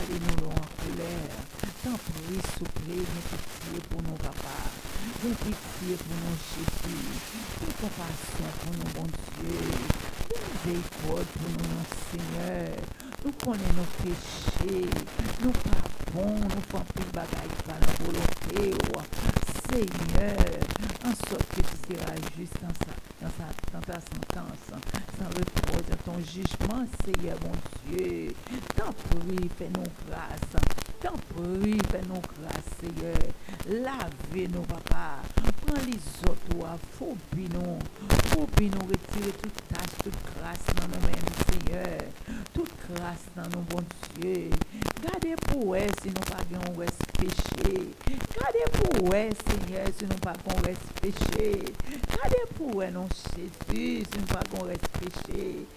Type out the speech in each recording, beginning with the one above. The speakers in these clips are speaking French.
regardez-nous en colère. Tant pis, soufflez, pitié pour nos papas. Pitié pour nos Jésus. Compassion pour nos bon Dieu. Miséricorde pour nous, Seigneur. Nous connaissons nos péchés. Nous pas bons, nous faisons plus de bagailles par la volonté. Seigneur, en sorte que tu seras juste dans ta sentence, sans reproche, dans ton jugement, Seigneur, mon Dieu. T'en prie, fais-nous grâce. T'en prie, fais-nous grâce, Seigneur. Lavez-nous, papa. Prends les autres, phobie-nous. Phobie-nous, retirer toute tâche, toute grâce dans nous-mêmes, Seigneur. Toute grâce dans nous, bon Dieu. Gardez pour eux si nous pas qu'on reste péché. Gardez pour eux, Seigneur, si nous pas qu'on reste péché. Gardez pour eux, non, Jésus, si nous pas qu'on reste péché.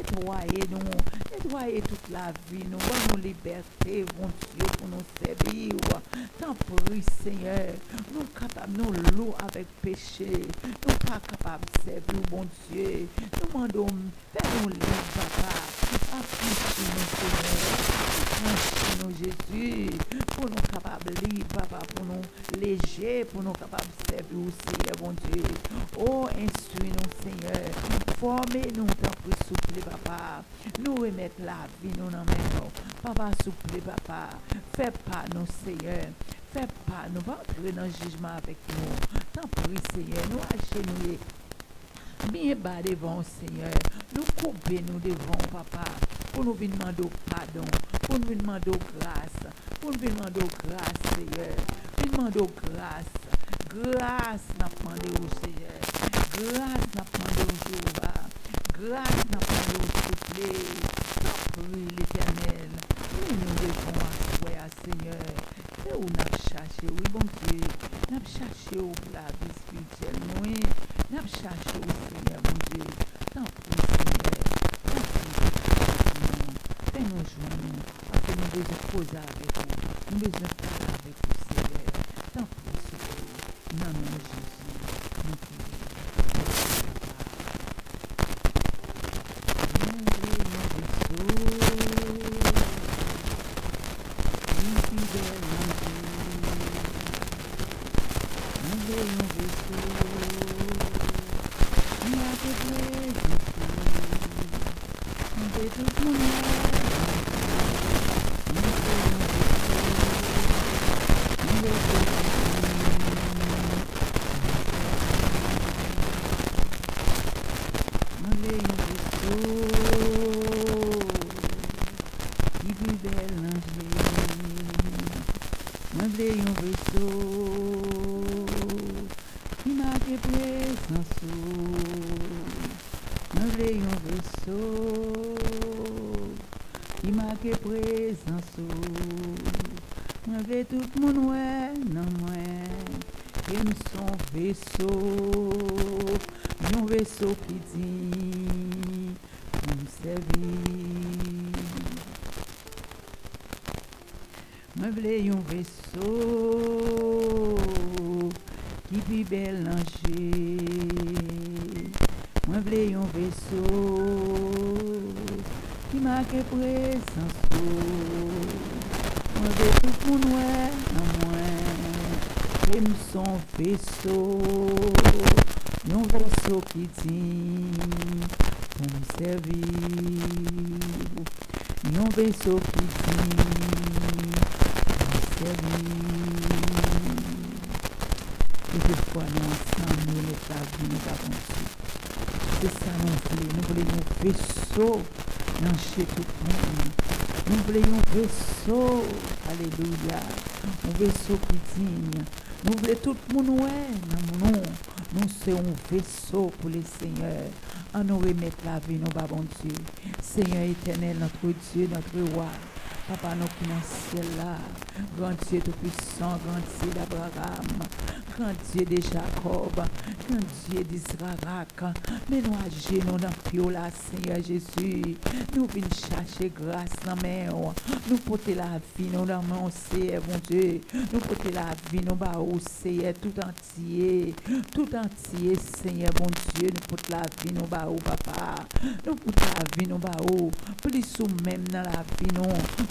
Nettoyez toute la vie, nous donne liberté, bon Dieu, pour nous servir. Tant pis, Seigneur, nous capables, nous loups avec péché. Nous pas capables de servir, bon Dieu. Nous demandons, fais-nous libre, papa. Affranchis-nous, Seigneur. Affranchis-nous, Jésus, pour nous capables libres, papa, pour nous légers, pour nous capables de servir au Seigneur, bon Dieu. Oh, instruis-nous, Seigneur. Formez-nous, tant pis, soufflez, papa. Nous remettre la vie, nous dans nous. Papa, soufflez, papa. Fais pas nous, Seigneur. Fais pas, nous pas entrer dans le jugement avec nous. Tant pis, Seigneur, nous agenouillons. Bien bas devant, Seigneur. Nous couper nous devant, papa. Pour nous venir demander pardon. Pour nous venir demander grâce. Pour nous venir demander grâce, Seigneur. Nous demander grâce. Grâce n'a pas demandé au Seigneur. Grâce n'a pas demandé au Jéhovah. Grâce n'a pas demandé au soufflé. Tant pis, l'Éternel. Nous devons asseoir, Seigneur. Et où n'a cherché, oui, bon Dieu. N'a cherché au la vie spirituelle, oui. N'a cherché au Seigneur, bon Dieu. Tant pis, Seigneur. Tant pis, fais-nous joindre. Parce que nous devons poser avec vous. Nous devons parler avec vous, Seigneur. Tant pis, Seigneur. Non, non, Jésus. Nous prions. Alléluia. Un vaisseau qui digne. Nous voulons tout le monde, nous sommes un vaisseau pour le Seigneur. En nous remettre la vie, nous, bon Dieu. Seigneur éternel, notre Dieu, notre roi. Papa, nous qui dans le ciel là. Grand Dieu tout-puissant, grand Dieu d'Abraham. Grand Dieu de Jacob. Grand Dieu d'Israël. Mais nous agissons dans le pied là, Seigneur Jésus. Nous venons chercher grâce dans la main. Nous porter la vie, nous dans mon Seigneur, mon Dieu. Nous porter la vie, nous bas au Seigneur tout entier. Tout entier, Seigneur, mon Dieu. Nous porter la vie, nous bas au papa. Nous porter la vie, nous bas au. Plus ou même dans la vie, nous.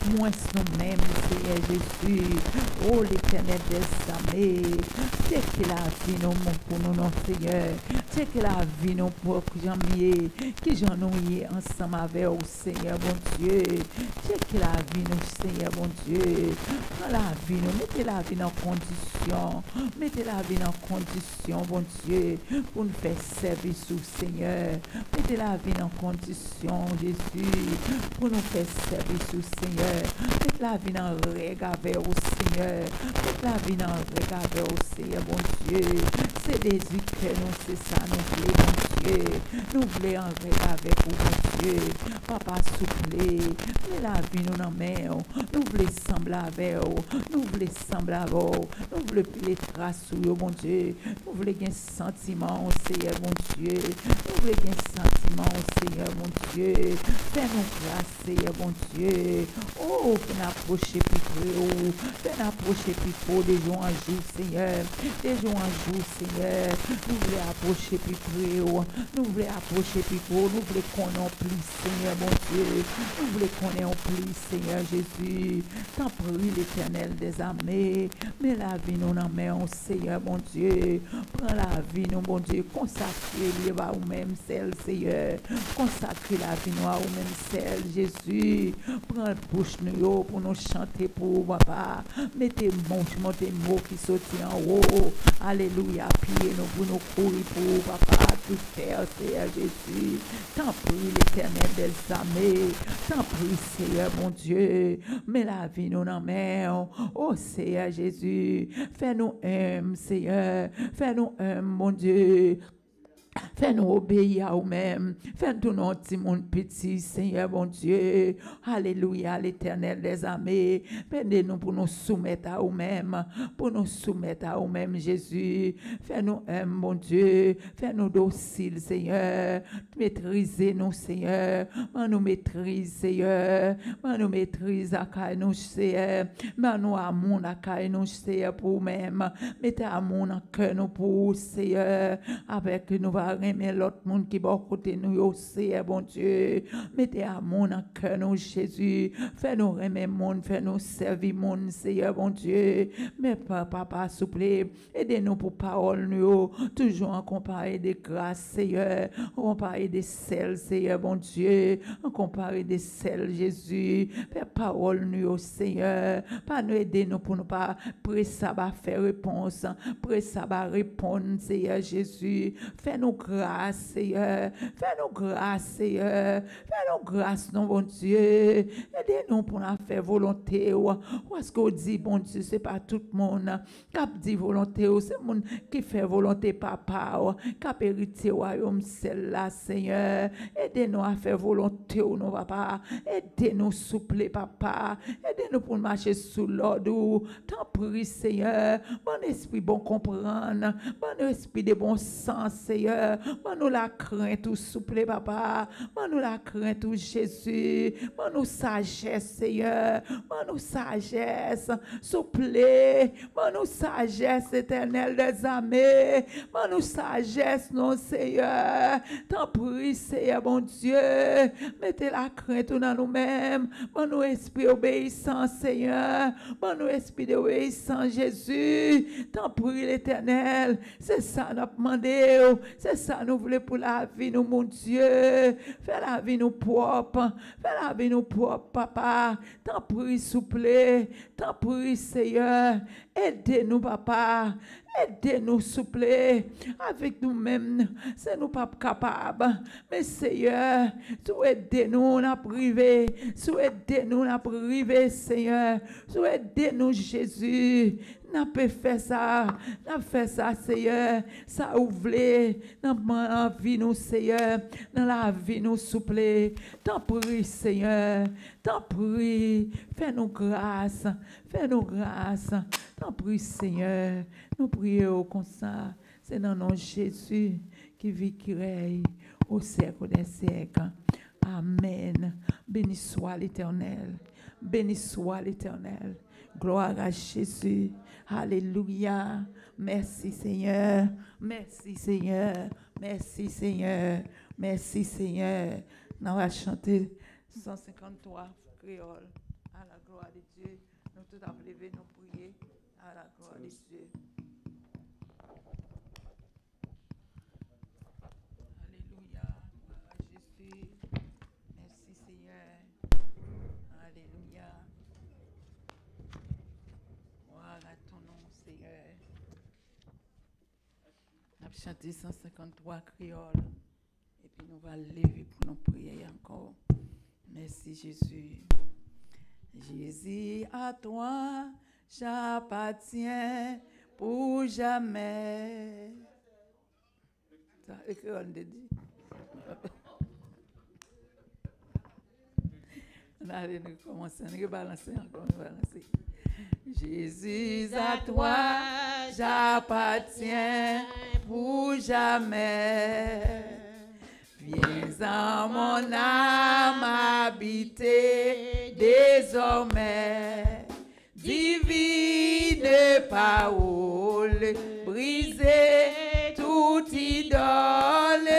moins nous-mêmes, Seigneur Jésus. Oh, l'Éternel des armées, c'est que la vie nous pour nous, non, Seigneur. C'est que la vie nous pour que j'en ai, que j'en ai ensemble avec vous, Seigneur, bon Dieu. C'est que la vie nous, Seigneur, bon Dieu. Prends la vie nous, mettez la vie en condition. Mettez la vie en condition, bon Dieu, pour nous faire service au Seigneur. Mettez la vie en condition, Jésus, pour nous faire service au Seigneur. Mettez la vie en regard vers au Seigneur. Mettez la vie en regard vers au Seigneur, bon Dieu. C'est des yeux que nous, c'est ça, nous voulons, bon Dieu. Nous voulons en regard avec vous, bon Dieu. Papa, souple, mais la vie nous en met. Nous voulons sembler avec vous. Nous voulons sembler avec vous. Nous voulons les traces sur vous, bon Dieu. Nous voulons un sentiment au Seigneur, bon Dieu. Nous voulons un sentiment au Seigneur, bon Dieu. Fais-nous grâce, Seigneur, bon Dieu. Oh, fais-nous approcher plus près. Fais-nous approcher plus près des jours en jour, Seigneur. Des jours en jour, Seigneur. Nous voulons approcher plus près. Nous voulons approcher plus près. Nous voulons qu'on en plus, Seigneur, bon Dieu. Nous voulons qu'on ait en plus, Seigneur Jésus. T'en prie, l'Éternel des armées. Mais la vie nous en met en Seigneur, bon Dieu. Prends la vie nous, bon Dieu. Consacrez-les à vous-même, celle, Seigneur. Consacrez la vie nous à vous-même, celle, Jésus. Prends la bouche nous pour nous chanter pour vous, papa. Mettez montez mots qui sortent en haut. Alléluia. Priez nous pour nous courir pour vous, papa. Tout faire, Seigneur Jésus. T'en prie, l'Éternel des armées. T'en prie, Seigneur, mon Dieu. Mais la vie nous en met. Oh, Seigneur Jésus. Fais-nous Seigneur. Fais-nous mon Dieu. Fais-nous obéir à vous-même. Fais-nous nos petits monde petit, Seigneur, bon Dieu. Alléluia, l'Éternel des armées. Aidez-nous pour nous soumettre à vous-même. Pour nous soumettre à vous-même, Jésus. Fais-nous bon Dieu. Fais-nous dociles, Seigneur. Maîtrisez-nous, Seigneur. Nous maîtrise, Seigneur. Nous maîtrise à nous, Seigneur. Nous amour à nous, Seigneur, pour nous-mêmes. Mettez amour dans cœur nous pour Seigneur. Avec nous va aimer l'autre monde qui va côté nous aussi, bon Dieu. Mettez amour dans cœur nous, Jésus. Fais-nous aimer monde, fais-nous servir monde, Seigneur, bon Dieu. Mais papa, s'il vous plaît, aidez-nous pour parole nous, toujours en comparé des grâces, Seigneur. En comparé des sels, Seigneur, bon Dieu. En comparé des sels, Jésus. Fais parole nous, Seigneur. Pas nous aider nous pour nous pas prêt ça va faire réponse. Prêt ça va répondre, Seigneur Jésus. Fais-nous grâce, Seigneur. Fais-nous grâce, Seigneur. Fais-nous grâce, non, bon Dieu. Aidez-nous pour nous faire volonté. Ou est-ce qu'on dit, bon Dieu, c'est pas tout le monde qui dit volonté. C'est le monde qui fait volonté, papa. Qui a hérité royaume, celle-là, Seigneur. Aidez-nous à faire volonté, non, papa. Aidez-nous, souple, papa. Aidez-nous pour marcher sous l'ordre. T'en prie, Seigneur. Mon esprit bon comprendre. Mon esprit de bon sens, Seigneur. Nous la crainte tout souple, papa. Nous la crainte tout Jésus. Nous sagesse, Seigneur. Nous sagesse, souple. Nous sagesse, éternel des armées. Nous sagesse, non, Seigneur. T'en prie, Seigneur, bon Dieu. Mettez la crainte dans nous-mêmes. Nous esprit obéissant, Seigneur. Nous esprit d'obéissant, Jésus. T'en prie, l'Éternel. C'est ça, nous demandé. C'est ça, nous voulons pour la vie, nous, mon Dieu. Fais la vie, nous propre. Fais la vie, nous propre, papa. T'en prie, souple. T'en prie, Seigneur. Aidez-nous, papa. Aidez-nous, souple. Avec nous-mêmes, c'est nous pas capables. Mais Seigneur, tu aidez-nous à priver. Tu aidez-nous à priver, Seigneur. Tu aidez-nous, Jésus. N'a pas fait ça, Seigneur. Ça ouvre dans la vie, nous, Seigneur. Dans la vie, nous, souple. T'en prie, Seigneur. T'en prie. Fais-nous grâce. Fais-nous grâce. T'en prie, Seigneur. Nous prions comme ça. C'est dans le nom de Jésus qui vit, qui règne au siècle des siècles. Amen. Béni soit l'Éternel. Béni soit l'Éternel. Gloire à Jésus. Alléluia. Merci Seigneur. Merci Seigneur. Merci Seigneur. Merci Seigneur. On va chanter 153 créole. À la gloire de Dieu. Nous tous avons levé nos prières. À la gloire de Dieu. Alléluia. Gloire à Jésus. Merci Seigneur. Alléluia. Gloire à ton nom, Seigneur. On a chanté 153 créoles. Et puis nous allons lever pour nous prier encore. Merci Jésus. Jésus, à toi, j'appartiens pour jamais. Ça, les créoles de dit. Allez, nous commençons, nous balancer encore, nous balancer. Jésus, à toi, j'appartiens pour jamais. Viens en mon âme habiter désormais. Divine parole, briser toute idole.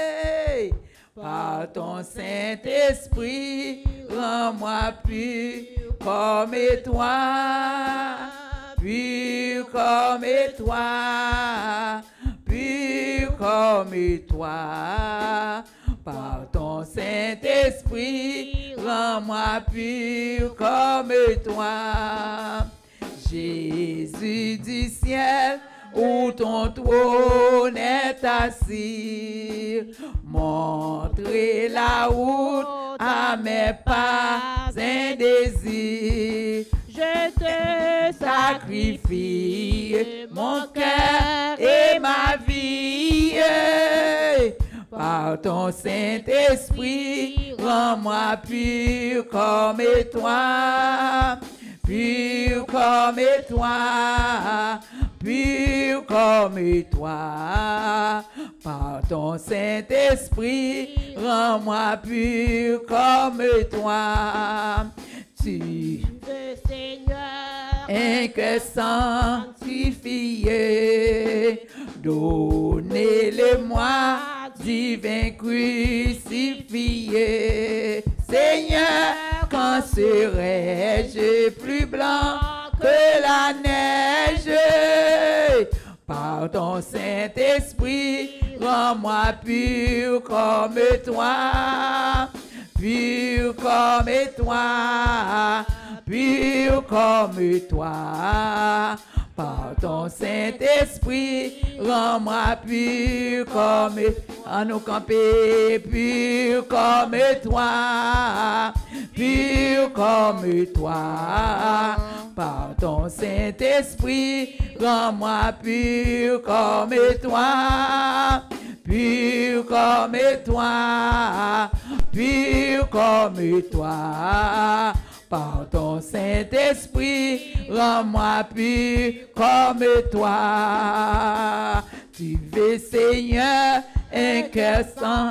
Par ton Saint-Esprit, rends-moi pur comme toi, pur comme toi, pur comme toi. Par ton Saint-Esprit, rends-moi pur comme toi. Jésus du ciel, où ton trône est assis, montrez la route à mes pas indésir. Je te sacrifie mon cœur et ma vie. Par ton Saint-Esprit, rends-moi pur comme toi, pur comme toi, pur comme toi. Par ton Saint-Esprit, rends-moi pur comme toi. Tu veux, Seigneur, un cœur sanctifié, donnez-le-moi, divin crucifié. Seigneur, quand serai-je plus blanc que la neige? Par ton Saint-Esprit, rends-moi pur comme toi, pur comme toi, pur comme toi. Par ton Saint-Esprit, rends-moi pur comme à nous camper, pur comme toi, pur comme toi. Par ton Saint-Esprit, rends-moi pur comme toi, pur comme toi, pur comme toi. Par ton Saint-Esprit, rends-moi pur comme toi. Tu veux, Seigneur, un cœur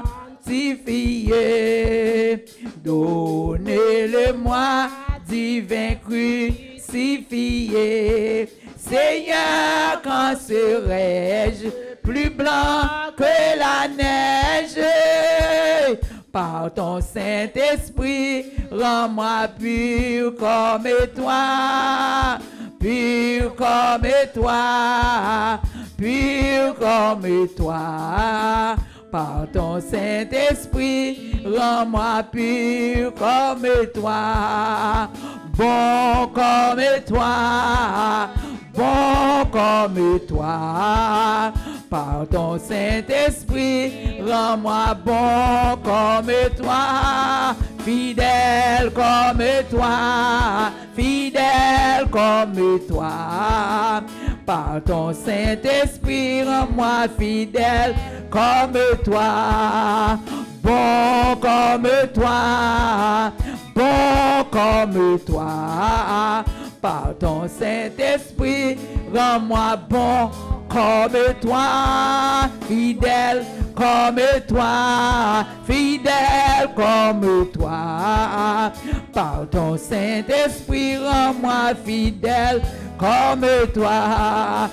sanctifié. Donnez-le-moi, divin crucifié. Seigneur, quand serai-je plus blanc que la neige? Par ton Saint-Esprit, rends-moi pur comme toi, pur comme toi, pur comme toi. Par ton Saint-Esprit, rends-moi pur comme toi, bon comme toi, bon comme toi. Par ton Saint-Esprit, rends-moi bon comme toi, fidèle comme toi, fidèle comme toi. Par ton Saint-Esprit, rends-moi fidèle comme toi, bon comme toi, bon comme toi. Par ton Saint-Esprit, rends-moi bon comme toi, fidèle comme toi, fidèle comme toi. Par ton Saint-Esprit, rends-moi fidèle comme toi.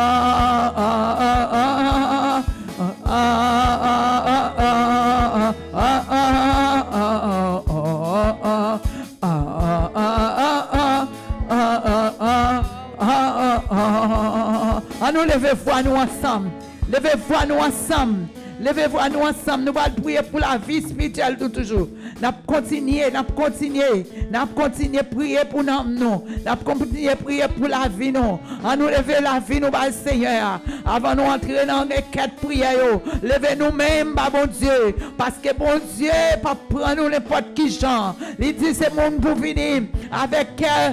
nous levez-vous à nous ensemble. Levez-vous à nous ensemble. Levez-vous à nous ensemble. Nous allons prier pour la vie spirituelle de toujours. Nous continuer à prier pour nous. Nous continuer à prier pour la vie. Nous. À nous lever la vie, nous, Seigneur. Avant nous entrer dans les quêtes prières. Levez nous-mêmes, bon Dieu. Parce que bon Dieu, pas prendre nous n'importe qui genre. Il dit c'est mon pour venir avec cœur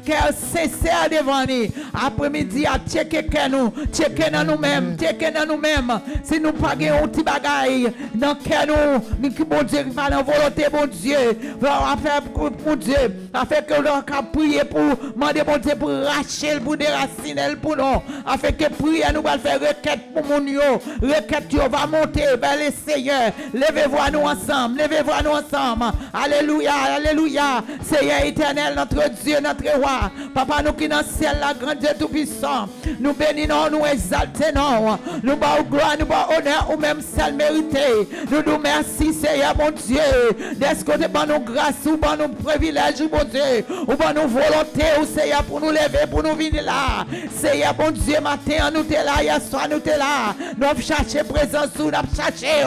sincère devant nous. Après-midi, à checker nous, checker dans nous-mêmes, checker dans nous-mêmes. Si nous pas un petit bagage dans cœur nous, qui bon Dieu, va dans volonté, bon Dieu, va faire pour Dieu, afin que l'on puisse prier pour demander bon Dieu pour racher, pour déraciner pour nous, afin que prier nous va faire requête pour mon yo, requête va monter vers le Seigneur. Levez-vous à nous ensemble, levez-vous à nous ensemble. Alléluia, alléluia. Seigneur éternel, notre Dieu, notre roi. Papa, nous qui dans le ciel, la grande Dieu tout-puissant, nous bénissons, nous exaltons, nous bas gloire, nous bas honneur, ou même seul mérité. Nous nous merci, Seigneur, mon Dieu, d'être côté par nos grâces, ou par nos privilèges, mon Dieu, ou par nos volontés, ou Seigneur, pour nous lever, pour nous venir là. Seigneur, mon Dieu, matin, nous t'es là, hier soir, nous t'es là. Nous avons cherché présence, nous avons cherché,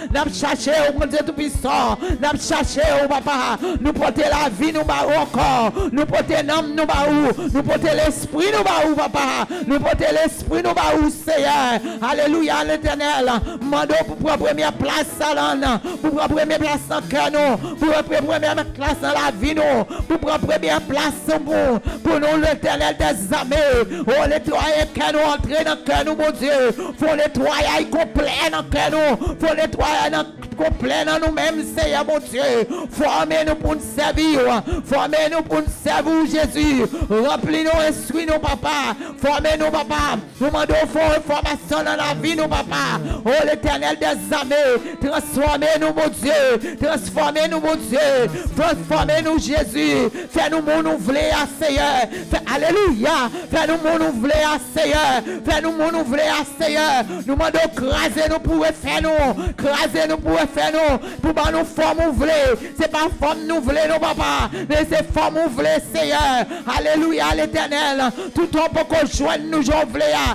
mon Dieu tout-puissant, nous avons cherché, papa, nous porter la vie, nous bas encore, nous porter l'âme, nous porter l'esprit, nous baou, papa. Nous porter l'esprit, nous baou, Seigneur. Alléluia, l'éternel. Mando pour prendre première place, Salon. Pour prendre première place dans le cœur, nous. Pour prendre première place dans la vie, nous. Pour prendre première place, pour nous, l'éternel des armées. Oh, nettoyer cœur, nous, entrer dans le cœur, nous, mon Dieu. Faut nettoyer complet dans le cœur, nous. Faut nettoyer complet dans nous-mêmes, Seigneur, mon Dieu. Formez-nous pour nous servir. Formez-nous pour nous servir, Jésus. Remplis-nous, instruis-nous, papa. Formez-nous, papa. Nous demandons formation dans la vie, nous, papa. Oh, l'éternel des armées. Transformez-nous, mon Dieu. Transformez-nous, mon Dieu. Transformez-nous, Jésus. Fais-nous renouveler à Seigneur. Alléluia. Fais-nous renouveler à Seigneur. Fais-nous renouveler à Seigneur. Nous demandons craser-nous pour faire nous. Craser-nous pour faire nous. Pour nous forme ouvrir. C'est pas forme nous voulons, nous, papa. Mais c'est forme ouvrir, Seigneur. Alléluia, l'éternel. Tout le monde peut joindre nous, j'en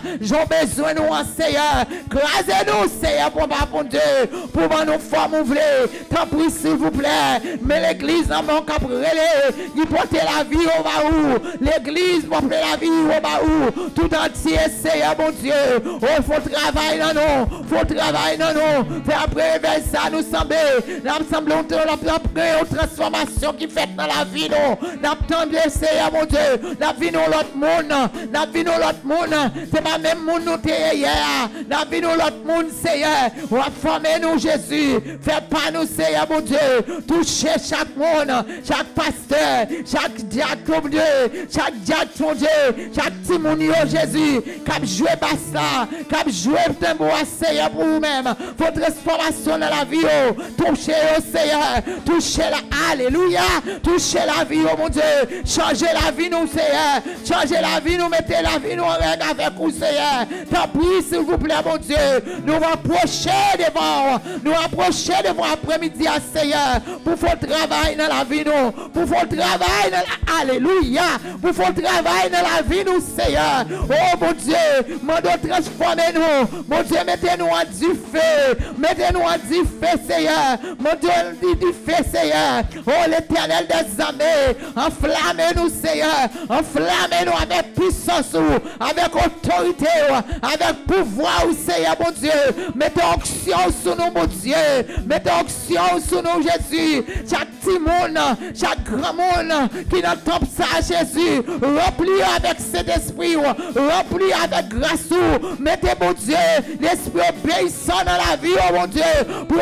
besoin nous en Seigneur. Crasez-nous, Seigneur, pour Dieu. Pour nous forme ouvrir. Tant pis, s'il vous plaît. Mais l'église n'a pas caprelé. Il porte la vie au bas où. L'église porte la vie au bas où. Tout entier, Seigneur, mon Dieu. Oh, il faut travailler dans nous. Faut travailler dans nous. Faire après, vers ça, nous semblons. Nous semblons une transformation qui fait dans la vie, nous. Nous attendons, Seigneur, mon Dieu. Nous vivons l'autre monde. Nous vivons l'autre monde. C'est pas même monde nous t'es hier. Nous vivons l'autre monde, Seigneur. Reformez-nous, Jésus. Faites pas nous, Seigneur, mon Dieu. Touchez chaque monde, chaque pasteur, chaque diacre, mon Dieu, chaque diacre, mon Dieu, chaque timonio, Jésus. Comme jouer basse là, comme jouer tambour, Seigneur, pour vous-même. Votre transformation dans la vie, touchez, Seigneur. Touchez la, alléluia. Touchez la vie, oh mon Dieu. Changez la vie, nous, Seigneur. Changez la vie, nous, mettez la vie, nous, en règle avec vous, Seigneur. Tant pis, s'il vous plaît, mon Dieu. Nous rapprocher devant. Nous rapprocher devant après-midi, Seigneur. Pour faire travail dans la vie, nous. Pour faire travail dans la, alléluia. Pour faire travail dans la vie, nous, Seigneur. Oh, mon Dieu. Mon Dieu, transformez-nous. Mon Dieu, mettez-nous en du feu. Mettez-nous en du feu, Seigneur. Mon Dieu, du feu, Seigneur. Oh, l'éternel des armées. Enflammez-nous, Seigneur. Enflammez-nous avec puissance, avec autorité, avec pouvoir, Seigneur, mon Dieu. Mettez onction sur nous, mon Dieu. Mettez onction sur nous, Jésus. Chaque petit monde, chaque grand monde qui n'entend ça, Jésus. Remplis avec cet esprit, remplis avec grâce. Mettez, mon Dieu, l'esprit obéissant dans la vie, oh mon Dieu, pour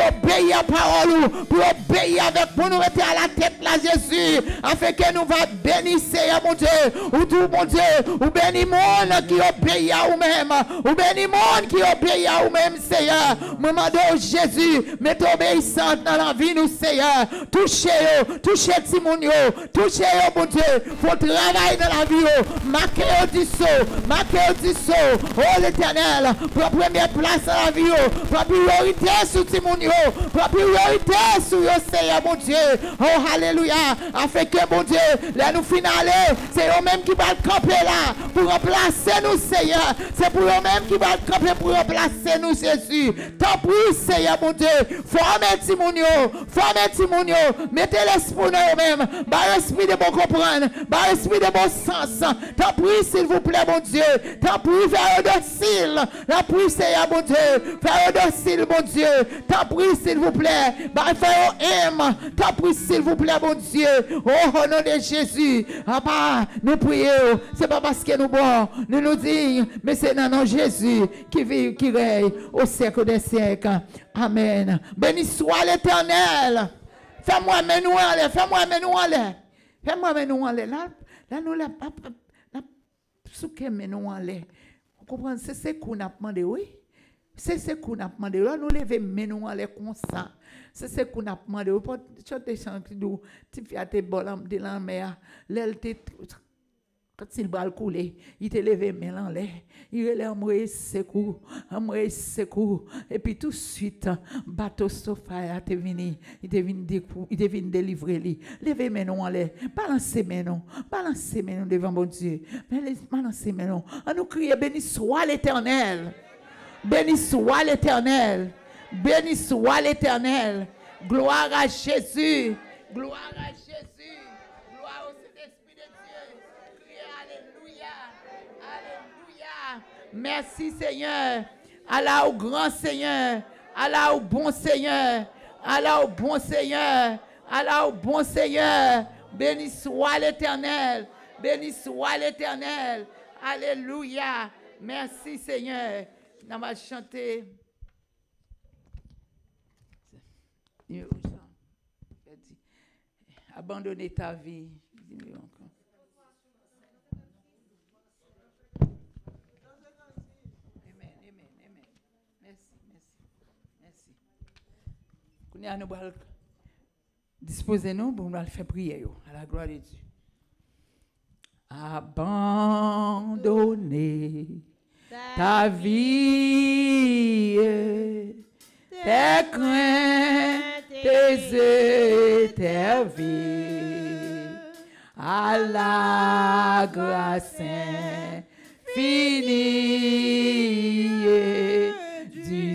obéir à la parole, pour obéir avec pour nous mettre à la tête là, Jésus, afin que nous va bénir, Seigneur, mon Dieu, ou tout, mon Dieu, ou bénir monde qui obéit à vous-même, ou bénir monde qui obéit à vous-même, Seigneur. Maman de Jésus, mettez obéissante dans la vie, nous, Seigneur. Touchez Timonio, touchez, mon Dieu, faut travailler dans la vie, marquez du saut, oh l'Éternel, pour la première place dans la vie, pour la priorité sur Timonio, pour la priorité sur le Seigneur, mon Dieu, oh alléluia, afin que, mon Dieu, là nous finale, c'est eux-mêmes qui vont camper là, pour remplacer nous, Seigneur, c'est pour eux-mêmes qui vont camper pour remplacer nous, Jésus. Tant pis, Seigneur, mon Dieu, formez Timonio, mettez l'esprit dans eux-mêmes, par l'esprit de bon comprendre, par l'esprit de bon sens. Tant pis, s'il vous plaît, mon Dieu, tant pis, faire docile, tant pis, Seigneur, mon Dieu, faire docile, mon Dieu, tant pis, s'il vous plaît, faire aime, tant pis, s'il vous plaît, mon Dieu, oh, au nom de Jésus, papa, nous prions, c'est pas parce que nous bon, nous disons, mais c'est dans nom Jésus qui vit, qui règne au siècle des siècles. Amen. Béni soit l'Éternel. Fais-moi nous aller, fais-moi nous aller. Fais-moi nous aller. Là, nous, là, souke nous aller. Vous comprenez? C'est ce qu'on a demandé, oui. C'est ce qu'on a demandé. Là, nous lever nous aller comme ça. C'est ce qu'on a demandé. Vous pouvez chanter chanter, tu fais tes bolam de la mer. L'aile quand il va couler, il te levé main en l'air. Il est là, secours. Et puis tout de suite, bateau Sophia te venu. Il te venu délivrer lui. Levez main en l'air. Balancez main devant mon Dieu. Balancez main non. On nous crie, béni soit l'Éternel. Béni soit l'Éternel. Béni soit l'Éternel. Gloire à Jésus. Gloire à Jésus. Gloire au Saint-Esprit de Dieu. Criez alléluia. Merci Seigneur. Allah au grand Seigneur. Allah au bon Seigneur. Allah au bon Seigneur. Allah au bon Seigneur. Béni soit l'Éternel. Béni soit l'Éternel. Alléluia. Merci Seigneur. On va chanter. Abandonner ta vie. Amen. Merci. Nous allons disposer nous pour nous faire prier à la gloire de Dieu. Abandonner ta vie, tes craintes, tes vie à la grâce infinie du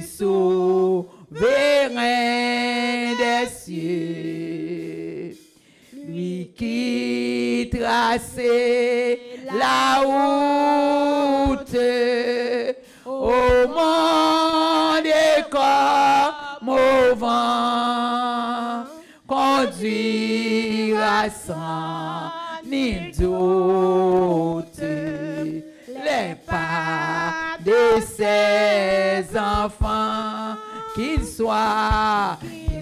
souverain des cieux, lui qui traçait la route au monde comme au vent, conduira sans ni doute les pas de ses enfants, qu'ils soient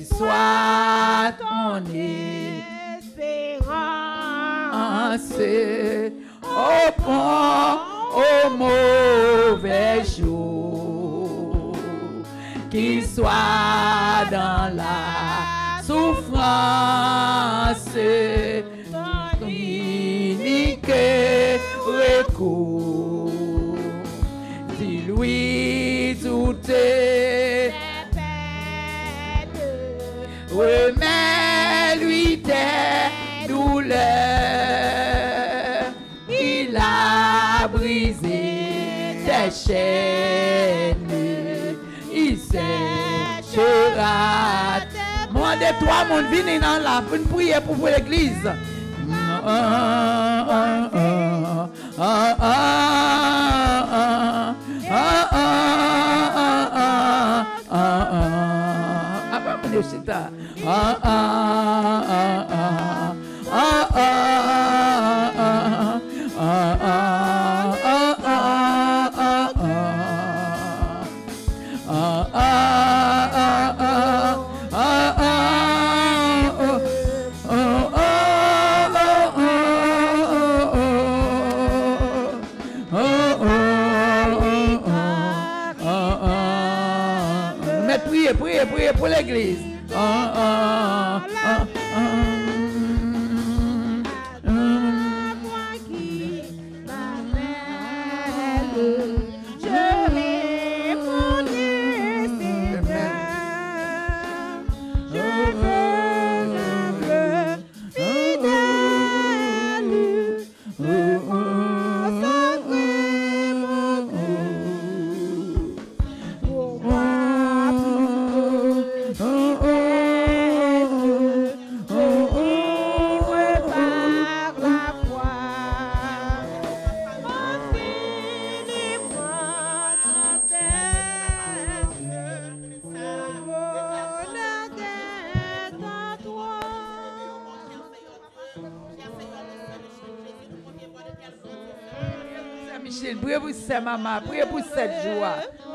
ton espérance au bon, au mauvais jour, qu'ils soient dans la souffrance, ton unique recours, dis-lui toutes tes peines, remets-lui tes douleurs, il a brisé tes chaînes, il séchera. Moi de toi, mon vini dans la pour une prière pour l'église. priez pour l'église. Michel, priez pour ça, maman, priez pour cette joie.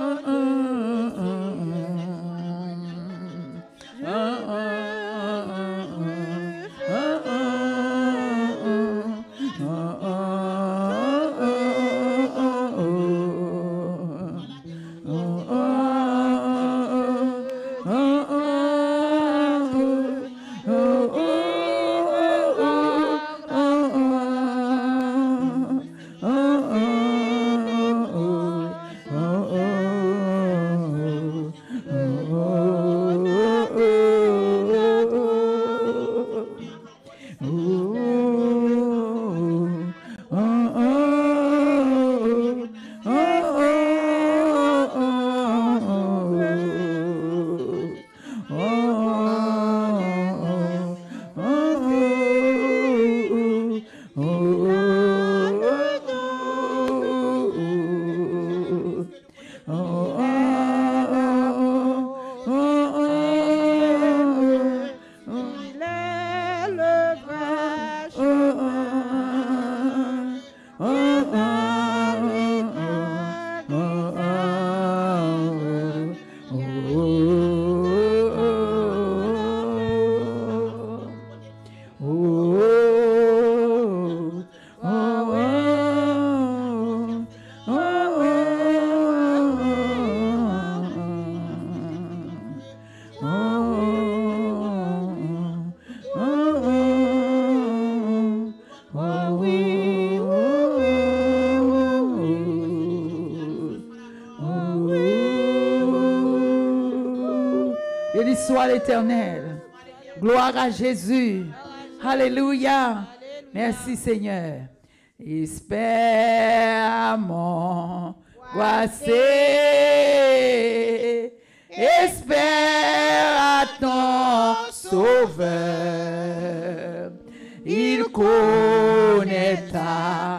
Béni soit l'Éternel. Gloire à Jésus. Alléluia. Merci Seigneur. Espère mon voici. Espère à ton Sauveur. Il connaît ta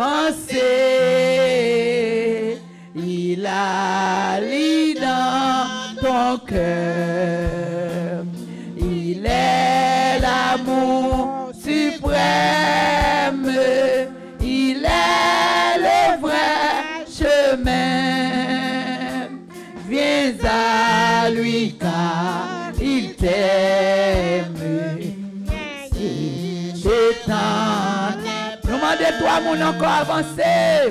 pensée. Il a lit dans ton cœur. Il est l'amour suprême. Il est le vrai chemin. Viens à lui car il t'aime. Il t'aime. Demandez-toi mon encore avancé.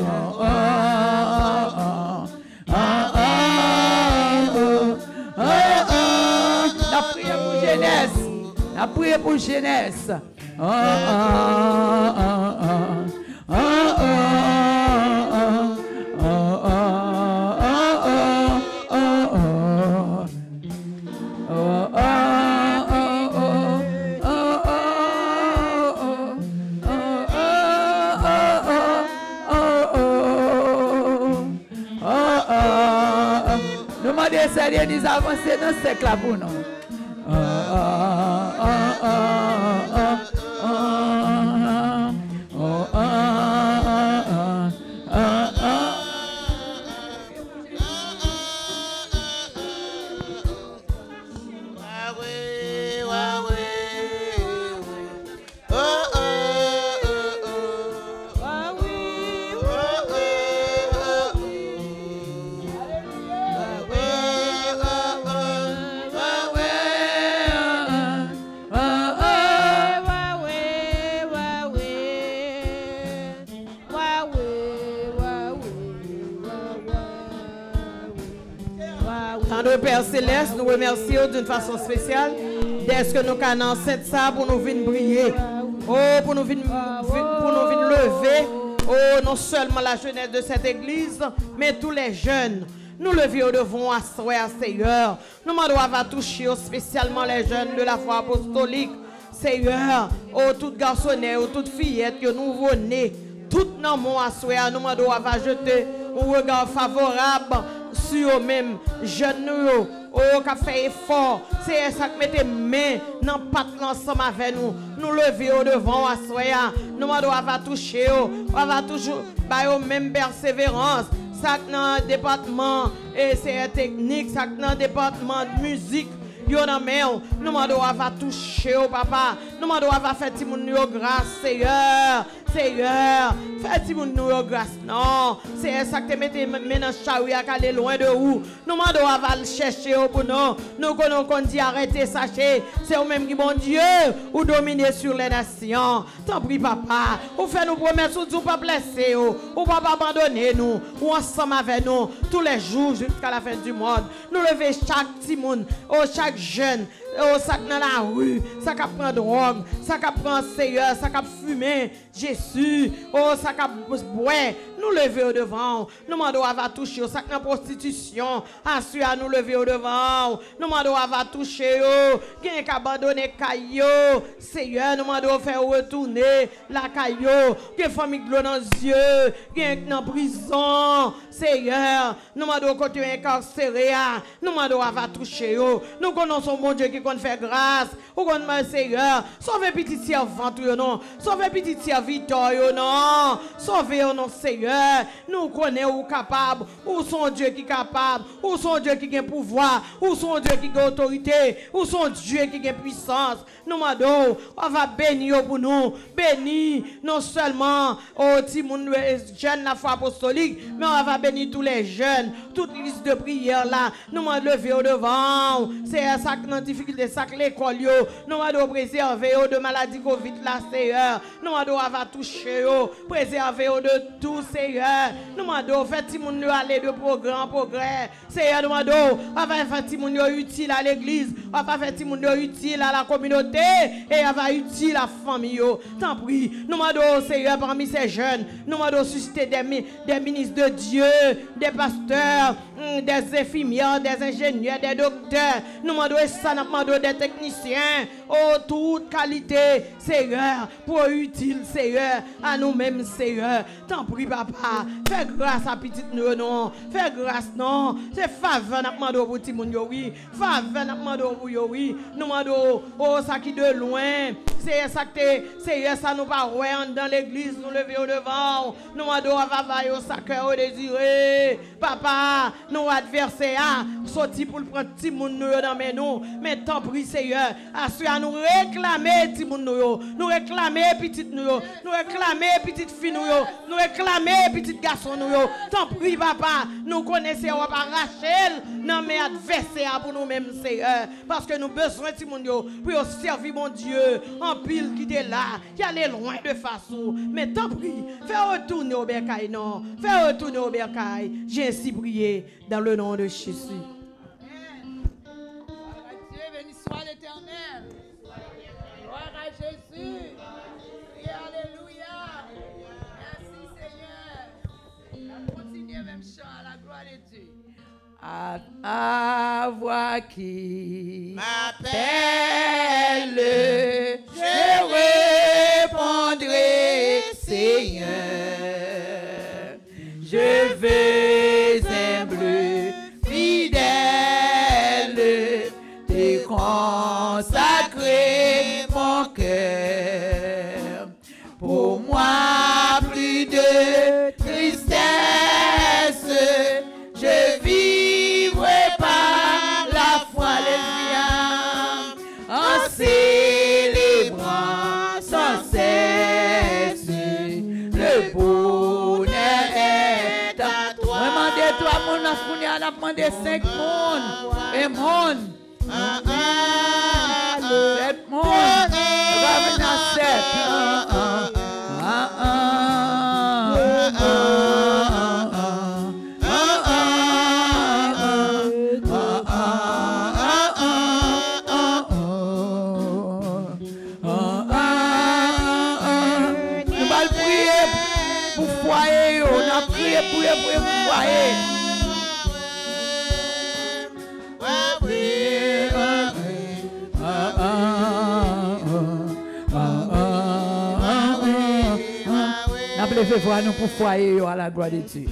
La prière pour jeunesse. La prière pour jeunesse. Demandez Seigneur nous avancer dans ce siècle là pour nous. Tendre Père Céleste, nous remercions d'une façon spéciale d'être que nous canons cette ça pour nous venir briller. Oh, pour nous venir lever. Oh, non seulement la jeunesse de cette église, mais tous les jeunes. Nous levions devant à Seigneur. Nous devons toucher spécialement les jeunes de la foi apostolique. Seigneur, oh, toute garçonnette, oh, toute fillette que nous venons, tout dans mon assoir, nous devons jeter un regard favorable sur eux-mêmes, jeunes, oh, qui fait effort. C'est ça qui met tes mains dans le patte ensemble avec nous. Nous lever devant assoir. Nous devons toucher, on va toujours par même persévérance. Ça dans le département et c'est technique, ça dans le département de musique. Nous devons toucher au papa. Nous devons faire tout le monde grâce, Seigneur. Seigneur, faites tout le monde grâce. Non, c'est ça que tu mets dans le chariot qui est loin de où. Nous devons chercher pour nous. Nous connaissons dit arrêtez, sachez. C'est vous-même qui, bon Dieu, ou dominer sur les nations. T'en prie, papa. Ou fait nous promesses, ou pas blesser, ou pas abandonner nous, ou ensemble avec nous, tous les jours jusqu'à la fin du monde. Nous lever chaque petit monde, chaque jeune. Oh, ça dans la rue, ça qui prend drogue, ça qui prend Seigneur, ça qui fume, Jésus, oh, ça qui boire, nous lever au devant, nous devons toucher, ça qui dans prostitution, assure à nous lever au devant, nous devons toucher, qui abandonné caillou, Seigneur, nous devons faire retourner la caillou, qui famille gloire dans les yeux, qui dans prison, Seigneur, nous devons continuer incarcéré, nous devons toucher, nous connaissons mon Dieu qui qu'on fait grâce, ou qu'on me Seigneur, sauvez petit servant, non, sauvez petit serviteur, non, sauvez non Seigneur, nous connaissons capable, ou son Dieu qui est capable, ou son Dieu qui a pouvoir, ou son Dieu qui a autorité, ou son Dieu qui a puissance, nous m'adorons, on va bénir pour nous, bénir non seulement aux jeunes la foi apostolique, mais on va bénir tous les jeunes, toute liste de prière là, nous m'en lever au devant, c'est ça qui est difficile. De ça que l'école, nous devons préserver de maladies Covid, là, Seigneur. Nous devons toucher, préserver de tout, Seigneur. Nous devons faire tout le monde aller de progrès en progrès. Seigneur, nous devons faire tout le monde utile à l'église, on va faire tout le monde utile à la communauté et on va utile à la famille. Tant pis, nous devons, Seigneur, parmi ces jeunes, nous devons susciter des ministres de Dieu, des pasteurs, des infirmières, des ingénieurs, des docteurs. Nous devons ça, des techniciens, toute qualité, Seigneur, pour utile, Seigneur, à nous-mêmes, Seigneur. T'en prie, papa, fais grâce à petite nous, non, fais grâce, non, c'est faveur, n'a demandé pour tout le monde, oui, faveur, n'a demandé pour oui, nous demandons, ça qui de loin, c'est ça que Seigneur, ça nous pas dans l'église, nous lever au devant, nous demandons à vavailler au sacre, au désiré, papa, nous adversaires, sorti pour le prendre tout le monde dans mes noms, mais tant prie Seigneur, assure à nous réclamer petit monde nous réclamer petite nous réclamer petite fille nous réclamer petit garçon nous tant prie papa, nous connaissons on va arracher non mais adversaire pour nous-mêmes Seigneur, parce que nous besoin petit monde pour servir mon Dieu en pile qui est là, qui allait loin de façon, mais tant prie, fais retourner au bercail non, fais retourner au bercail, j'ai ainsi prié dans le nom de Jésus. Soit l'Éternel. Gloire à Jésus. Et alléluia. Merci Seigneur. On continue même chant à la gloire de Dieu. À voix qui m'appelle, je répondrai, Seigneur. Je veux humble, fidèle, te consacrer mon cœur. Pour moi, plus de tristesse, je vivrai par la foi, en célébrant sans cesse le bonheur est à toi. Demandez toi, mon enfant, on a demandé 5 mondes et monde. 7 mondes. On va venir à 7. Levez voix nous pour foyer à la gloire de Dieu.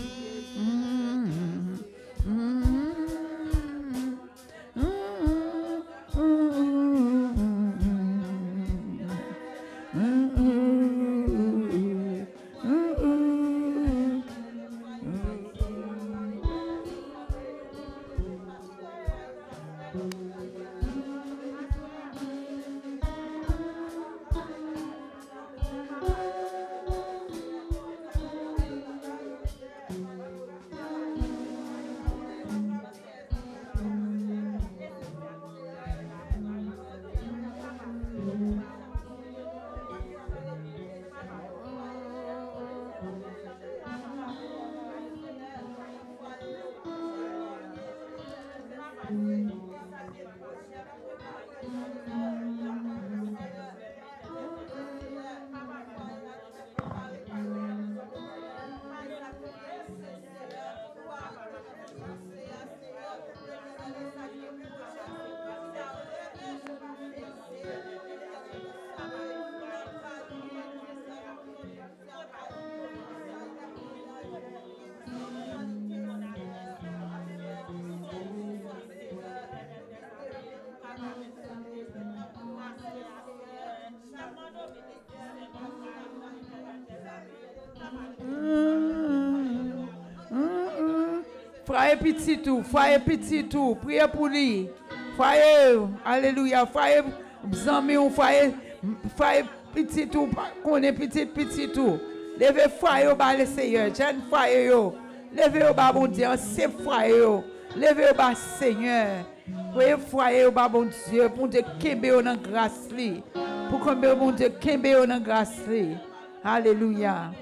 Foyer petit tout, priez pour lui. Foyer, alléluia, foyer, zami ou foyer petit tout, connaît petit tout. Levez foyer au bas le Seigneur, jeune foyer, levez au bas bon Dieu, c'est foyer, levez au bas Seigneur. Voyez foyer au bas bon Dieu, pour Dieu kembe dans grâce li, pour que bon Dieu kembe dans grâce li. Alléluia.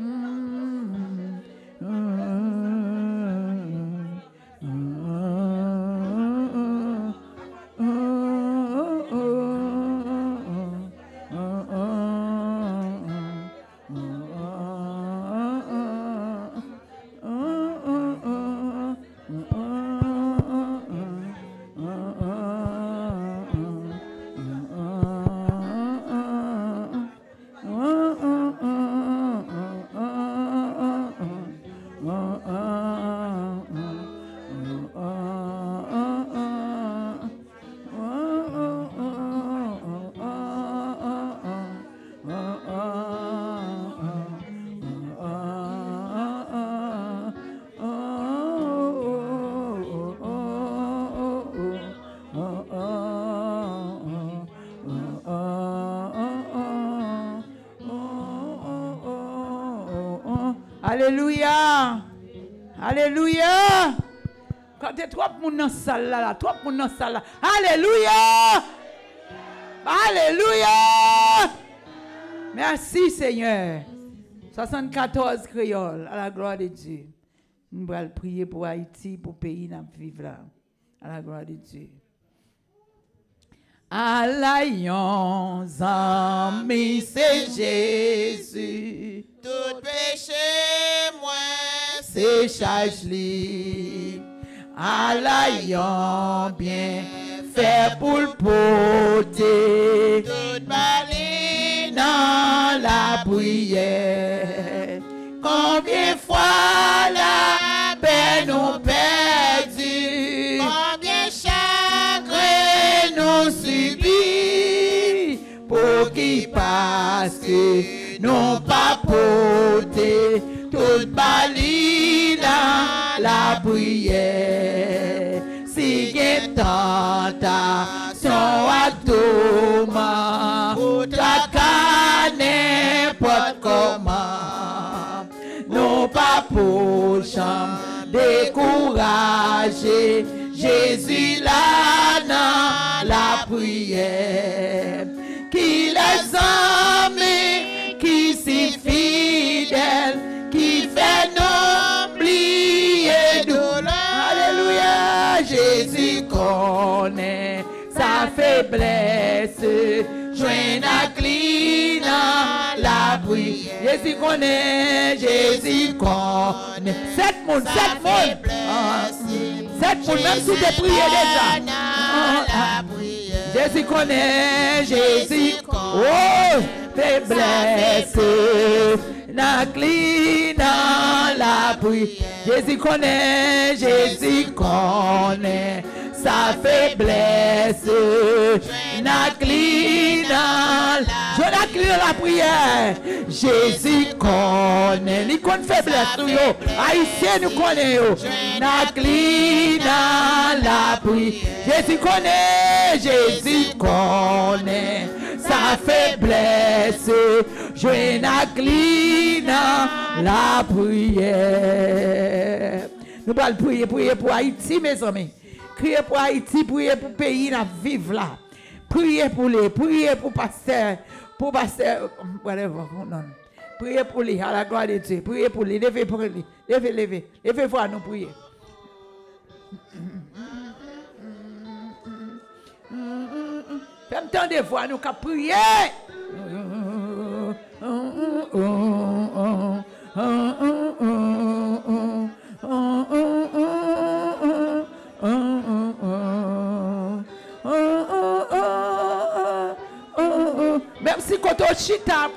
Alléluia. Alléluia. Quand tu es trop pour dans salle là, trop pour dans salle là. Alléluia. Alléluia. Merci Seigneur. 74 créoles à la gloire de Dieu. Nous allons prier pour Haïti, pour le pays où nous vivons là. À la gloire de Dieu. Alliance, ami, c'est Jésus. Tout péché, moi, c'est charge-li. Alliance, bien fait pour le porter. toute baline Dans la prière. Combien de fois la paix nous perdue. combien chagrin Nous subit pour qui passe que nous pas porter toute baline dans la prière. Si il tentation à tout moment, ta n'importe comment, nous pas pour chambre décourager. Jésus là dans la prière, qui les aime, qui si fidèle, qui fait nous oublier douleur. Alléluia, Jésus connaît sa faiblesse, joint à cli dans la prière. Jésus connaît, Jésus connaît. 7 monde, 7 monde. 7 monde, même si tu es prié déjà. Jésus connaît, Jésus connaît. Oh, faiblesse, n'incline la prière. Jésus connaît sa faiblesse. Je n'incline la prière. Jésus connaît. Il connaît faiblesse. Haïtien nous connaît. N'incline la prière. Jésus connaît sa faiblesse. Je n'incline la prière. Nous allons prier pour Haïti, mes amis. Priez pour Haïti, priez pour le pays qui vivre là. Priez pour les, priez pour pasteur, whatever. Priez pour lui, à la gloire de Dieu. Priez pour lui, levez pour lui. Levez voir nous prier. Faites temps de voir nous qu'à prier. Même si quand on chita,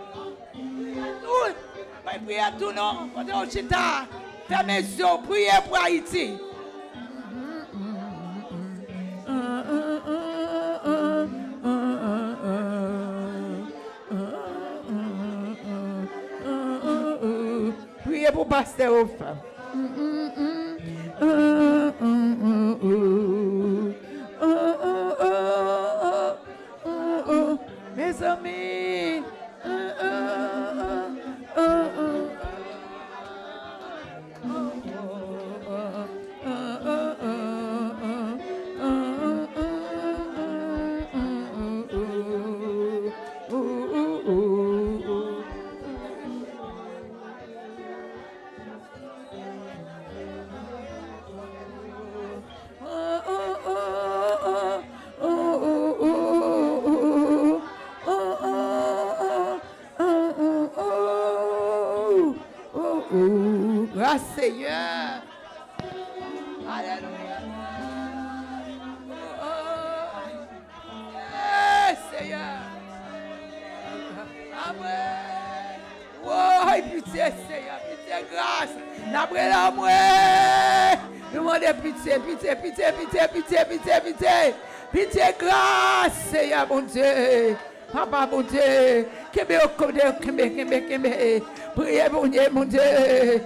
priez tout non, quand on chita, fermez les yeux, priez pour Haïti. Priez pour pasteur aux femmes. Mes amis, grâce Seigneur. Alléluia. Seigneur. Amen. Oh, pitié Seigneur, pitié grâce. N'après l'amour. Nous demandons pitié, pitié grâce Seigneur mon Dieu. Papa mon Dieu. Kembe. Priez mon Dieu.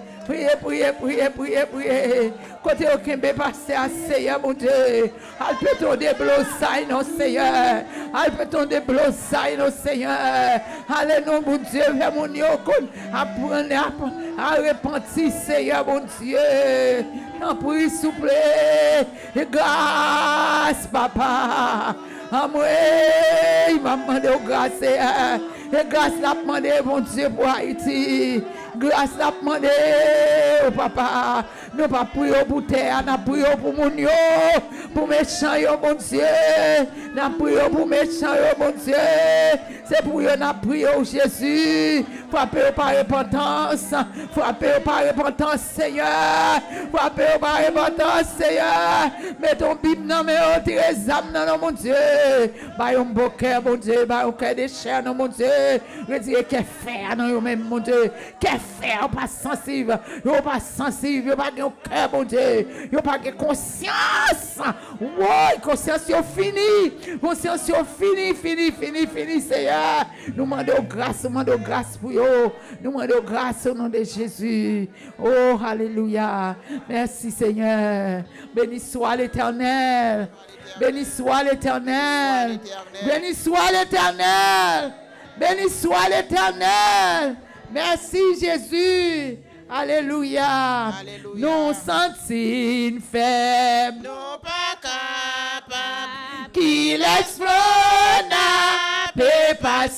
Priez. Côté au Kembe passer à Seigneur mon Dieu. Alpeton de blossailles non Seigneur. Alpeton de blossailles non Seigneur. Allez-nous mon Dieu vers mon yokon. Apprendre à repentir Seigneur mon Dieu. En prie souple. Et grâce papa. Amoué, il m'a demandé grâce. Et grâce l'a demandé mon Dieu pour Haïti. Grâce l'a demandé au papa. Nous pas prier pour terre, nous prions pour mon Dieu, pour méchants mon Dieu. Nous prions pour méchants mon Dieu. C'est pour eux nous prions Jésus. Frappez par repentance. Frappez par repentance Seigneur. Frappez par repentance Seigneur. Mets ton Bible dans mes hautes les âmes dans mon Dieu. Bah un beau cœur mon Dieu. Bah un cœur de chair dans mon Dieu. Retirez qu'est faire dans eux-mêmes mon Dieu. Qu'est faire pas sensible. Yo pas sensible. Yo pas de cœur mon Dieu. Yo pas de conscience. Ouais, conscience yo fini. Conscience yo fini Seigneur. Nous demandons grâce pour eux. Nous demandons grâce au nom de Jésus. Oh, alléluia. Merci Seigneur. Béni soit l'Éternel. Béni soit l'Éternel. Béni soit l'Éternel. Béni soit l'Éternel. Merci Jésus. Alléluia. Nous sentons faibles. Nous pas capables. Qu'il explose peut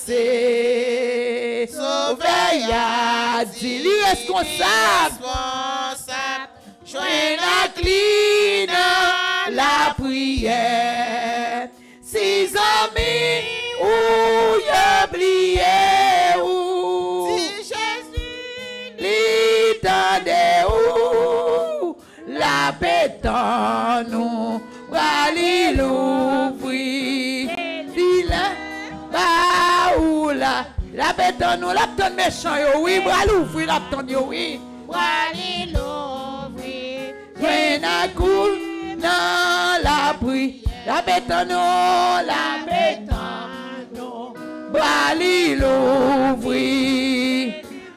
passer. Sauveillard, dit responsable. Joint la cline, la prière. Six amis, ou y'oubliez ou. Si Jésus l'itendait ou. La béton nous, rali l'ouvrir. Dis-le, bah ou la La béton nous, la béton méchant, yo, oui, bras l'ouvrir, la béton, yo, oui. Wali l'ouvrir. Jeune coule dans la pluie. La béton nous, la béton nous. Bras l'ouvrir.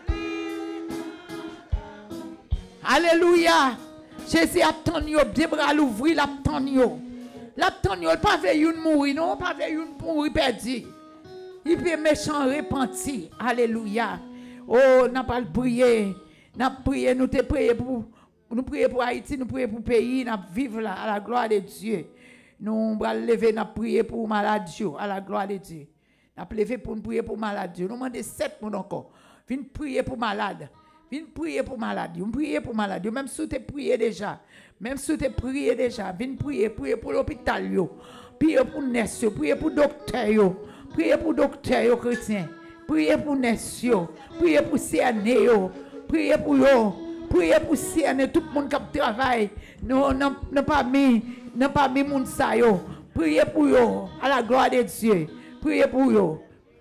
Alléluia. Jésus a ton yo, des bras l'ouvrir, la ton yo. La ton yo, pas veille une mourir, non, pas veille une mourir perdu. Il peut méchant repenti. Alléluia. Oh, n'a pas prier. N'a prié, nous te prié pour Haïti, nous prions pour le pays, nous vivons là, à la gloire de Dieu. Nous allons lever, nous prier pour maladie, à la gloire de Dieu. Nous allons lever pour prier pour maladie. Nous demandons 7 personnes encore. Viens prier pour malade. Viens prier pour maladie. Viens prier pour maladie. Même si tu as prié déjà. Même si tu as prié déjà. Viens prier pour l'hôpital. Prier pour les nurses. Prier pour les docteurs. Prier pour les docteurs chrétiens. Prier pour les nurses. Prier pour les CNE. Priez pour eux. Priez pour CNE. Tout le monde qui travaille. Nous n'avons pas mis moun sa yo. Priez pour eux. À la gloire de Dieu. Priez pour eux.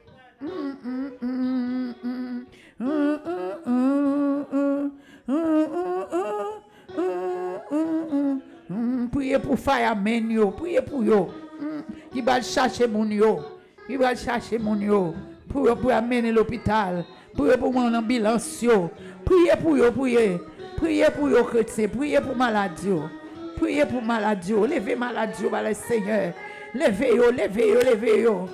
Priez pour firemen yo, priez pour yo. Qui va chercher mon yo, qui va chercher mon yo. Pour amener l'hôpital, priez pour mon ambulance yo. Priez pour yo, priez. Priez pour yo chrétien, priez pour maladie yo. Priez pour maladie yo, levez maladie yo par le Seigneur. Levez yo, levez yo, levez yo.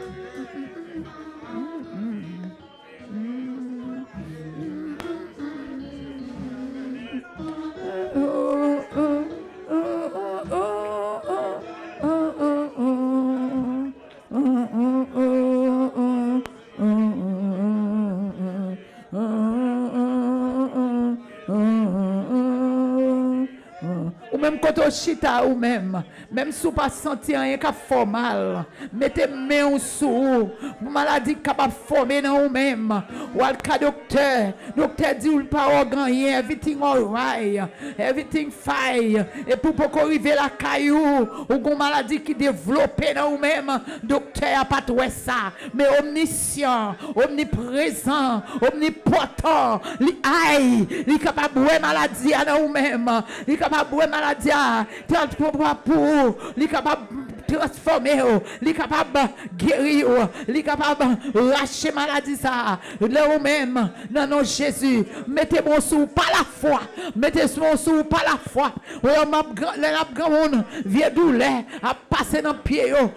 Ou même quand on chita ou même si vous pas sentir rien qui fait mal, mettez main sous maladie capable former dans vous même. Ou al cas docteur dit ou pas gagner, everything alright, everything fine. Et pour arriver la caillou ou une maladie qui développe dans vous même, docteur a pas tout ça, mais omniscient, omniprésent, omnipotent, li aïe, li capable de maladie dans vous même, li capable de maladie pour li capable transformer, li capable guérir, li capable lâcher maladie ça. Là même dans nom Jésus, mettez mon sou par la foi, mettez mon sou par la foi. Les grand vieux douleur à passer dans pied yo,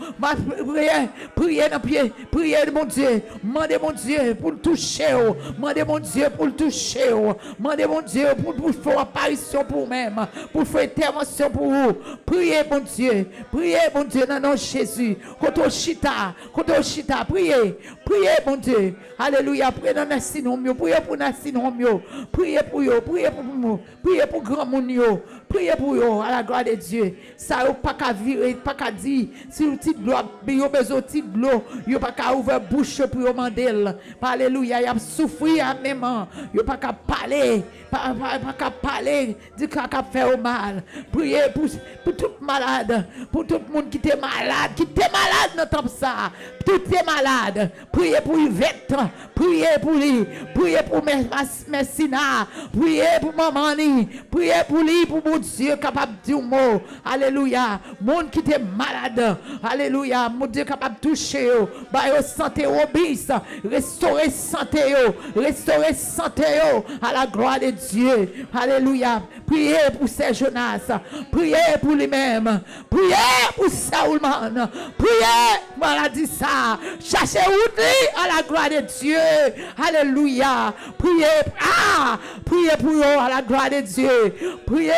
prier dans pied, prier mon Dieu, mandez mon Dieu pour toucher, mandez mon Dieu pour toucher, mandez mon Dieu pour faire apparition pour même, pour faire intervention pour vous. Priez mon Dieu dans nom Jésus. Quand on chita, priez mon Dieu. Alléluia, priez dans merci nom mieux, priez pour merci nom mieux, priez pour yo, priez pour grand monde yo, priez pour yo à la gloire de Dieu. Ça yo pas qu'à virer, pas qu'à dire si le petit gloire, yo besoin de petit l'eau, yo pas qu'à ouvrir bouche pour yo mandel. Alléluia, y a souffrir même, yo pas qu'à parler, pas qu'à parler, dit qu'à faire mal. Priez pour tout malade, pour tout le monde qui est malade, dans temps ça. Tout est malade. Priez pour Yvette, priez pour lui, priez pour Messina, priez pour maman, priez pour lui, pour mon Dieu capable de dire un mot. Alléluia. Monde qui est malade. Alléluia. Mon Dieu capable de toucher. Bah, santé obéisse. Restaurer santé. Restaurer santé. À la gloire de Dieu. Alléluia. Priez pour ces Jonas. Priez pour lui-même. Priez pour Saoulman. Priez, maladie ça. Cherchez outil à la gloire de Dieu. Alléluia. Priez. Priez pour eux à la gloire de Dieu. Priez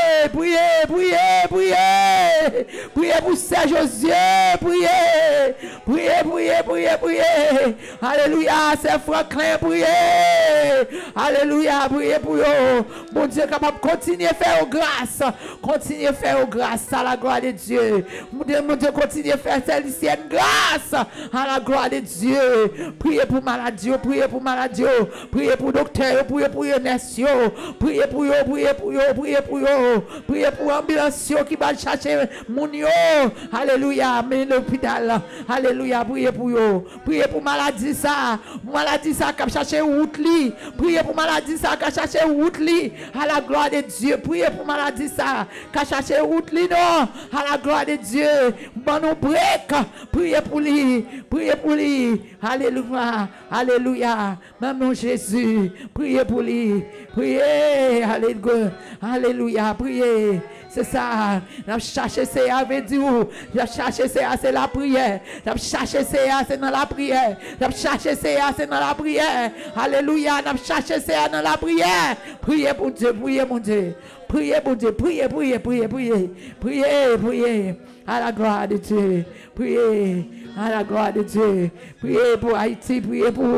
pour Saint Josué. Priez. Alléluia. C'est Franklin. Priez. Alléluia. Priez pour eux. Bon Dieu, capable de continuer à faire grâce. Continuer à faire grâce à la gloire de Dieu. Mon Dieu, continuer à faire celle-ci grâce à la gloire de Dieu. Priez pour maladie, priez pour maladie, priez pour docteur, priez pour nurse, priez pour eux, priez pour eux, priez pour eux, priez pour ambulance qui va chercher mon yo. Alléluia, mais l'hôpital. Alléluia, priez pour eux. Priez pour maladie ça qui va chercher route li. Priez pour maladie ça qui va chercher route li. À la gloire de Dieu. Priez pour maladie ça qui va chercher route li non. À la gloire de Dieu. Bon nous break. Priez pour lui. Priez pour lui. Alléluia. Alléluia. Maman Jésus. Priez pour lui. Priez. Alléluia. Alléluia. Priez. C'est ça. La chercher c'est avec Dieu. La chercher c'est la prière. La chercher c'est dans la prière. La chercher c'est dans la prière. Alléluia. La chercher c'est dans la prière. Priez pour Dieu. Priez mon Dieu. Priez pour Dieu. Priez, priez, priez, priez. Priez, priez. À la gloire de Dieu. Priez. À la gloire de Dieu. Priez pour Haïti. Priez pour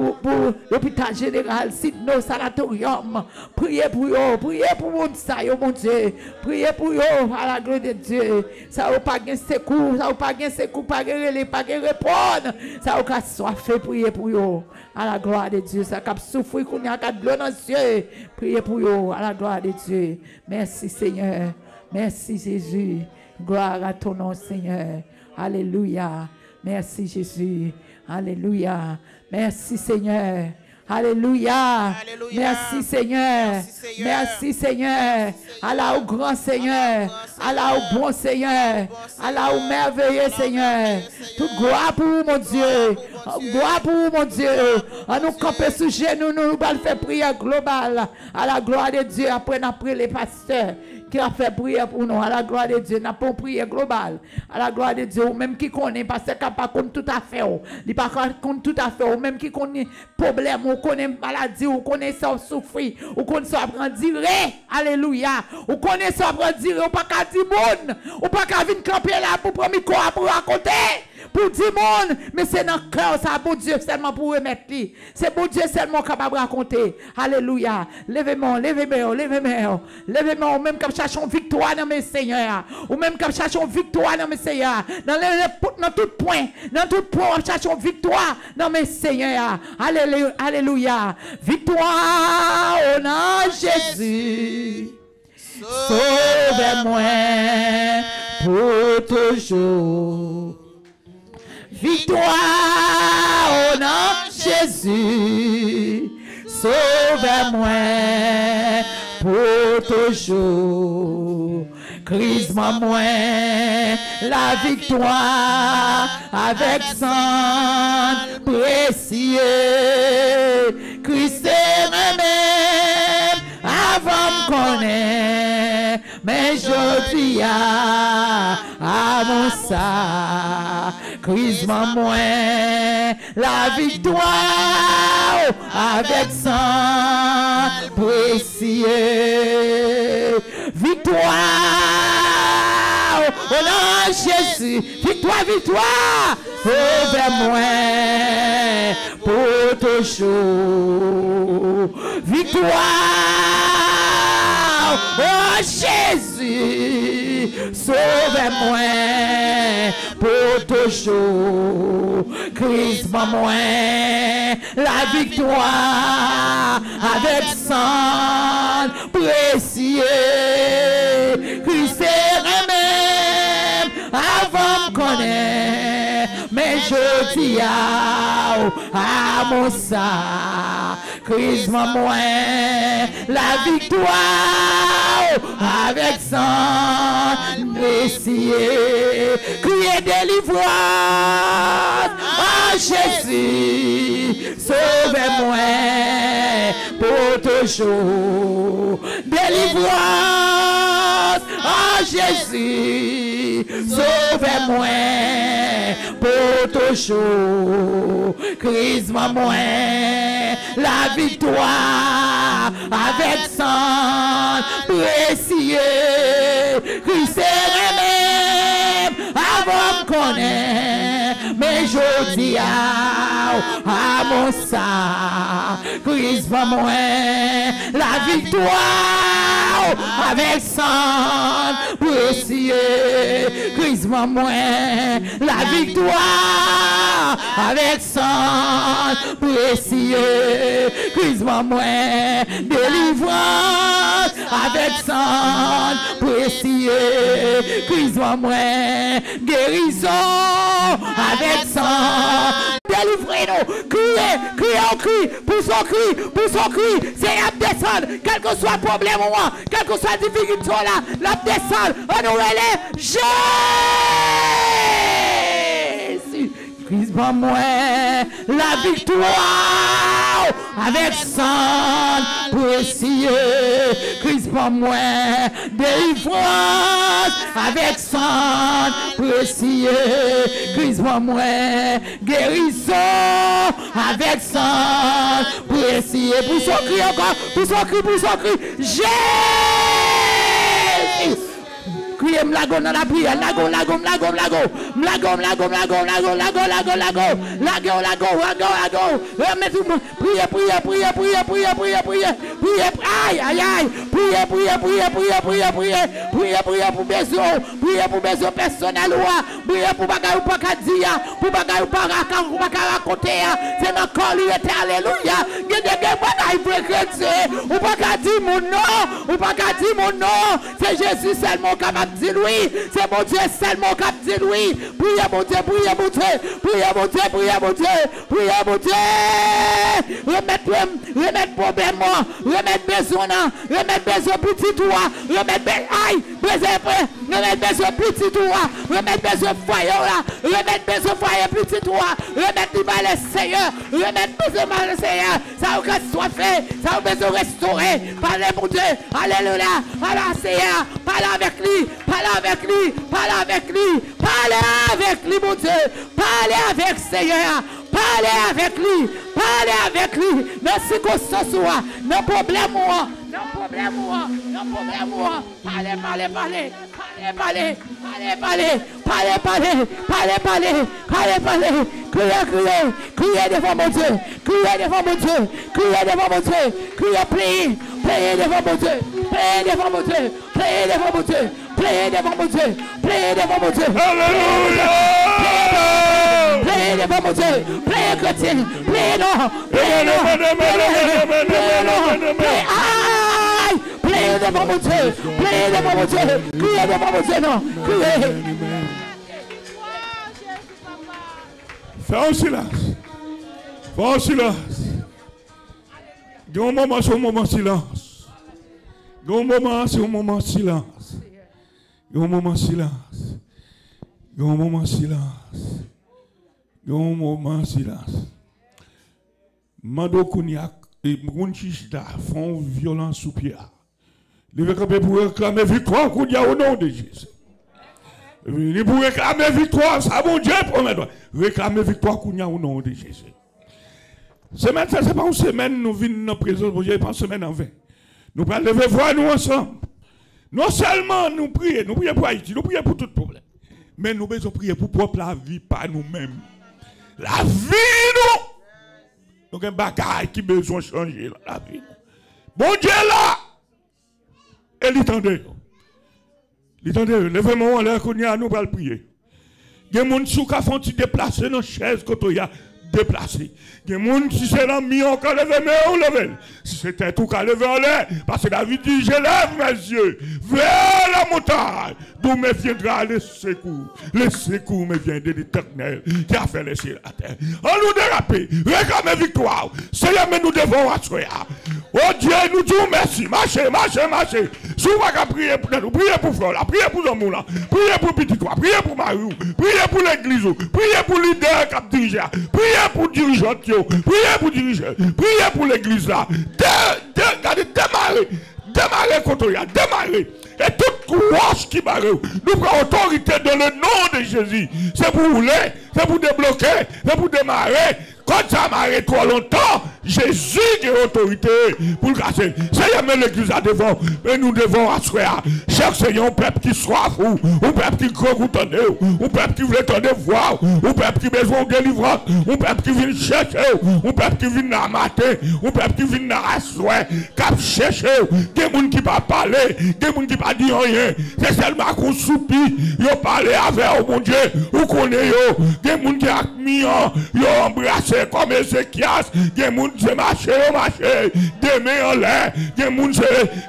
l'hôpital général. Sidno Sanatorium. Priez pour eux. Priez pour mon Dieu. Priez pour eux. À la gloire de Dieu. Ça n'a pas de secours. Ça n'a pas de secours. Pas de relais. Pas de répondre. Ça n'a pas soif. Priez pour eux. À la gloire de Dieu. Ça n'a pas souffrir. Qu'on y a de l'eau dans les yeux. Priez pour eux. À la gloire de Dieu. Merci Seigneur. Merci Jésus. Gloire à ton nom Seigneur. Alléluia. Merci Jésus. Alléluia. Merci Seigneur. Alléluia. Alléluia. Merci Seigneur. Merci Seigneur. Allah au grand Seigneur. Allah au bon Seigneur. Allah au merveilleux Seigneur. Toute gloire pour vous, mon Dieu. Gloire pour vous, mon Dieu. À nous camper sous genoux, nous allons faire prière globale. À la gloire de Dieu. Après les pasteurs qui a fait prière pour nous. À la gloire de Dieu. N'a pas prière globale. À la gloire de Dieu. Ou même qui connaît, parce qu'il n'a pas tout à fait. Il n'a pas tout à fait. Ou même qui connaît problème, ou connaît maladie, ou connaît ça souffrir, ou connaît ça apprendre dire. Alléluia. Ou connaît ça apprendre dire. Ou pas qu'à dire bon. Ou pas qu'à venir camper là pour prendre micro pour raconter. Pour dire bon. Mais c'est dans le cœur, ça, bon Dieu seulement pour remettre lui. C'est bon Dieu seulement capable de raconter. Alléluia. Levez-moi, levez-moi, levez-moi. Levez-moi, ou même comme cherchons victoire dans mes seigneurs. Ou même comme cherchons victoire dans mes seigneurs. Dans tout point. Dans tout point, cherchons victoire dans mes seigneurs. Alléluia. Alléluia. Victoire au nom de Jésus. Sauve-moi pour toujours. Victoire au nom de Jésus. Sauve-moi pour toujours. Crise-moi la victoire avec sang précieux. Christ est même avant me connaître, mais je dis à mon ça. Crise-moi la victoire avec sang précieux. Victoire au nom de Jésus. Victoire, victoire. Sauve-moi pour toujours. Victoire oh Jésus. Sauve-moi pour toujours. Crise-moi la victoire avec sang précieux. Christ est même avant me connaître, mais je dis à mon sang. Crise-moi la victoire avec sang précieux. Criez délivrance oh Jésus. Sauve-moi pour toujours. Délivrance oh Jésus. Sauve-moi pour toujours. Crise-moi la victoire avec sang précieux. Christ est même avant me connaître, mais je dis à mon sang. Crise-moi la victoire avec sang précieux. Christ m'a moins la victoire avec sang précieux. Christ m'a moins délivrance avec sang précieux. Christ m'a moins guérison avec sang. Délivrez-nous, criez, poussons cri, c'est à descendre, quel que soit le problème, quel que soit la difficulté, la descendre, on nous relève, Jésus, Christ par moi, la victoire, avec sang précieux, Christ par moi, délivrance, avec sang précieux, Christ par moi, guérison, avec sang précieux, pour son cri encore, pour son cri, Jésus! Criez mlago dans la prière, lago, priez pour besoin personnel, priez pour bagaille pas qu'à dire, pour bagaille pas raconter, c'est dans corps lui était alléluia, il y a des bagailles pour chrétien, ou pas qu'à dire mon nom, c'est Jésus seulement capable de dire oui, c'est mon Dieu seulement capable de dire oui, priez mon Dieu, remettre problème, remettre besoin, petit toi, remettre petit toi, remettre besoin foyer là, remettre besoin foyer petit toi, remettre le Seigneur, ça va soit fait, ça va besoin restaurer, parlez mon Dieu, alléluia, parlez Seigneur, parlez avec lui, mon Dieu, parlez avec Seigneur, parlez avec lui, dans ce circonstance, dans problème, criez devant mon Dieu, criez devant mon Dieu, priez devant mon Dieu, Alléluia! Priez devant mon Dieu, priez chrétien, priez non, priez devant mon Dieu, criez devant mon Dieu, non, criez. Fais un silence. Il y a un moment, c'est un moment de silence. Il y a un moment, c'est un moment de silence. Il y a un moment de silence. Il y a un moment de silence. Il y a un moment de silence. Mando Kouniak et Mounchichda font violence sous pied. Ils veulent pour réclamer victoire au nom de Jésus. Ils pour réclamer victoire, ça mon Dieu promet. Réclamer victoire au nom de Jésus. Semaine, ça c'est pas une semaine, nous venons dans la présence de Dieu, pas une semaine en vain. Nous allons lever voir nous ensemble. Non seulement nous prions pour Haïti, nous prions pour tout problème. Mais nous devons prier pour propre la vie, pas nous-mêmes. La vie, nous. Nous avons un bagage qui a besoin de changer la vie. Bon Dieu là. Et l'étendez. Levez-moi en l'air qu'on y a, nous allons prier. Il y a des gens qui font déplacer dans la chaise quand il y a déplacé. Il y a des gens qui sont dans le million qui levé. Si c'était tout qu'à lever en l'air, parce que David dit, je lève mes yeux vers la montagne, d'où me viendra le secours. Le secours me vient de l'Éternel qui a fait les cieux et la terre. On nous dérape, réclamez victoire. Seigneur, mais nous devons assurer. Oh Dieu, nous disons merci. Marchez. Si vous voulez prier pour nous, priez pour Flora, priez pour l'amour, priez pour Petit Toi, priez pour Mariou, priez pour l'église, priez pour le leader qui dirige, priez pour dirigeants, priez pour l'église là. Démarrez contre lui, démarrez. Et toute courage qui barre, nous prenons autorité dans le nom de Jésus. C'est pour rouler, c'est pour débloquer, c'est pour démarrer. Quand ça marre trop longtemps, Jésus qui a autorité pour le casser. Seigneur, mais l'église à devant. Mais nous devons asseoir. Cher Seigneur, un peuple qui soif, un peuple qui croit vous tendez, un peuple qui veut tendre voir, un peuple qui a besoin de délivrance, un peuple qui vient chercher, un peuple qui vient mater, un peuple qui vient asseoir, qui chercher, des gens qui ne pas parler, des gens qui ne pas dire rien. C'est seulement qu'on soupire, ils parlent avec mon Dieu, ou connaît, des gens qui ont mis, ils ont embrassé comme Ézéchias, des gens qui ont marché, des mains en l'air, des gens qui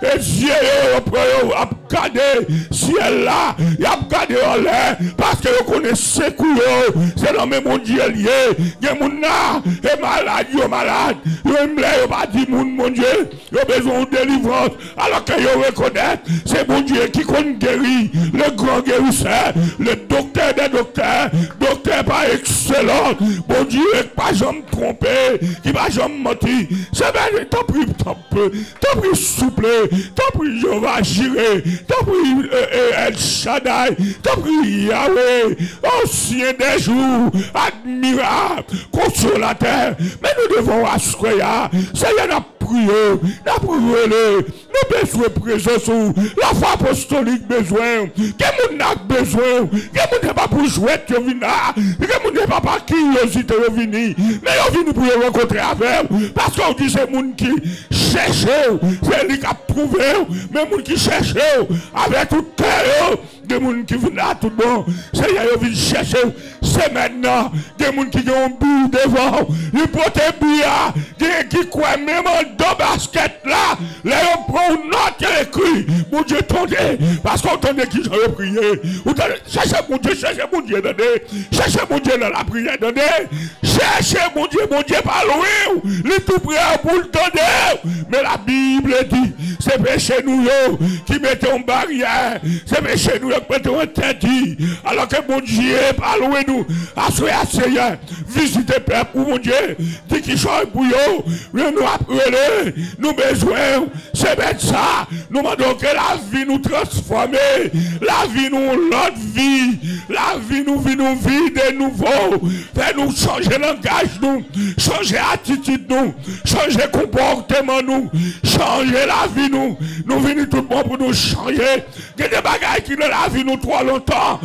ont regardé ciel là, ils ont regardé en l'air, parce que vous connaissez c'est le même mon Dieu lié, des gens qui sont malades, ils sont malades, ils ont pas dit mon Dieu, ils ont besoin de délivrance, alors qu'ils reconnaissent, c'est mon Dieu qui compte guérir, le grand guérisseur, le docteur des docteurs, docteur pas excellent, mon Dieu pas jamais trompé, qui va jamais mentir, c'est bien, t'en prie souple, t'en prie Jéhovah Jireh, t'en prie El Shaddai, t'en prie Yahweh, ancien des jours, admirable, consolateur, mais nous devons assurer, Seigneur n'a prié, nous besoin présence, la foi apostolique besoin, que nous avons besoin, que nous pas pour jouer que nous que nous pas par curiosité venir, mais nous venons pour rencontrer avec, parce qu'on dit c'est monde qui cherche, c'est lui qui a trouvé, mais monde qui cherche avec tout cœur, des gens qui viennent à tout bon, Seigneur, ils viennent chercher, c'est maintenant, des gens qui ont un but devant, ils portent un but, qui croient même en deux baskets là, les prend notre écrit, mon Dieu, tendez, parce qu'on entendait qu'ils ont prié, cherchez mon Dieu, donnez, cherchez mon Dieu dans la prière, donnez, cherchez mon Dieu, pas loin, les tout prières pour le donner, mais la Bible dit, c'est péché nous qui mettons en barrière, c'est péché nous qui mettons interdit, alors que mon Dieu pas loin nous, assoyez Seigneur, visitez peuple pour mon Dieu, dit qu'il change pour nous, nous apprenons, nous besoin, c'est mettre ça, nous demandons que la vie nous transforme, la vie nous l'autre vie, la vie nous vie de nouveau, fait nous changer langage nous, changer attitude nous, changer comportement nous, changer la vie nous venons tout le monde pour nous changer, il y a des bagages qui dans la vie nous trop longtemps,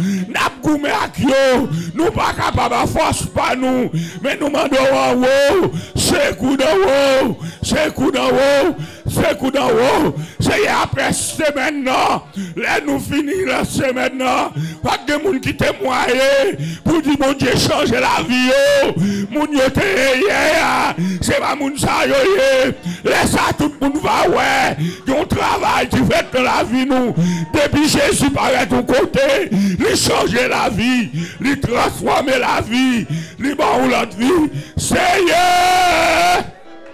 nous pas capables de force pas nous, mais nous demandons en haut, c'est coup d'en haut, c'est coup d'en haut, c'est coup d'en haut, c'est après semaine là, nous finissons la semaine là, pas de gens qui témoignent pour dire mon Dieu change la vie, mon Dieu c'est pas mon ça, laisse ça tout le monde va ouais, un travail qui fait dans la vie nous, depuis Jésus paraît de côté, il change la vie, il transforme la vie, il bat l'autre vie, Seigneur.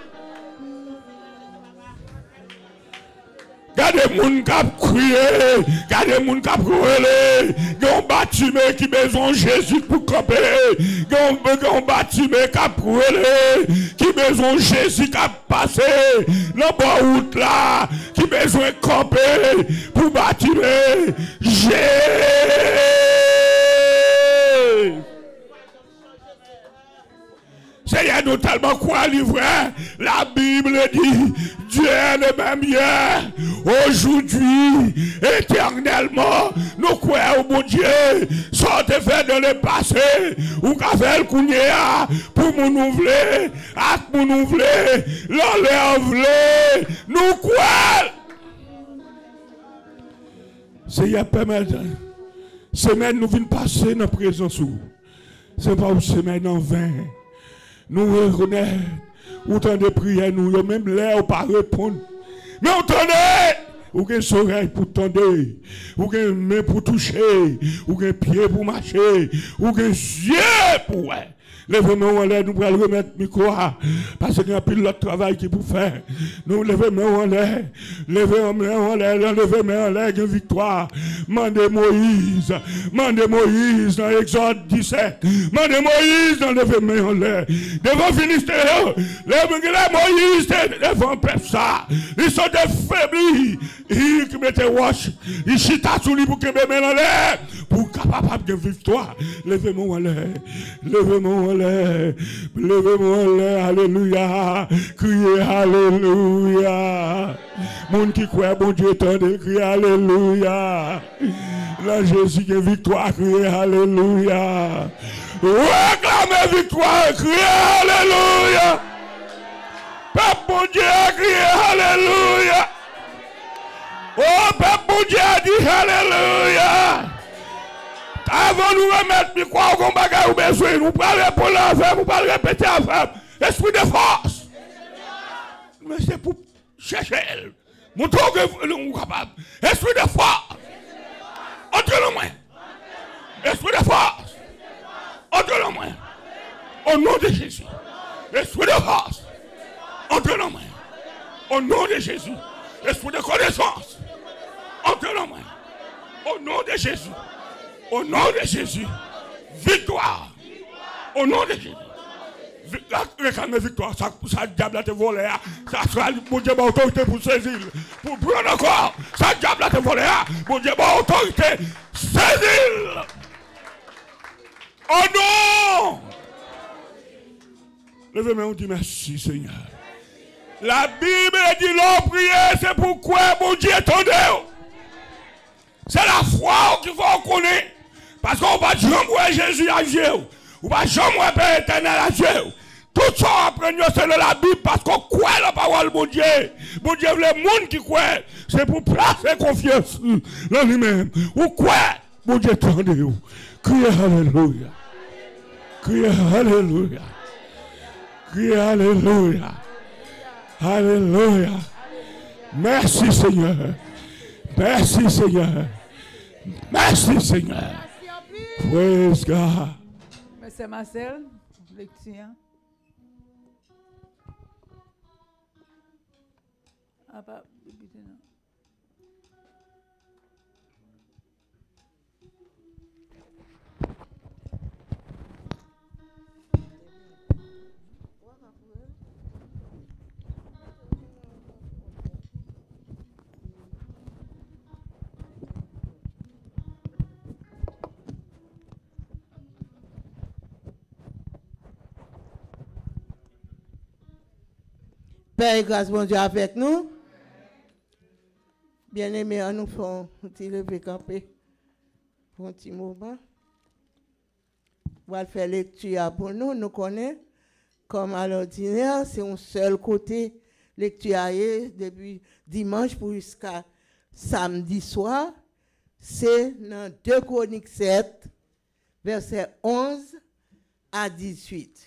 Gardez les gens qui ont crié, gardez les gens qui ont crié, il y a un bâtiment qui a besoin de Jésus pour camper, il y a un bâtiment qui a crié, qui a besoin de Jésus qui a passé, dans la route là, qui a besoin de camper pour bâtir Jésus. Seigneur, nous tellement quoi livrer. La Bible dit, Dieu est le même hier, aujourd'hui, éternellement. Nous croyons au bon Dieu, sans te faire de le passé, ou qu'à faire le kounia, pour nous nouveler, pour nous nouveler, l'enlever, nous croyons. Seigneur, permettez, semaine nous venons passer dans la présence. Ce n'est pas une semaine en vain. Nous reconnaissons, autant de prières, nous, même l'air, pas répondre. Mais entendez, ou qu'un oreille pour tendre, ou qu'un main pour toucher, ou qu'un pied pour marcher, ou qu'un yeux pour voir. Levez-moi en l'air, nous allons remettre le micro, parce qu'il y a plus de travail qui pour faire. Nous levez-moi en l'air, levez-moi en l'air, levez-moi en l'air, une victoire. Mandez Moïse dans Exode 17. Mandez Moïse dans levez-moi en l'air. Devant Philistins, levez Moïse devant peuple ça. Ils sont des faiblis. Ils mettent wash, ils chita sous lui pour qu'ils me mettent en l'air. pour capable de victoire. Levez-moi en l'air. Levez-moi en l'air. Levez-moi en l'air. Alléluia. Criez Alléluia. Monde qui croit, bon Dieu, tendez, criez Alléluia. Là, Jésus qui est victoire, criez Alléluia. Réclamez victoire, criez Alléluia. Peuple, bon Dieu, criez Alléluia. Oh, peuple, bon Dieu, dit Alléluia. Avant de nous remettre, nous croyons qu'on bagaille ou besoin, nous parlons pour l'enfer, nous parlons répéter l'enfer. Esprit de force. Mais c'est pour chercher. Mon tour que nous sommes capables. Esprit de force. Entre le moins. Esprit de force. Entre le moins. Au nom de Jésus. Esprit de force. Entre le moins. Au nom de Jésus. Esprit de connaissance. Entre le moins. Au nom de Jésus. Au nom de Jésus. Victoire. Au nom de Jésus. Réclame victoire. Ça diable à te voler. Ça sera mon Dieu, autorité pour saisir. Pour prendre encore. Ça diable à te voler. Mon Dieu, autorité. Saisir. Oh non. Levez-moi, on dit merci, Seigneur. La Bible dit l'homme prier, c'est pourquoi mon Dieu attendait. C'est la foi qu'il faut connaître. Parce qu'on va jamais voir Jésus à Dieu. On va jamais voir Père éternel à Dieu. Tout ça apprenons c'est de la Bible parce qu'on croit la parole de mon Dieu. Mon Dieu, le monde qui croit, c'est pour placer confiance dans lui-même. Ou quoi? Mon Dieu, attendez-vous. Criez Alléluia. Criez Alléluia. Criez Alléluia. Alléluia. Merci Seigneur. Merci Seigneur. Merci Seigneur. Praise God. Monsieur Marcel, lecture. Ah, pas, Père et grâce, bon Dieu, avec nous. Bien-aimés, nous faisons un petit lever campé pour un petit moment. On va faire lecture pour nous. Nous connaissons, comme à l'ordinaire, c'est un seul côté lecture depuis dimanche pour jusqu'à samedi soir. C'est dans 2 Chroniques 7, versets 11 à 18.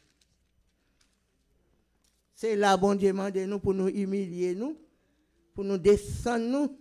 C'est là, bon Dieu, demande nous pour nous humilier, nous, pour nous descendre, nous.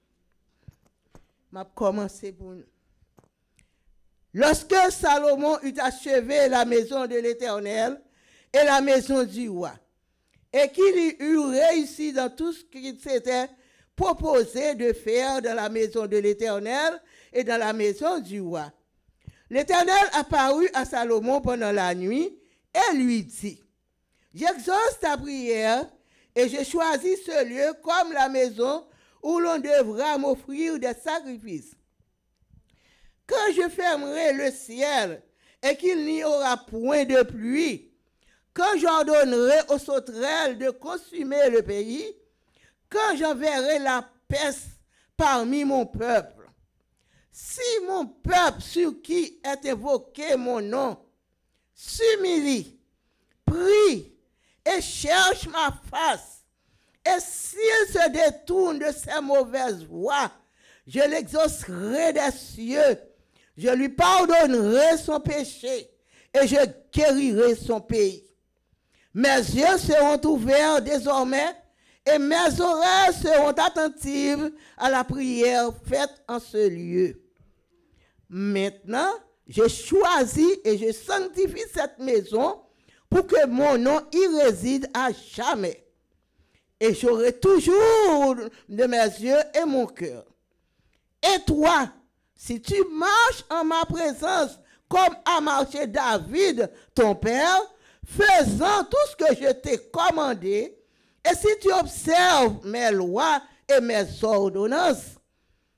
Je vais commencer pour nous. Lorsque Salomon eut achevé la maison de l'Éternel et la maison du roi, et qu'il eut réussi dans tout ce qu'il s'était proposé de faire dans la maison de l'Éternel et dans la maison du roi, l'Éternel apparut à Salomon pendant la nuit et lui dit: j'exauce ta prière et je choisis ce lieu comme la maison où l'on devra m'offrir des sacrifices. Quand je fermerai le ciel et qu'il n'y aura point de pluie, quand j'ordonnerai aux sauterelles de consumer le pays, quand j'enverrai la peste parmi mon peuple, si mon peuple sur qui est invoqué mon nom s'humilie, prie, et cherche ma face, et s'il se détourne de ses mauvaises voies, je l'exaucerai des cieux, je lui pardonnerai son péché, et je guérirai son pays. Mes yeux seront ouverts désormais, et mes oreilles seront attentives à la prière faite en ce lieu. Maintenant, je choisis et je sanctifie cette maison pour que mon nom y réside à jamais. Et j'aurai toujours de mes yeux et mon cœur. Et toi, si tu marches en ma présence comme a marché David, ton père, faisant tout ce que je t'ai commandé, et si tu observes mes lois et mes ordonnances,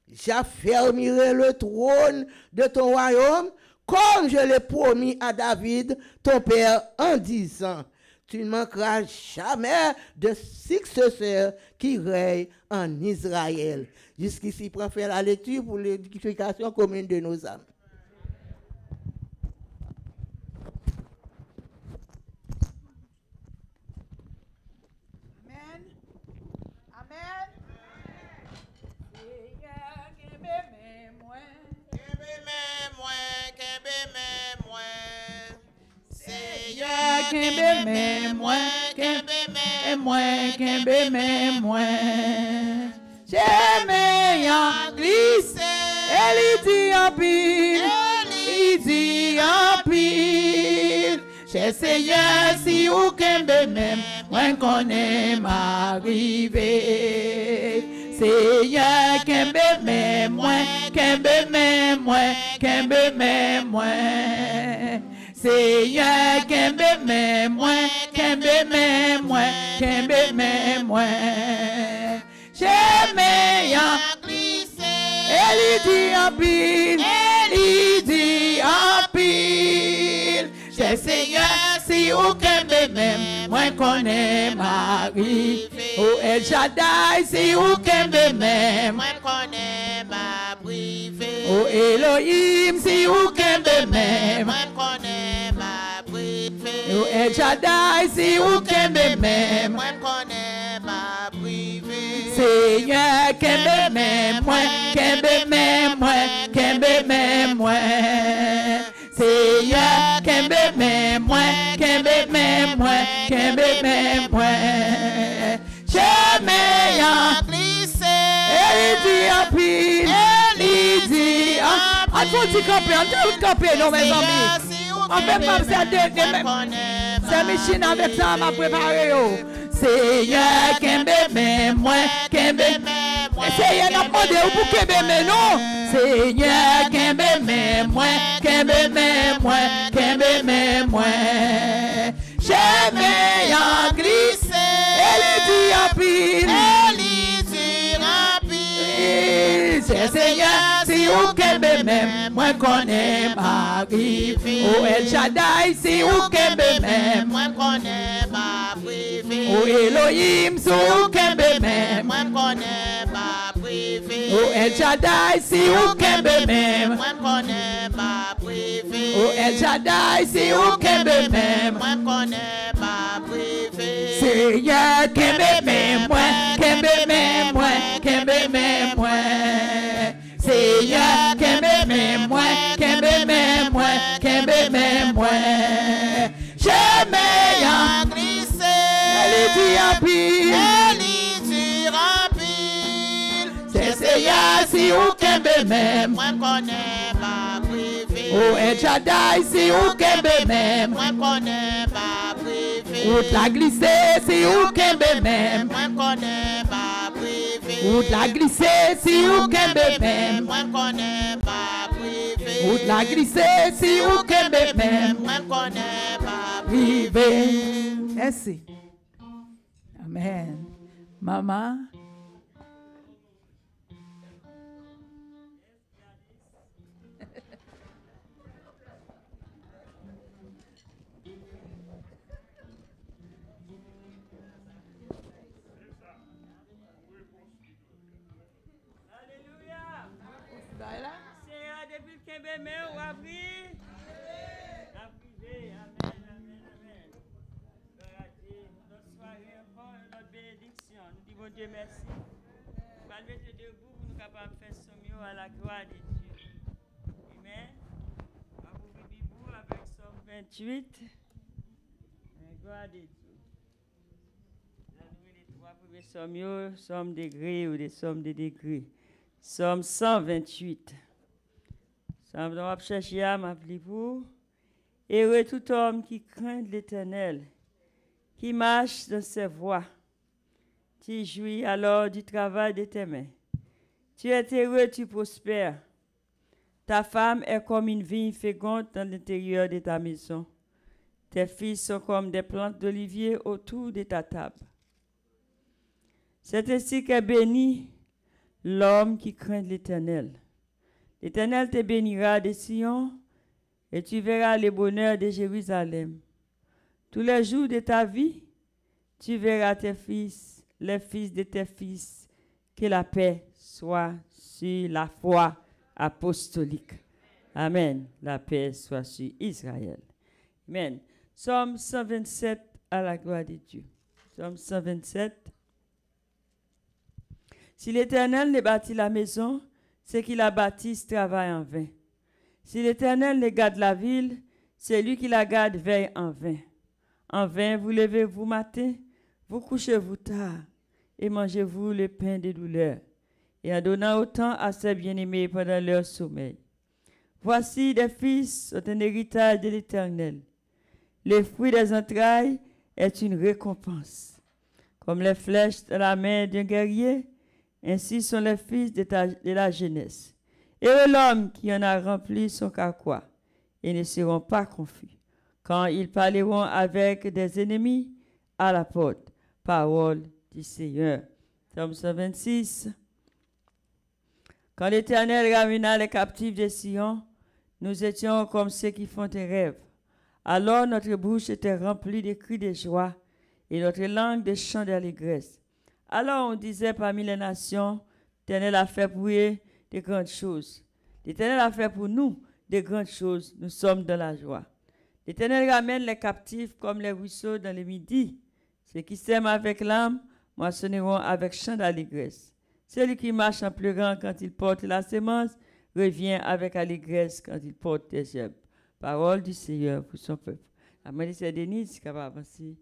j'affermirai le trône de ton royaume, comme je l'ai promis à David, ton père, en disant, tu ne manqueras jamais de successeurs qui règnent en Israël. Jusqu'ici, prends faire la lecture pour l'édification commune de nos âmes. Amen. Amen. Seigneur, kembe men mwen, kembe men mwen. J'aime yon glisse, elle dit en pile, il dit en pile. Cher Seigneur, si ou kembe men, mwen konen m'arrive. Seigneur, kembe men mwen, kembe men mwen, kembe men mwen. Seigneur, kembe men mwen, kembe men mwen, kembe men mwen. J'aime yon glisse, elle dit en pile, elle dit en pile. Cher Seigneur, si ou kembe men, mwen konen m'arrive. Oh El Shaddai, si ou kembe men, mwen konen m'arrive. Oh Elohim, si ou kembe men, mwen konen m'arrive. Oh El Shaddai, si ou kembe men, mwen konen m'arrive. Seigneur, kembe men mwen, kembe men mwen, kembe men mwen. Seigneur, kembe men mwen, kembe men mwen, kembe men mwen. J'aime yon glisse, elle dit en pile, elle dit en pile. On faut camper, non mes amis. On fait pas ça de c'est machine avec ça m'a préparé. Seigneur, kembe men mwen, kembe men mwen. Seigneur, n'a pas de pour kembe men non. Seigneur, kembe men mwen, kembe men mwen, kembe men mwen. J'aime yon glisse, elle dit en pile, elle dit en pile. C'est Seigneur, si ou kembe men, mwen konen m'arrive. Oh El Shaddai, si ou kembe men, mwen konen m'arrive. Oh Elohim, si ou kembe men, mwen konen m'arrive. Oh El Shaddai, si ou kembe men, mwen konen m'arrive. Oh El Shaddai, si ou kembe men, mwen konen m'arrive. Seigneur, kembe men mwen, kembe men mwen, kembe men mwen. Seigneur, kembe men mwen, kembe men mwen, kembe men mwen. J'aime yon glisse, elle dit en pile, elle dit en pile. C'est Seigneur, si ou kembe men, mwen konen m'arrive. Oh El Shaddai, si ou kembe men, mwen konen m'arrive. Ou la glisse, si ou kembe men, mwen konen m'arrive. Ou la glisse, si ou kembe men, mwen konen m'arrive. Ou la glisse, si ou kembe men, mwen konen m'arrive. Merci. Amen. Maman. Dieu merci. Nous allons mettre debout pour nous capables de faire somme à la gloire de Dieu. Amen. On va ouvrir Bible avec Somme 28. Gloire de Dieu. Nous allons ouvrir les trois premiers sommes, somme degrés ou des sommes de degrés. Somme 128. Somme dont on va chercher à m'appeler pour. Heureux tout homme qui craint l'Éternel, qui marche dans ses voies. Tu jouis alors du travail de tes mains. Tu es heureux, tu prospères. Ta femme est comme une vigne féconde dans l'intérieur de ta maison. Tes fils sont comme des plantes d'olivier autour de ta table. C'est ainsi qu'est béni l'homme qui craint l'Éternel. L'Éternel te bénira de Sion, et tu verras les bonheurs de Jérusalem. Tous les jours de ta vie, tu verras tes fils, les fils de tes fils. Que la paix soit sur la foi apostolique. Amen. La paix soit sur Israël. Amen. Psaume 127 à la gloire de Dieu. Psaume 127. Si l'Éternel ne bâtit la maison, c'est qu'il la bâtisse travaille en vain. Si l'Éternel ne garde la ville, c'est lui qui la garde veille en vain. En vain vous levez-vous matin, vous couchez-vous tard, et mangez-vous le pain de douleur, et en donnant autant à ses bien-aimés pendant leur sommeil. Voici des fils sont un héritage de l'Éternel. Le fruit des entrailles est une récompense. Comme les flèches dans la main d'un guerrier, ainsi sont les fils de la jeunesse. Et l'homme qui en a rempli son carquois, et ne seront pas confus, quand ils parleront avec des ennemis à la porte. Parole du Seigneur. Psaume 126. Quand l'Éternel ramena les captifs de Sion, nous étions comme ceux qui font un rêve. Alors notre bouche était remplie de cris de joie et notre langue de chants d'allégresse. Alors on disait parmi les nations, l'Éternel a fait pour eux de grandes choses. L'Éternel a fait pour nous de grandes choses. Nous sommes dans la joie. L'Éternel ramène les captifs comme les ruisseaux dans le midi. Ceux qui sèment avec l'âme moissonneront avec chant d'allégresse. Celui qui marche en pleurant quand il porte la semence revient avec allégresse quand il porte des herbes. Parole du Seigneur pour son peuple. La main de c'est Denise qui va avancer.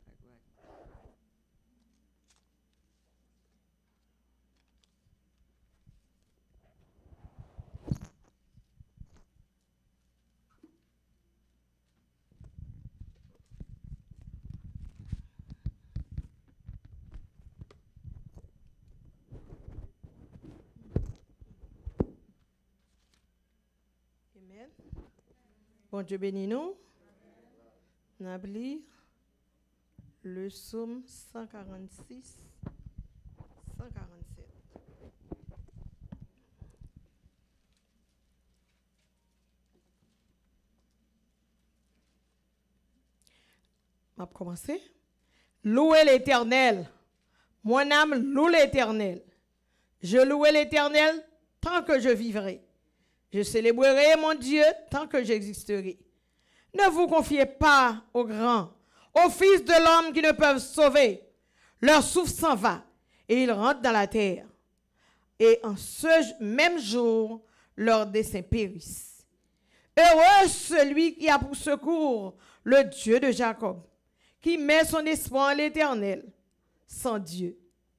Amen. Bon Dieu bénis nous. On va lire le psaume 146, 147. On va commencer. Louez l'Éternel. Mon âme loue l'Éternel. Je louerai l'Éternel tant que je vivrai. Je célébrerai mon Dieu tant que j'existerai. Ne vous confiez pas aux grands, aux fils de l'homme qui ne peuvent sauver. Leur souffle s'en va et ils rentrent dans la terre. Et en ce même jour, leurs desseins périssent. Heureux celui qui a pour secours le Dieu de Jacob, qui met son espoir en l'Éternel, sans Dieu.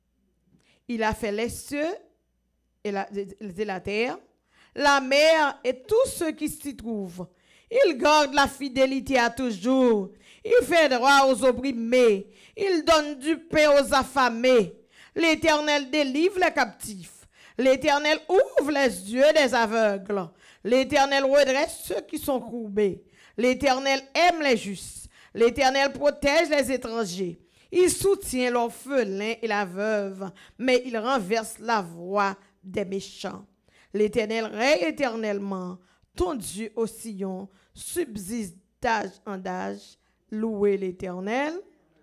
Il a fait les cieux et la terre, la mer et tout ce qui s'y trouve. Il garde la fidélité à toujours. Il fait droit aux opprimés. Il donne du pain aux affamés. L'Éternel délivre les captifs. L'Éternel ouvre les yeux des aveugles. L'Éternel redresse ceux qui sont courbés. L'Éternel aime les justes. L'Éternel protège les étrangers. Il soutient l'orphelin et la veuve, mais il renverse la voix des méchants. L'Éternel règne éternellement, ton Dieu au Sion, subsiste d'âge en âge. Louez l'Éternel.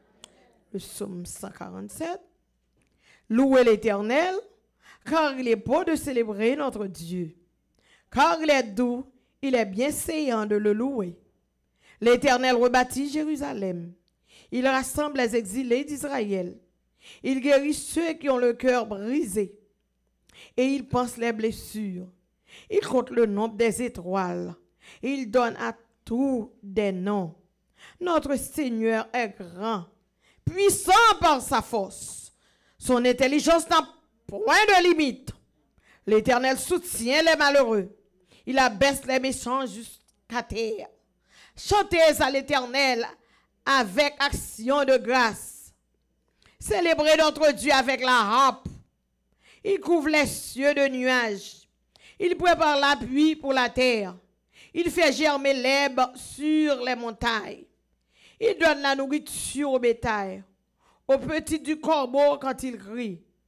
Le psaume 147. Louez l'Éternel, car il est beau de célébrer notre Dieu. Car il est doux, il est bienséant de le louer. L'Éternel rebâtit Jérusalem. Il rassemble les exilés d'Israël. Il guérit ceux qui ont le cœur brisé. Et il pense les blessures. Il compte le nombre des étoiles. Il donne à tous des noms. Notre Seigneur est grand, puissant par sa force. Son intelligence n'a point de limite. L'Éternel soutient les malheureux. Il abaisse les méchants jusqu'à terre. Chantez à l'Éternel avec action de grâce. Célébrez notre Dieu avec la harpe. Il couvre les cieux de nuages. Il prépare la pluie pour la terre. Il fait germer l'herbe sur les montagnes. Il donne la nourriture au bétail, aux petits du corbeau quand il crie.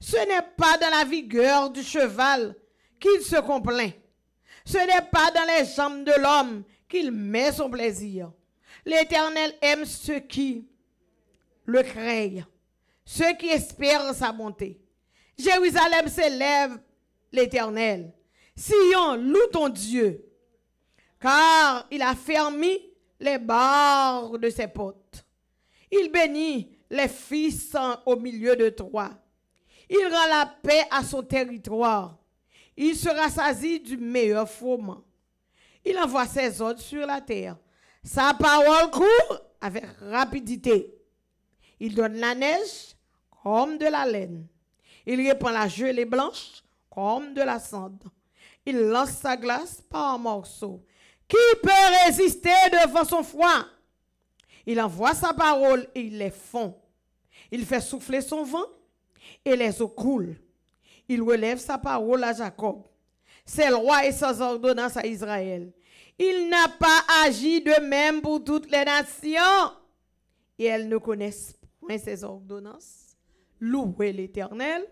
Ce n'est pas dans la vigueur du cheval qu'il se complaint. Ce n'est pas dans les jambes de l'homme qu'il met son plaisir. L'Éternel aime ceux qui le craignent, ceux qui espèrent sa bonté. Jérusalem s'élève l'Éternel. Sion, loue ton Dieu, car il a fermé les barres de ses portes. Il bénit les fils au milieu de toi. Il rend la paix à son territoire. Il se rassasie du meilleur froment. Il envoie ses ordres sur la terre. Sa parole court avec rapidité. Il donne la neige comme de la laine. Il répand la gelée blanche comme de la cendre. Il lance sa glace par morceaux. Qui peut résister devant son froid? Il envoie sa parole et il les fond. Il fait souffler son vent et les eaux coulent. Il relève sa parole à Jacob, ses lois et ses ordonnances à Israël. Il n'a pas agi de même pour toutes les nations. Et elles ne connaissent point ses ordonnances. Louez l'Éternel.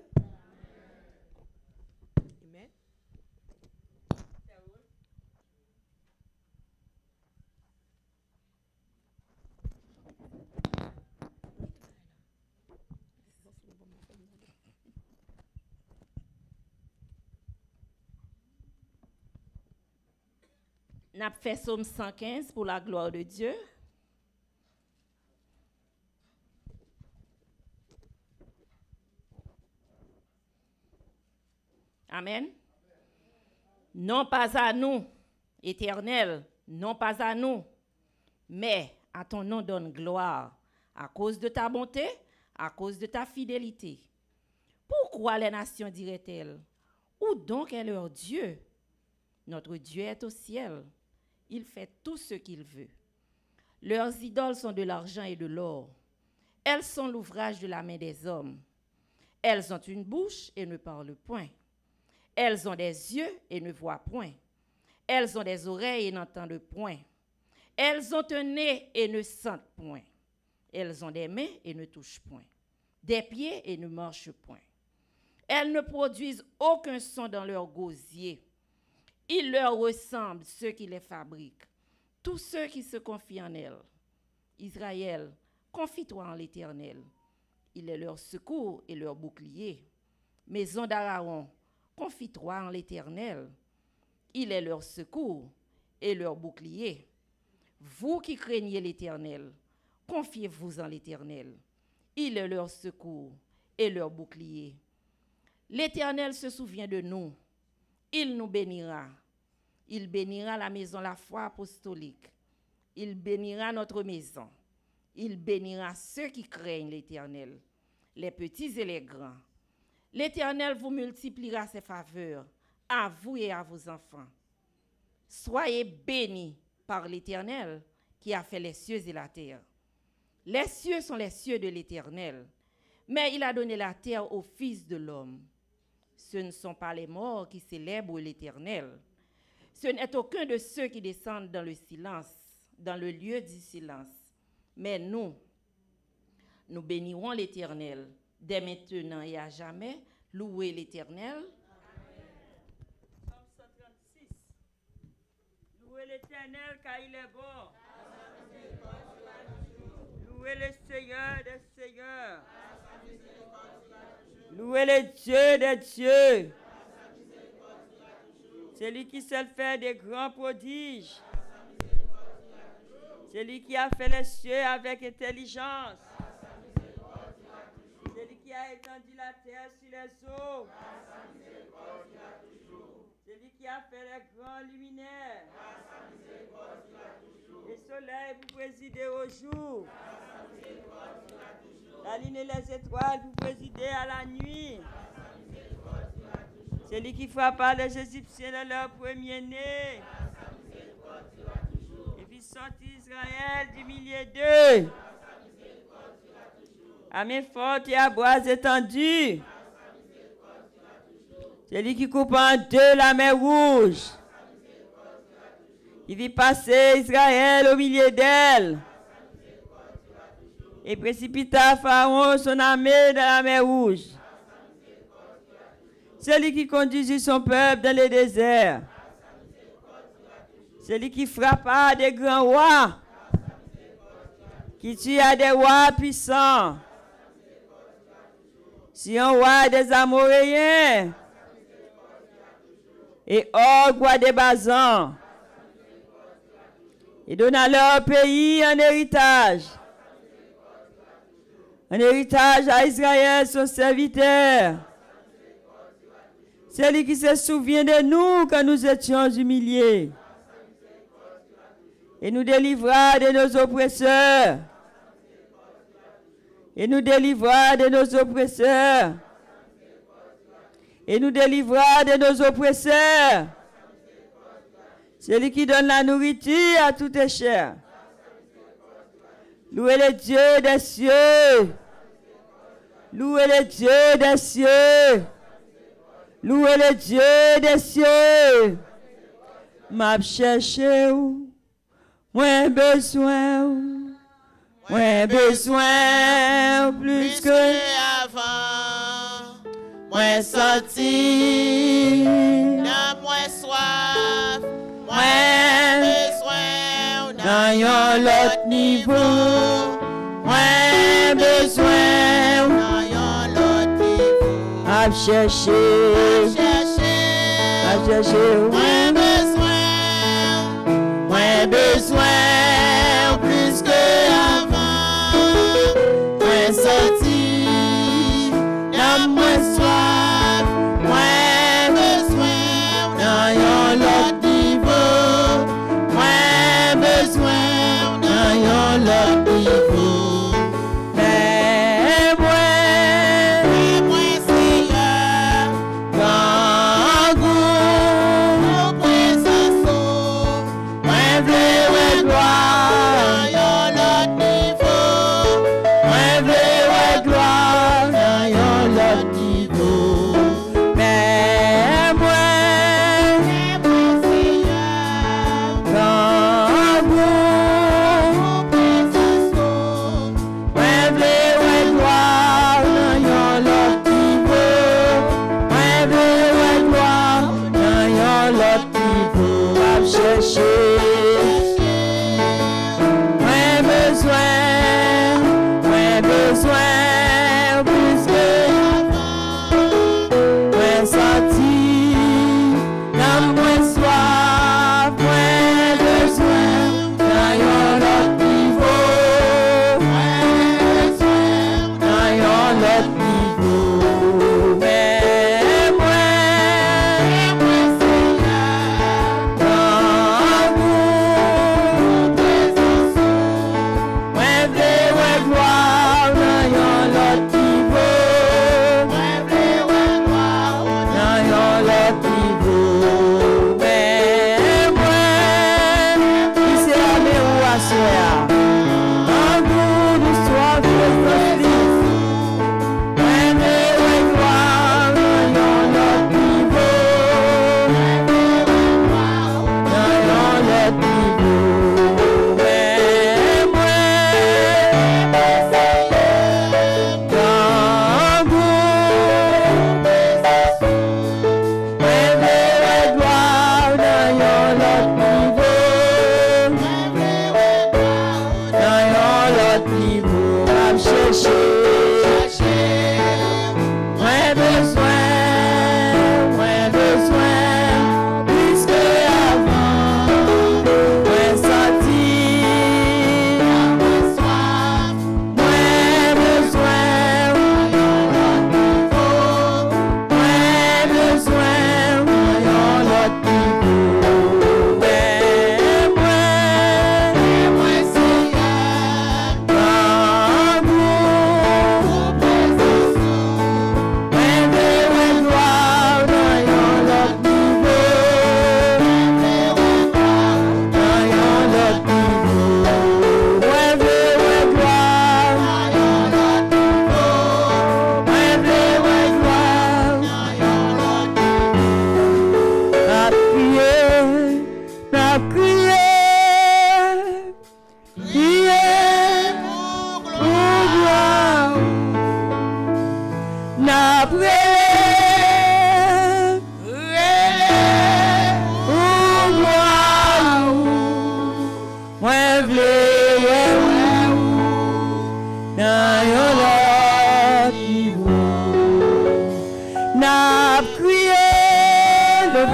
Amen. N'a fait Psaume 115 pour la gloire de Dieu. Amen. Non pas à nous, Éternel, non pas à nous, mais à ton nom donne gloire, à cause de ta bonté, à cause de ta fidélité. Pourquoi les nations diraient-elles? Où donc est leur Dieu? Notre Dieu est au ciel. Il fait tout ce qu'il veut. Leurs idoles sont de l'argent et de l'or. Elles sont l'ouvrage de la main des hommes. Elles ont une bouche et ne parlent point. Elles ont des yeux et ne voient point. Elles ont des oreilles et n'entendent point. Elles ont un nez et ne sentent point. Elles ont des mains et ne touchent point. Des pieds et ne marchent point. Elles ne produisent aucun son dans leur gosier. Il leur ressemble ceux qui les fabriquent, tous ceux qui se confient en elles. Israël, confie-toi en l'Éternel. Il est leur secours et leur bouclier. Maison d'Aaron, confie-toi en l'Éternel. Il est leur secours et leur bouclier. Vous qui craignez l'Éternel, confiez-vous en l'Éternel. Il est leur secours et leur bouclier. L'Éternel se souvient de nous. Il nous bénira. Il bénira la maison La Foi apostolique. Il bénira notre maison. Il bénira ceux qui craignent l'Éternel, les petits et les grands. L'Éternel vous multipliera ses faveurs, à vous et à vos enfants. Soyez bénis par l'Éternel qui a fait les cieux et la terre. Les cieux sont les cieux de l'Éternel, mais il a donné la terre au Fils de l'homme. Ce ne sont pas les morts qui célèbrent l'Éternel. Ce n'est aucun de ceux qui descendent dans le silence, dans le lieu du silence. Mais nous bénirons l'Éternel dès maintenant et à jamais. Louez l'Éternel. Psaume 136. Louez l'Éternel car il est bon. Louez le Seigneur des Seigneurs. Louez le Dieu des dieux. C'est lui qui sait faire des grands prodiges. C'est lui qui a fait les cieux avec intelligence. C'est lui qui a étendu la terre sur les eaux. C'est lui qui a fait les grands luminaires. Le soleil, vous présidez au jour. La lune et les étoiles, vous présidez à la nuit. C'est lui qui frappa les Égyptiens de leur premier-né. Et puis sortit Israël du milieu d'eux. À main forte et à bras étendus. C'est lui qui coupe en deux la mer rouge. Il vit passer Israël au milieu d'elle. Et précipita Pharaon son armée dans la mer rouge. Celui qui conduisit son peuple dans les déserts. Celui qui frappa des grands rois. Qui tua des rois puissants. Si un roi des Amoréens. Et Og, roi des Basans. Et donna leur pays en héritage. Un héritage à Israël, son serviteur. Celui qui se souvient de nous quand nous étions humiliés. Et nous délivra de nos oppresseurs. Et nous délivra de nos oppresseurs. Et nous délivra de nos oppresseurs. Celui qui donne la nourriture à tout est cher. Louez le Dieu des cieux. Louez le Dieu des cieux. Louez le Dieu des cieux. M'a cherché où? Moins besoin. Moins besoin plus que avant. Moins senti. Moins soif. Moins besoin. Dans yon l'autre niveau. Moins besoin. Dans yon l'autre niveau. À chercher. À chercher. Moins besoin. Moins besoin. Plus que avant. Moins senti. Moins soif. Moins besoin. Dans yon l'autre niveau. Moins besoin. Dans yon l'autre niveau.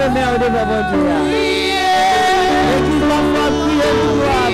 Levez main devant mon Dieu. L'église va pouvoir prier pour gloire.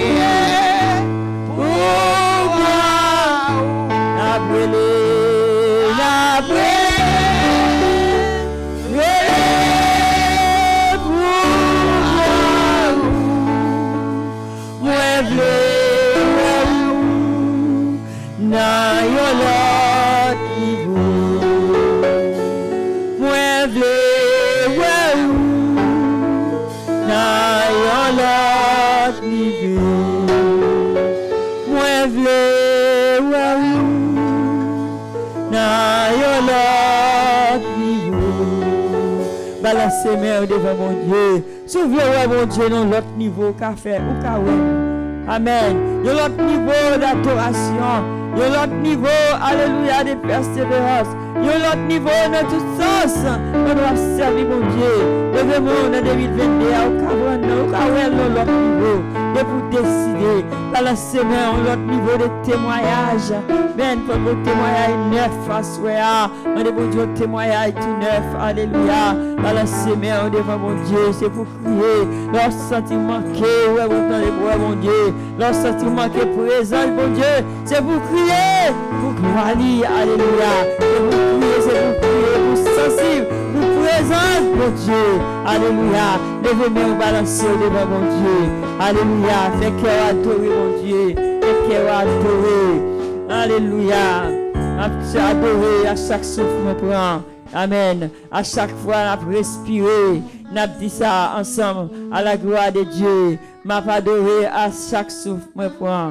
Balancez main devant mon Dieu. Souviens-moi mon Dieu dans l'autre niveau qu'a fait ou qu'a ouais. Amen. Dans l'autre niveau d'adoration. Dans l'autre niveau, alléluia, de persévérance. Dans l'autre niveau, dans tout sens. On doit servir mon Dieu. Levez-moi en 2022 au qu'a l'autre niveau. De pour décider. Balancez main dans l'autre niveau de témoignage. Ben, pour vos témoignages neufs à soi. On est bon Dieu, témoignage tout neuf. Alléluia. Balancez main devant mon Dieu. C'est pour crier. Leur sentiment manqué. Ouais, vous entendez, mon Dieu. Leur sentiment manqué présent, mon Dieu. C'est pour crier. Pour gloire. Alléluia. C'est pour crier. C'est pour crier. Pour sensible. Pour présent, mon Dieu. Alléluia. Levez-moi au balancer devant mon Dieu. Alléluia. Fais cœur adorer, mon Dieu. Fais cœur adorer. Alléluia. Adorer à chaque souffle me prend. Amen. À chaque fois, on a respiré. On a dit ça ensemble. À la gloire de Dieu. M'a adoré à chaque souffle me prend.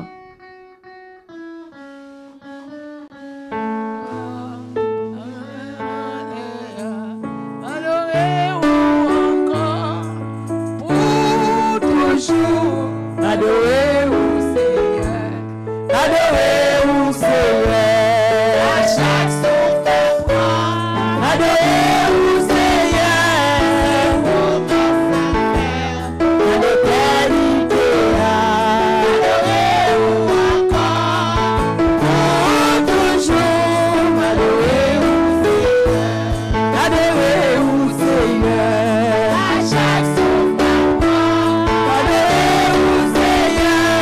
Adorez-vous, Seigneur. Adorez-vous, Seigneur. À chaque souffle, adorez-vous, Seigneur. Pour notre affaire, à l'éternité. Adorez-vous encore. Pour toujours, adorez-vous, Seigneur. Adorez-vous, Seigneur. À chaque souffle, adorez-vous, Seigneur.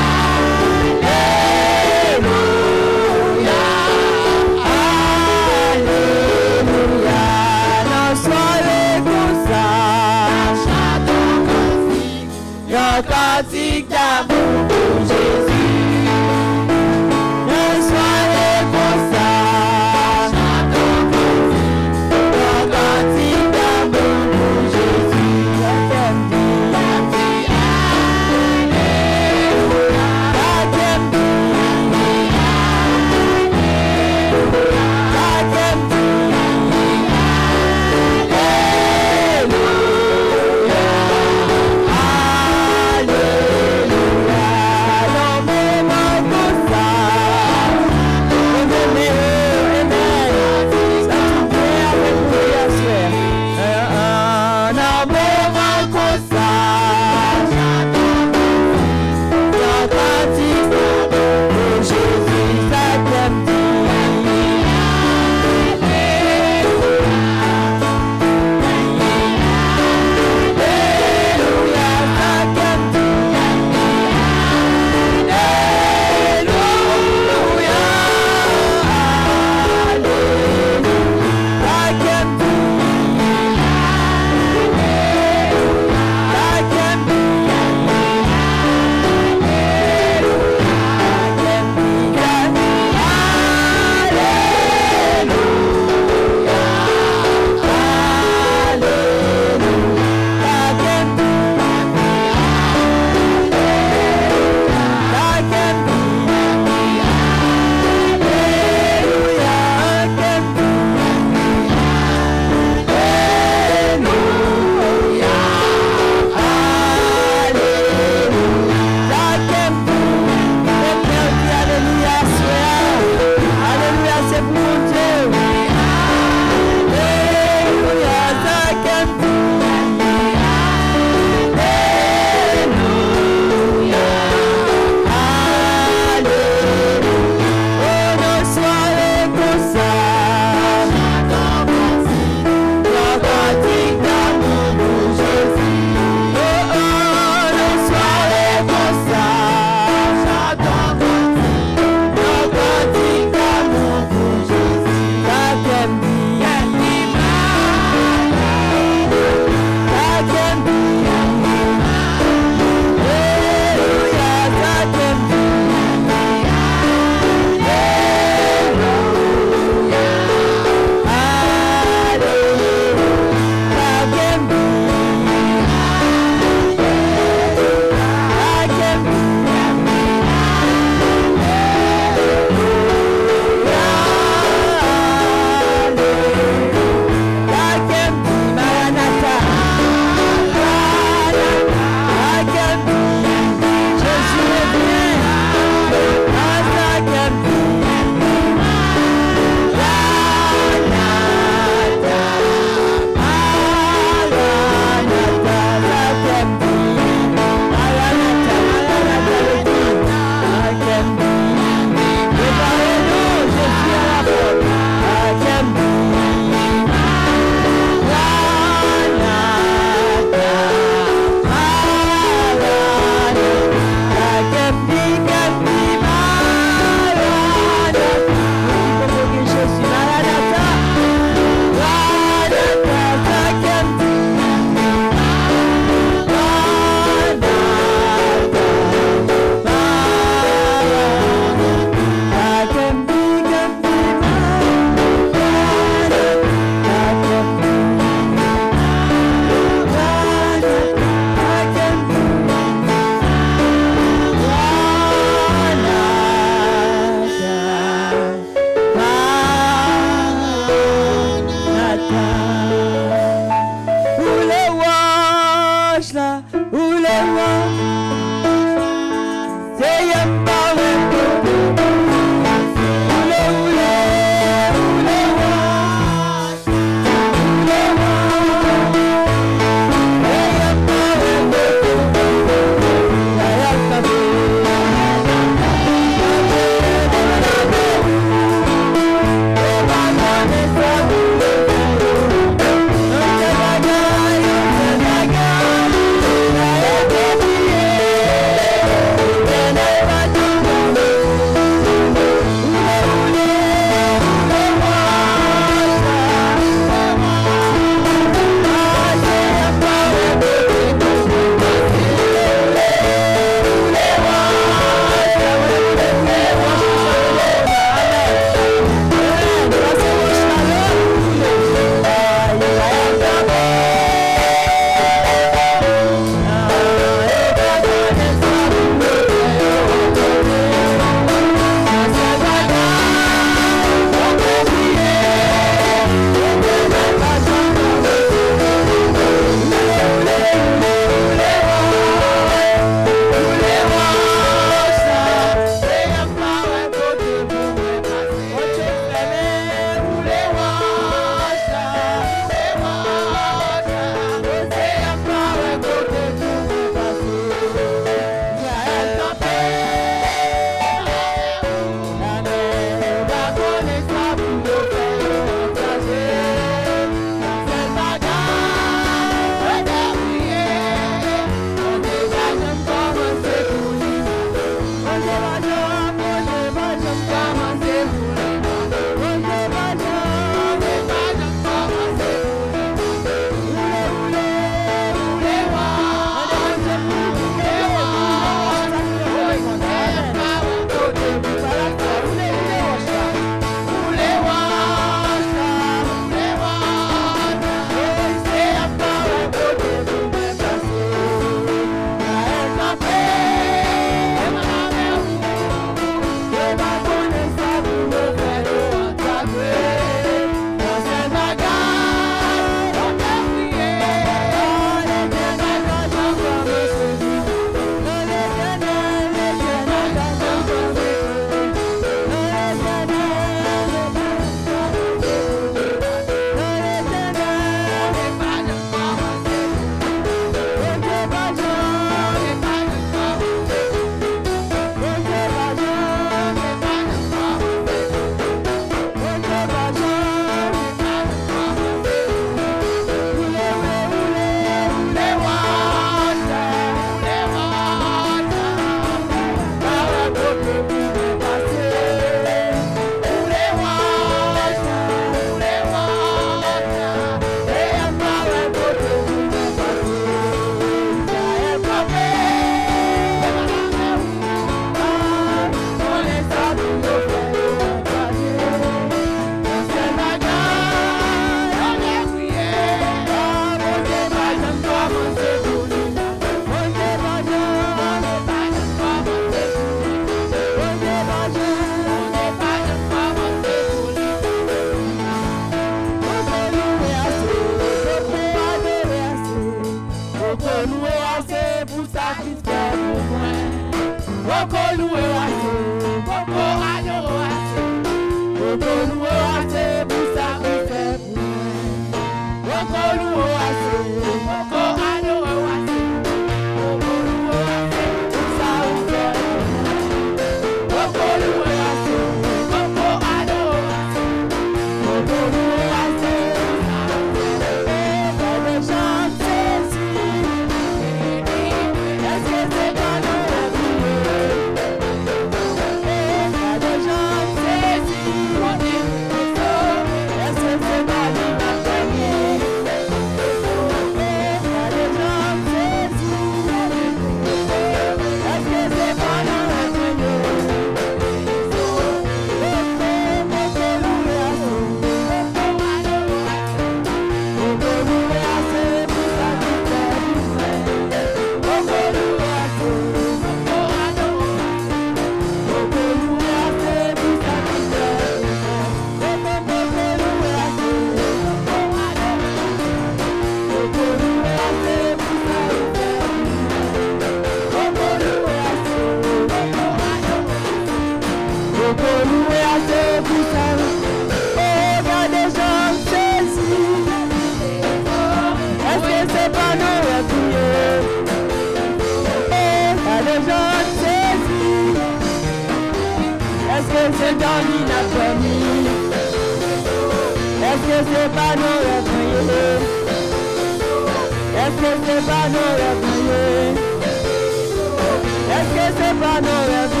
Est-ce que c'est pas nos rêves? Est-ce que c'est pas nos rêves? Est-ce que c'est pas nos rêves?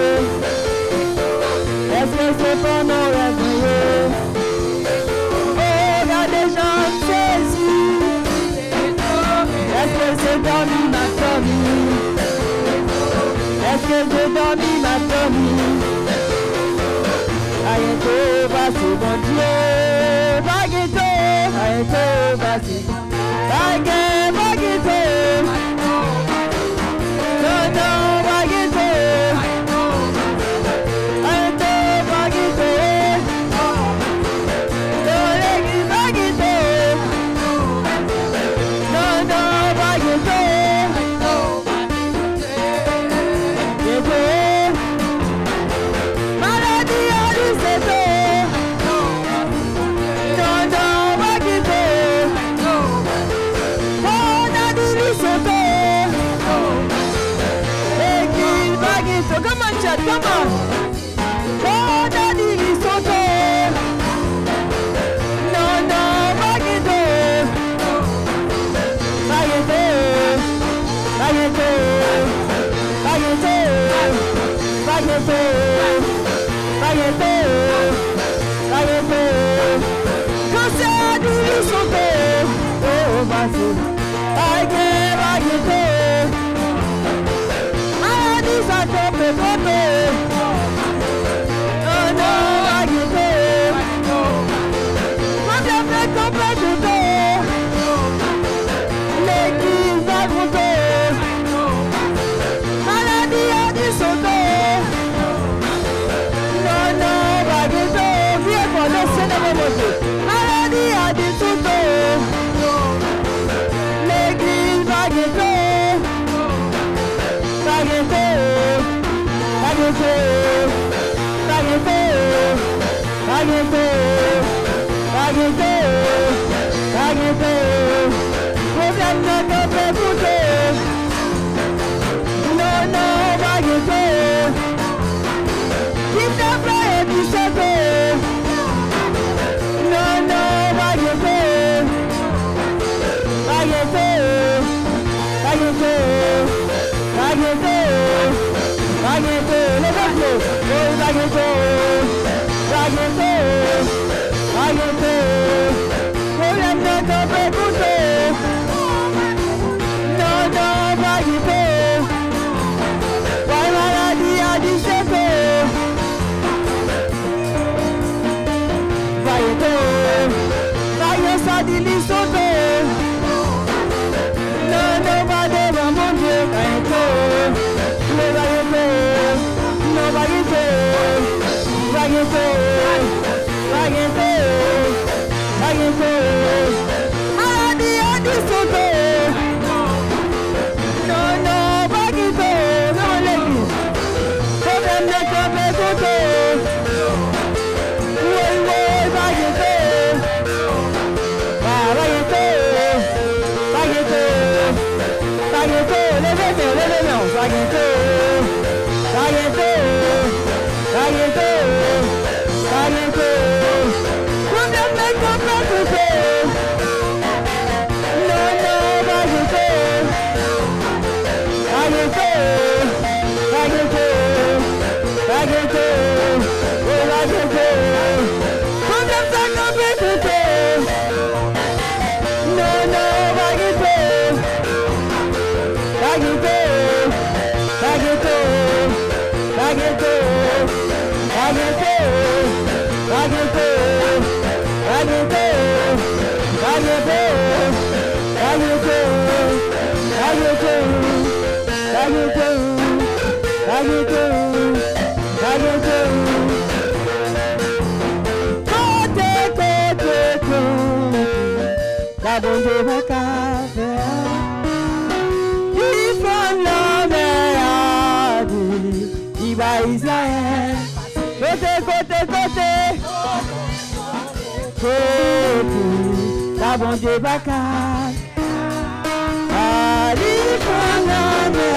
Est-ce que c'est pas nos rêves? Oh, regarde les gens saisis. Est-ce que c'est dormi ma famille? Est-ce que j'ai dormi ma famille? Arrêtez, passez, bon Dieu. Baguette, arrêtez, passez. Baguette, baguette. Non, non, baguette. Arrêtez, baguette. Dans l'église, baguette. Non, non, baguette. Maladie, come on, Chad, come on. Oh, Daddy, Soto. No, no, Baguette. Baguette. Baguette. Baguette. Baguette. Baguette. Baguette. Quand c'est Daddy, Soto. Oh, Baguette. Baguette. Ça tombe côté. Oh non, Baguette. Quand j'ai fait complètement, l'église va monter. Maladie a dit sauter. Non, non, Baguette. Viens pour le Seigneur monter. Maladie a dit sauter. L'église Baguette. Baguette. Baguette, baguette, baguette, baguette, problème de notre écouter. Non, non, baguette, qui te plaît et qui se fait. Non, non, baguette, baguette, baguette, baguette. Baguette, les baguettes, oh baguette, baguette, baguette, problème de top écouter. Non, non, baguette, ouais, maladie a 17 ans. Baguette, baguette, ça dit l'histoire. Non, non, pas devant mon Dieu, baguette. No baguette, baguette, baguette, baguette. Maladie a dit sauter. Non, non, baguette, non l'église. Problème de top écouter. Oui, oui, baguette. Baguette, baguette, baguette, levez-vous, baguette. Baguette, baguette, baguette, problème de complexité. Non, non, baguette, baguette, baguette, baguette, oh baguette, problème de complexité. Non, non, baguette, baguette. Baguette, baguette, baguette, baguette, baguette, baguette, baguette, baguette, côté, côté, côté, la bonne Dieu va faire. Il faut l'homme il va Israël. Côté, côté, côté, côté, la bonne Dieu va faire. Il faut l'homme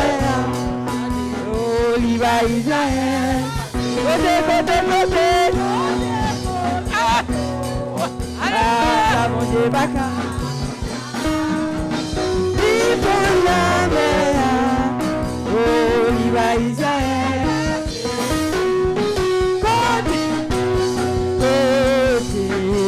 il va Israël. Côté, côté, côté. Dieu baka. Il prend la mer, oh, il va Israël. Côté, côté.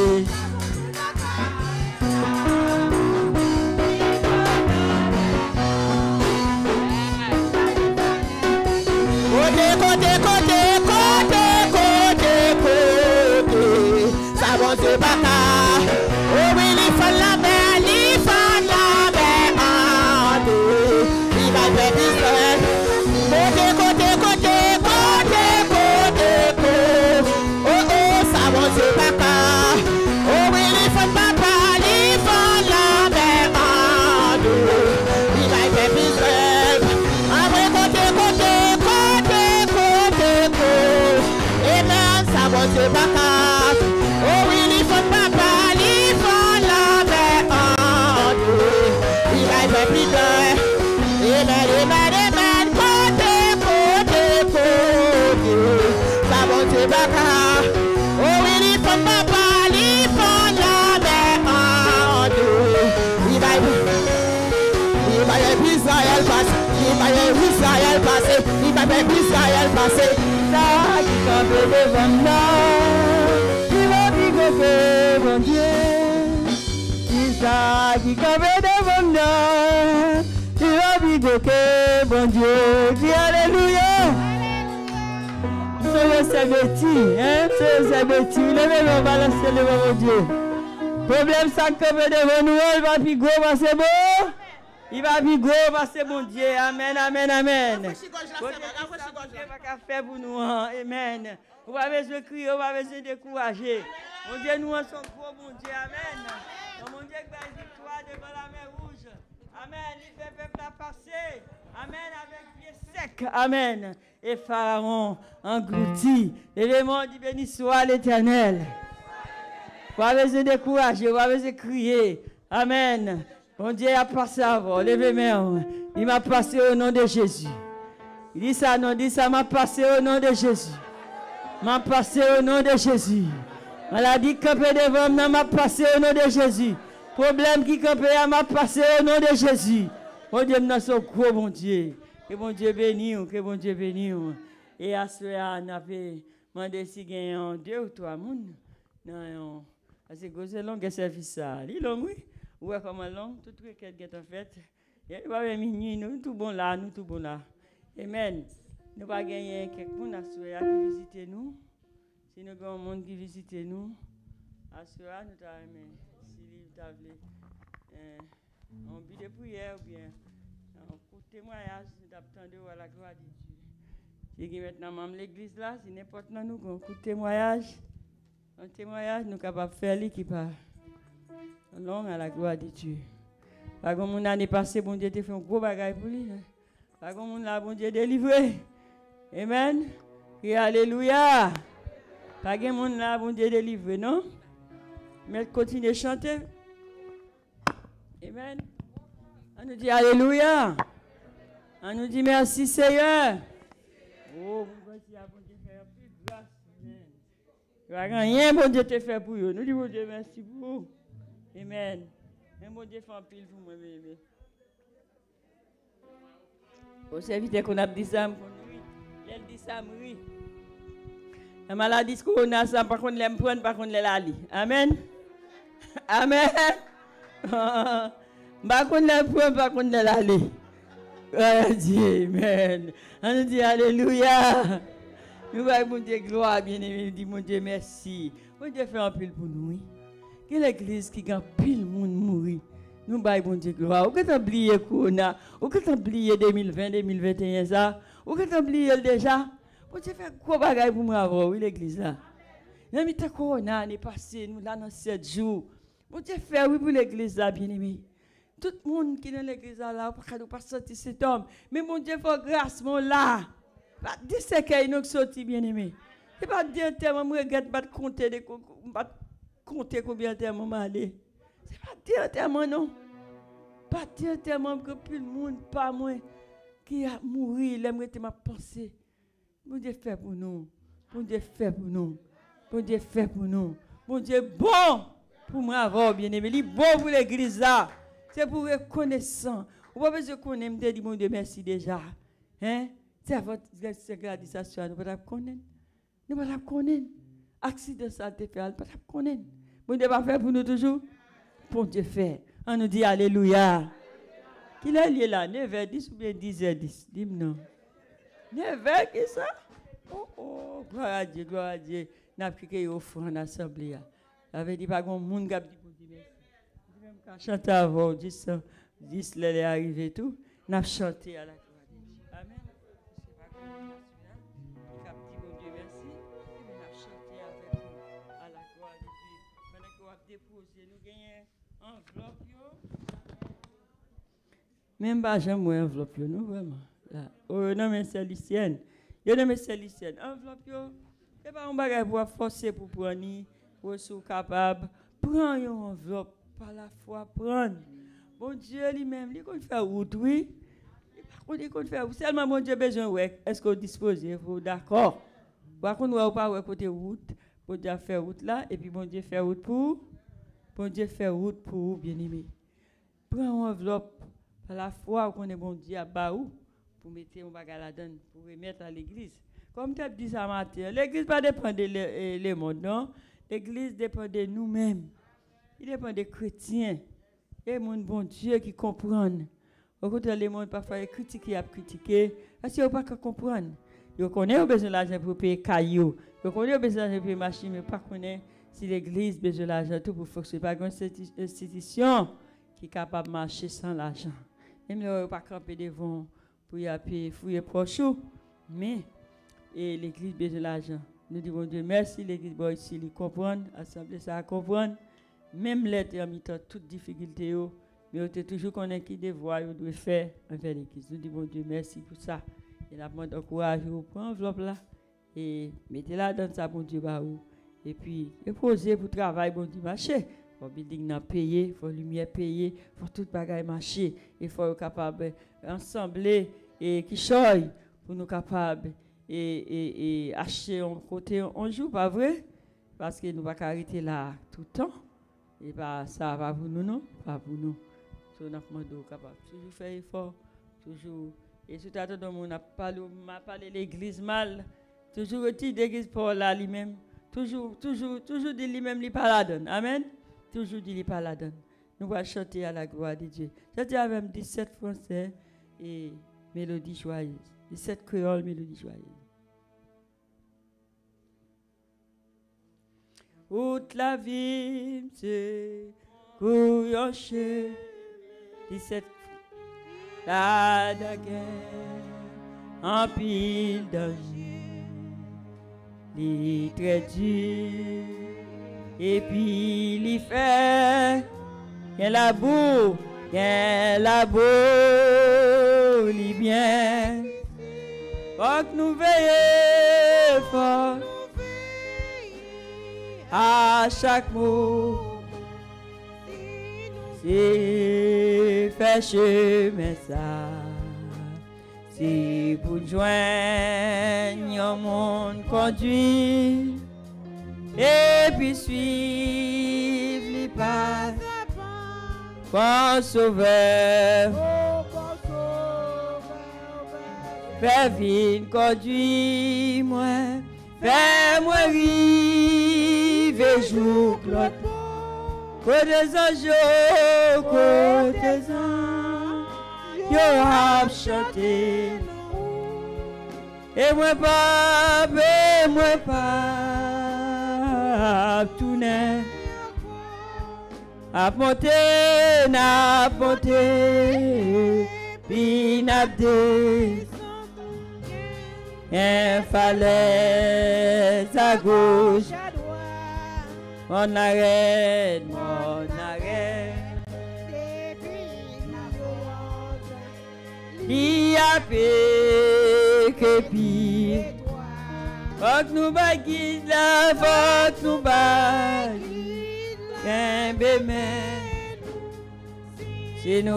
Côté, côté, côté, côté, côté, côté. Ça va se baka. Oh oui, il fait la mer, il fait la mer en deux. Il va faire Israël. Côté, côté, côté, côté, côté, côté. Oh oh, ça va se baka. Oh oui, il fait papa, il fait la mer en deux. Il va faire Israël. Après côté, côté, côté, côté, côté. Et même ça va se baka. Oh oui, il fait papa, il fait la mer en deux. Il va faire Israël. Amen, amen, amen, côté, côté, côté, ça va se baka. Oh oui, il faut papa, il faut la mer en deux. Il va Israël passer, il va Israël passer, il va Israël passer. Ça qui campe devant nous, il va picoter, mon Dieu. Ça qui campe devant nous. Tu vas bigoter, bon Dieu, dis alléluia. C'est bêtis, hein, c'est bêtis. Levez-vous, balancez le mon Dieu. Problème, ça que devant nous, il va bigo, c'est bon. Il va bigo, c'est bon Dieu. Amen, amen, amen. Dieu va faire pour nous, amen. On va besoin de crier, on va besoin de décourager. Mon Dieu, nous sommes gros, mon Dieu, amen. Mon Dieu, qui va victoire devant la mer rouge. Amen. Il fait peuple à passer. Amen. Avec pied sec. Amen. Et Pharaon englouti. L'élément dit béni soit l'Éternel. On va besoin de décourager. On va besoin de crier. Amen. Mon Dieu a passé avant. Levez-moi. Il m'a passé au nom de Jésus. Il dit ça, non, dit ça, m'a passé au nom de Jésus. M'a passé au nom de Jésus. Maladie campée devant moi, m'a passé au nom de Jésus. Problème qui campait m'a passé au nom de Jésus. Mon Dieu, nous sommes gros, mon Dieu. Que mon Dieu bénisse, que mon Dieu bénisse. Et à ce moment-là, on avait demandé si il y a 2 ou 3 personnes. Non, c'est que long que service ça. Il est long, oui. Oui, comment long, tout ce qui est en fait. Il va y avoir minuit, nous tout bon là, nous tout bon là. Amen. Nous va gagner quelqu'un à ce moment-là qui visite nous. Si nous avons un monde qui visite nous, à ce moment-là, nous avons un but de prière ou bien un coup de témoignage, nous attendons à la gloire de Dieu. Si maintenant même l'église là, si n'importe où nous avons un coup de témoignage, nous sommes capables de faire qui part long à la gloire de Dieu. Par contre, mon année passée, bon Dieu t'a fait un gros bagage pour lui. Par contre, mon bon Dieu délivré. Amen. Et alléluia. Par contre, mon bon Dieu délivré, non? Mais continuez à chanter. Amen. On nous dit alléluia. On nous dit merci Seigneur. Oh, bon Dieu fait plus de grâce. Amen. Rien, bon Dieu te fait pour vous. Nous disons bon Dieu merci pour vous. Amen. Et bon Dieu fait un pile pour moi, bébé. Au serviteur qu'on a dit ça, elle dit ça, oui. La maladie qu'on a ça, par contre, l'aime prendre, par contre, l'aller. Amen. Amen. Par contre, l'aime prendre, par contre, l'aller. Amen. On nous dit alléluia. Nous voyons mon Dieu gloire, bien-aimé. Nous disons mon Dieu merci. Mon Dieu fait un pile pour nous, oui. Quelle église qui a pile monde mourir. Nous voyons mon Dieu gloire. Ou que tu as oublié Corona, ou que tu as oublié 2020, 2021, ça. Ou que tu as oublié déjà. Mon Dieu fait quoi bagaille pour moi avant, oui, l'église là. Nous mis ta Corona, n'est passé, nous là dans 7 jours. Mon Dieu fait oui pour l'église là, bien-aimé. Tout le monde qui est dans l'église là, pas sortir cet homme. Mais mon Dieu fait grâce, mon là. Pas dire ce qu'il nous sorti, bien-aimé. C'est pas dire tellement, je regarde, pas compter combien de temps je aller. C'est pas dire tellement, non. Pas dire tellement que plus le monde, pas moi, qui a mouru, l'aimerait ma pensée. Mon Dieu fait pour nous. Mon Dieu fait pour nous. Mon Dieu fait pour nous. Mon Dieu bon pour moi avoir bien aimé. Il est bon pour l'église là. C'est pour reconnaissant. Vous ne pouvez pas connaître, me dit mon Dieu merci déjà. Hein? C'est votre gradisation, nous ne pouvons pas connaître. Nous ne pouvons pas connaître. Accident ça te fait, nous ne pouvons pas connaître. Bon Dieu va faire pour nous toujours. Bon Dieu fait. On nous dit alléluia. Qu'il est lié là, 9h10 ou bien 10h10? Dis-moi non. 9h, qu'est-ce ça? Oh, gloire à Dieu, gloire à Dieu. Nous avons crié au fond en assemblée. Ça veut dire pas qu'on monde qui a dit pour Dieu merci. Quand chanter avant 10 l'heure est arrivé tout, nous avons chanté à la gloire de Dieu. Amen. Je ne sais pas comment on a dit bon Dieu merci. Et nous avons chanté avec vous à la gloire de Dieu. Pendant qu'on a déposé, nous gagnons enveloppe. Même pas j'aime enveloppe, non vraiment. Oh non mais c'est lycéenne. Yo non mais c'est lycéenne. Enveloppe yo. C'est pas un bagage pour forcer pour prendre. Ou sou capable prendre une enveloppe par la foi prendre. Bon Dieu lui-même, il compte faire route oui. Il compte faire seulement bon Dieu besoin ouais. Est-ce que vous disposez vous d'accord? Par contre ou pas ouais côté route, bon Dieu faire route là et puis bon Dieu faire route pour bon Dieu faire route pour bien-aimé. Prends une enveloppe par la foi qu'on est bon Dieu à baou pour mettre un bagage là-dedans pour remettre à l'église. Comme tu as dit ça matin, l'église pas dépend de les mondes non. L'église dépend de nous-mêmes. Il dépend des chrétiens. Et mon bon Dieu qui comprennent. Au contraire, les gens parfois critiquent, parce qu'ils ne peuvent pas comprendre. Ils connaissent le besoin de l'argent pour payer caillou. Ils connaissent le besoin de l'argent pour payer machine, mais pas connaissent si l'église a besoin de l'argent tout pour fonctionner. Pas une institution qui est capable de marcher sans l'argent. Même si ils ne pas camper devant pour y appuyer, fouiller proche. Mais l'église a besoin de l'argent. Nous disons Dieu merci, l'église ici, ils comprennent, l'assemblée ça comprendre. Même l'être en mi-temps, toutes difficultés, mais on toujours connaît qui devoir on doit faire envers l'église. Nous disons Dieu merci pour ça. Et nous demandons courage pour prendre l'enveloppe là et mettez-la dans ça, bon Dieu, et puis déposer pour travail, bon Dieu, marcher. Il faut building payer, il faut lumière payer, il faut tout bagaille marcher. Il faut être capable d'ensembler et qui choye pour nous capables et acheter un côté un jour, pas vrai? Parce que nous ne pouvons pas arrêter là tout le temps. Et bah, ça va pour nous, non? Pas pour nous. So, nous sommes capables toujours faire effort, toujours. Et surtout, on a parlé de l'église mal. Toujours dit l'église pour là lui-même. Toujours dit lui-même, il pas la donne. Amen? Toujours dit il pas la donne. Nous allons chanter à la gloire de Dieu. Chanter avec 17 français et mélodie joyeuse. 17 créoles, mélodie joyeuse. Toute la vie, c'est couillonché. 17 la guerre, en pile danger, les très dur, et puis les fait, y'a la boue, les bien, faut que nous veillons fort. À chaque mot, c'est faire chemin ça, c'est pour joindre un monde conduit, et puis suivre les pas, pour sauveur, faire vite conduis-moi, fais-moi vivre jour l'autre. Côté anges, côté anges, yo a chanté. Et moi pas tourner. A monter, n'a monter, puis n'a descendu. Un falaise à gauche. Mon arrêt. Il y a pire que pire. Faut que nous baguides là, faut que nous baguides. Un bébé. Si nous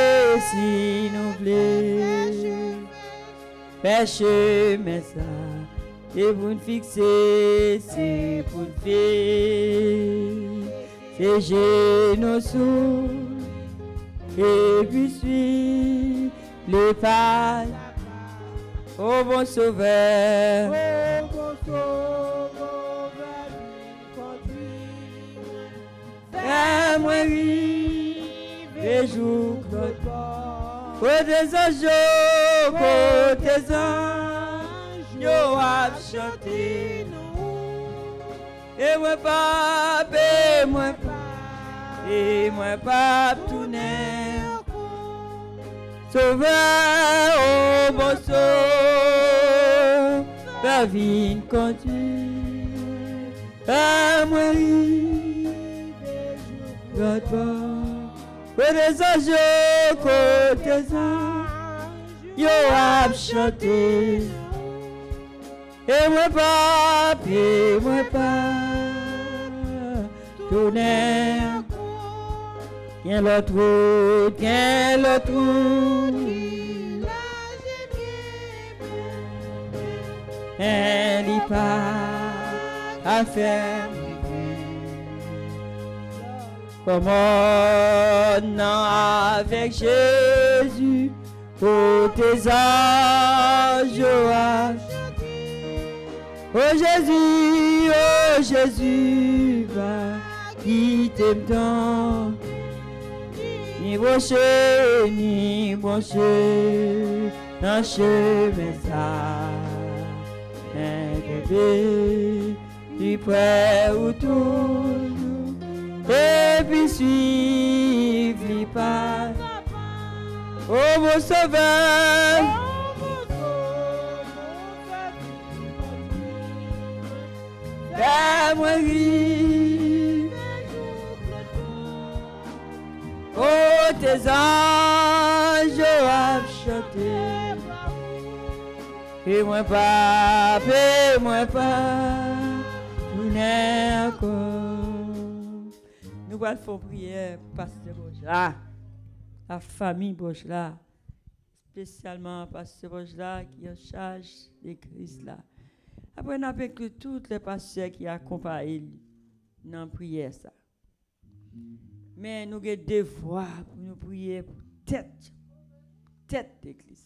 voulons, Fais mais ça. Et vous nous fixez, c'est pour le faire. ses genoux sous, et puis suit les pas. Ô bon sauveur, fais-moi rire et joue côté anges, côté anges, yo a chanté nous. Et moi pas, et moi pas, et moi pas tourner. Sauveur, oh bon sauveur, la vie conduit à moi côté anges, côté anges, yo a chanté. Et moi pas, tourner. Quel l'autre, quel l'autre, elle n'y pas à faire. Comment non avec Jésus, pour tes anges, oh Jésus, va, qui t'aime tant. Ni broché, dans chemin ça. Un bébé, du près ou toujours, et puis suivre les pas. Oh mon sauveur, fais-moi rire. Oh, tes anges ont chanté. Et moi pas, tout n'est encore. Nous allons faire prière, Pasteur Bojla, la famille Bojla, spécialement Pasteur Bojla qui est en charge de Christ là. Après, nous avons que tous les pasteurs qui accompagnent dans la prière ça. Mais nous avons des devoirs pour nous prier pour tête d'église.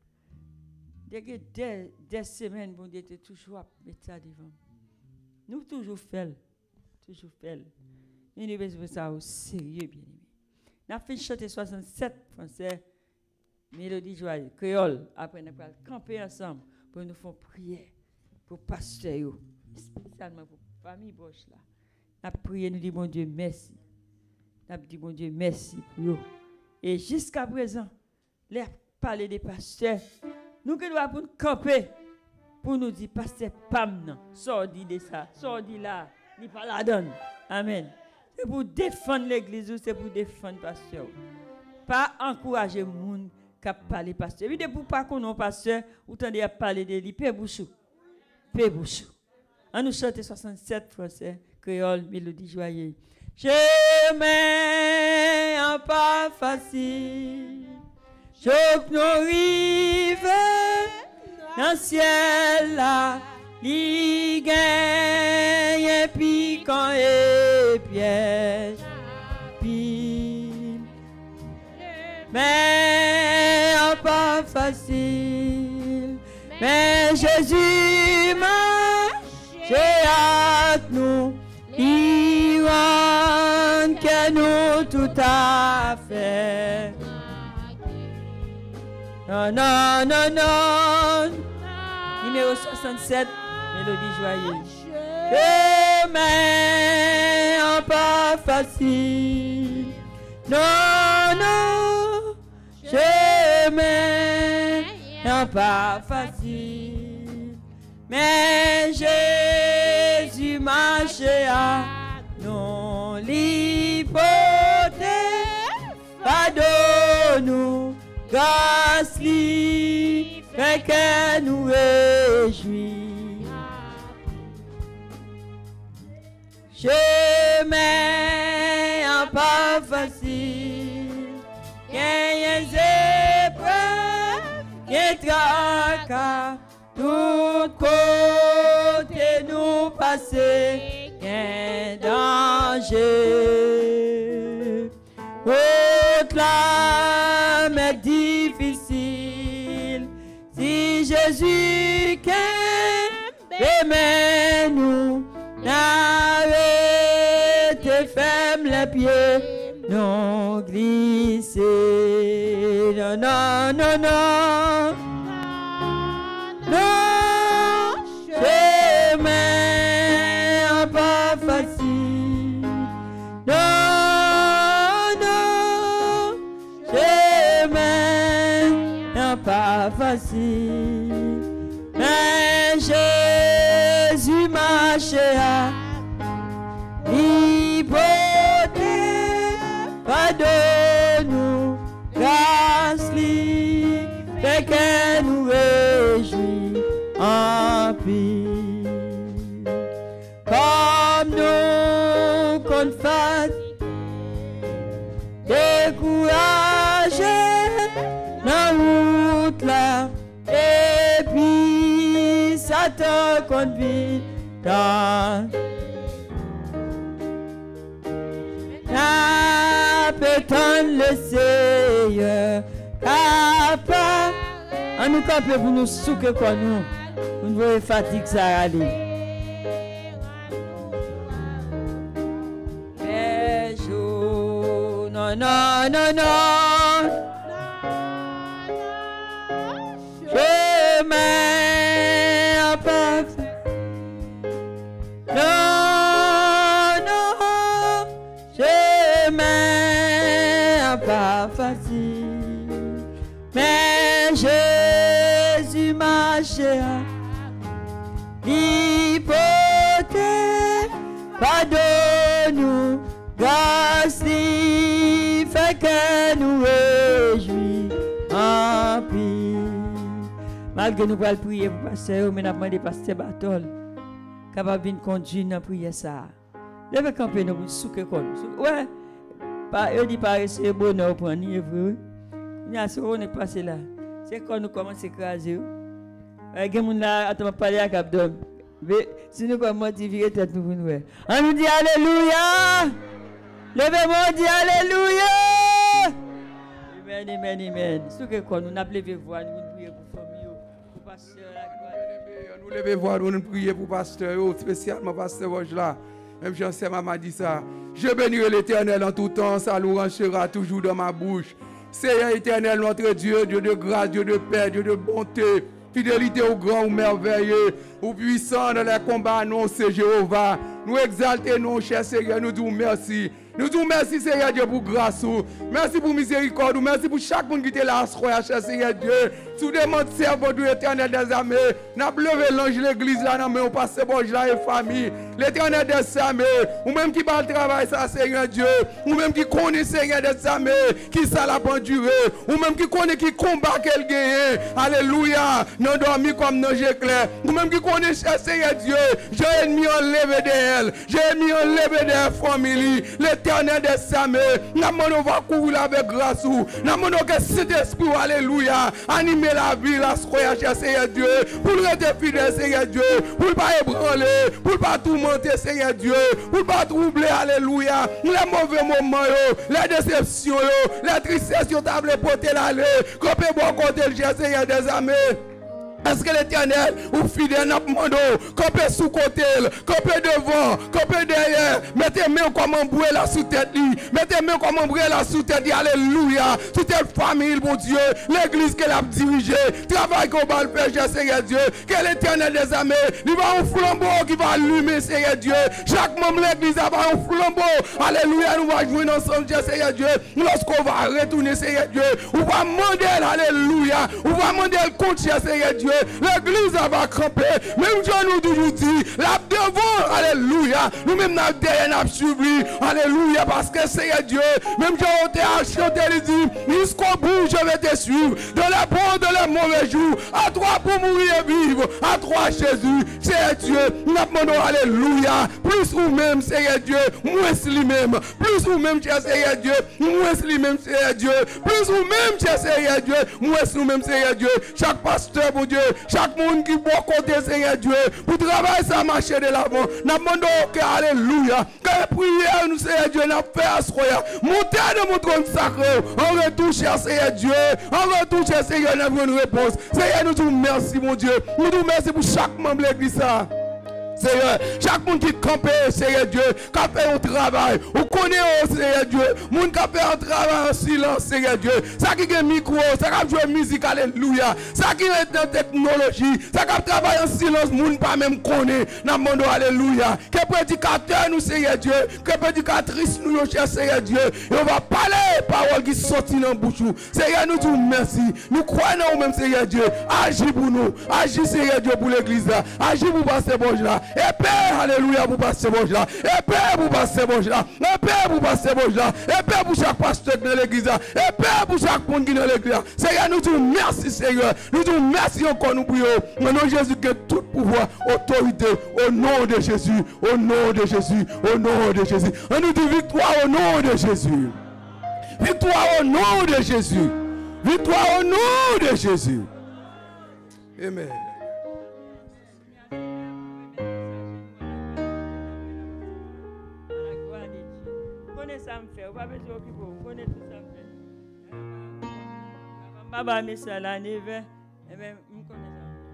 Des semaines, bon Dieu était toujours à mettre ça devant. Nous toujours fait. Nous devons faire ça au sérieux, bien aimé. Nous avons fait chanter 67 français, mélodie joyeuse, créole. Après, nous allons camper ensemble pour nous faire prier pour pasteur, spécialement pour la famille Bosch là. Nous avons prié, nous disons, bon Dieu, merci. Nous avons dit, bon Dieu, merci pour eux. Et jusqu'à présent, les parler des pasteurs, nous qui devons nous camper pour nous dire, pasteur Pam, sorti de ça, sorti là, il pas la donne. Amen. C'est pour défendre l'église, c'est pour défendre le pasteur. Pas encourager les gens qui parlent pasteur. Et pour pas qu'on ait pasteur, ou tendez à parler de lui, Pébouchou. On nous chante 67 français, créole, mélodie joyeuse. Chemin en pas facile, choc nos rives, dans le ciel là, li gagne piquant et piège, mais en pas facile, mais Jésus marche avec nous. Que nous tout à fait. Non. Numéro 67, mélodie joyeuse. Chemin pas facile. Non. Chemin pas facile. Mais Jésus marchait à non l'hypothèse, pardonne-nous, grâce li, fait que nous réjouis. Chemin pas facile, qu'un épreuves, qu'un tracas, tout côté nous passer. Danger. Jésus mais nous n'arrêtez ferme les pieds, non glisser, non, non, non, non, non, chemin pas facile, non, non, chemin pas facile, mais Jésus marchait à liberté, pardonne-nous, grâce-lui, fait que nous réjouis en paix. Comme nous qu'on fasse décourager dans la route là, et puis Satan conduit dans la pétane le Seigneur capable en nous camper pour nous souquer quoi nous pour nous voir fatigue ça aller. Les jours non non non non chemin pas non non chemin pas facile mais Jésus marchait liberté pardonne-nous grâce fait que nous réjouis en paix. Malgré nous allons prier pour pasteur, mais nous avons demandé pasteur Batol capable de conduire dans la prière ça. Levez camper nous pour souquer comme. Ouais. Pas eux dit pas c'est bonheur pour ni vrai. Ni à ce on est passé là. C'est quand nous commençons à écraser. Il y a des gens là attend parler à Capdom. Si nous commençons à virer tête nous pour nous. On nous dit alléluia. Levez-moi dit alléluia. Amen amen amen. Souquer quoi nous n'a levé voix nous prier pour famille pour pasteur la gloire. Nous lever voix nous prier pour pasteur spécialement pasteur Roger là. Même Jean-Seb m'a dit ça. Je bénirai l'Éternel en tout temps, sa louange sera toujours dans ma bouche. Seigneur éternel, notre Dieu, Dieu de grâce, Dieu de paix, Dieu de bonté, fidélité au grand, au merveilleux, au puissant dans les combats, non, c'est Jéhovah. Nous exaltons, non, cher Seigneur, nous disons merci. Nous disons merci, Seigneur Dieu, pour grâce. Merci pour miséricorde. Merci pour chaque monde qui était là, cher Seigneur Dieu. Sous des mondes servants de l'Éternel des armées, nous avons levé l'ange l'église là, nous avons passé bon là et famille. L'Éternel des armées, ou même qui va le travail, ça, Seigneur Dieu. Ou même qui connaît, Seigneur des armées, qui ça l'a penduré. Ou même qui connaît, qui combat, qu'elle gagne. Alléluia. Nous dormons comme nos éclairs. Ou même qui connaît, cher Seigneur Dieu. J'ai ennemi enlevé d'elle. J'ai ennemi enlevé de famille. L'Éternel des armées, nous va courir avec grâce. Nous que cet esprit, alléluia, animer la vie, la soya, cher Seigneur Dieu, pour le rester fidèle, Seigneur Dieu, pour ne pas ébranler, pour ne pas tourmenter, Seigneur Dieu, pour ne pas troubler, alléluia, les mauvais moments, les déceptions, les tristesses, tu as voulu porter l'aller, qu'on peut bon côté le Seigneur des armées. Est-ce que l'Éternel ou fidèle n'a pas demandé qu'on peut sous côté, qu'on peut devant, qu'on peut derrière, mettez main comme un bouet là sous tête, mettez main comme un bouet là sous tête, alléluia, toute cette famille, mon Dieu, l'église qu'elle a dirigée, travail qu'on va le faire, Seigneur Dieu, que l'Éternel des armées, il va un flambeau qui va allumer, Seigneur Dieu, chaque membre de l'église va un flambeau, alléluia, nous allons jouer ensemble, Seigneur Dieu, lorsqu'on va retourner, Seigneur Dieu, on va demander, alléluia, on va demander le compte, Seigneur Dieu. L'église va camper. Même Dieu nous toujours dit, la devant, alléluia. Nous-mêmes, nous derrière, nous suivi. Alléluia, parce que Seigneur Dieu, même Dieu a chanté, il dit, jusqu'au bout, je vais te suivre. Dans les bons, dans les mauvais jours. À toi pour mourir et vivre. À toi, Jésus. Seigneur Dieu, nous demandons, alléluia. Plus ou même, Seigneur Dieu, moins lui-même. Plus ou même, Seigneur Dieu, moins lui-même, Seigneur Dieu. Plus ou même, Seigneur Dieu, moins nous-mêmes, Seigneur Dieu. Chaque pasteur, mon Dieu, chaque monde qui boit côté, Seigneur Dieu, pour travailler ça marcher de l'avant. Nous demandons que alléluia, que prière nous, Seigneur Dieu, nous fait à ce royaume. Montez de mon trône sacré, on retouche, Seigneur Dieu, on retouche, Seigneur, nous avons une réponse. Seigneur, nous te remercions, mon Dieu, nous te remercions pour chaque membre de l'église. Seigneur, chaque monde qui campe, Seigneur Dieu, qui a fait un travail, on connaît, Seigneur Dieu, monde qui a fait un travail en silence, Seigneur Dieu, ça qui a un micro, ça qui a joué musique, alléluia, ça qui est dans la technologie, ça qui a travaillé en silence, monde pas même connaît, nous demandons alléluia, que prédicateur nous, Seigneur Dieu, que prédicatrice nous, cher Seigneur Dieu, et on va parler paroles qui sortent dans la bouche, Seigneur, nous te remercions, nous croyons en nous-mêmes, Seigneur Dieu, agis pour nous, agis, Seigneur Dieu, pour l'église, agis pour passer bon là. Et Père, alléluia, pour passer bon là. Et Père, pour passer bon là. Et Père, pour passer bon là. Et Père, pour chaque pasteur dans l'église. Et Père, pour chaque monde qui est dans l'église. Seigneur, nous te remercions, Seigneur. Nous te remercions encore, nous prions. Au nom de Jésus, que tout pouvoir, autorité, au nom de Jésus, au nom de Jésus, au nom de Jésus. On nous dit victoire au nom de Jésus. Victoire au nom de Jésus. Victoire au nom de Jésus. Amen. Ça me fait, on va besoin de vous connaître tout ça me fait. Papa, mais ça l'année, et même, je connais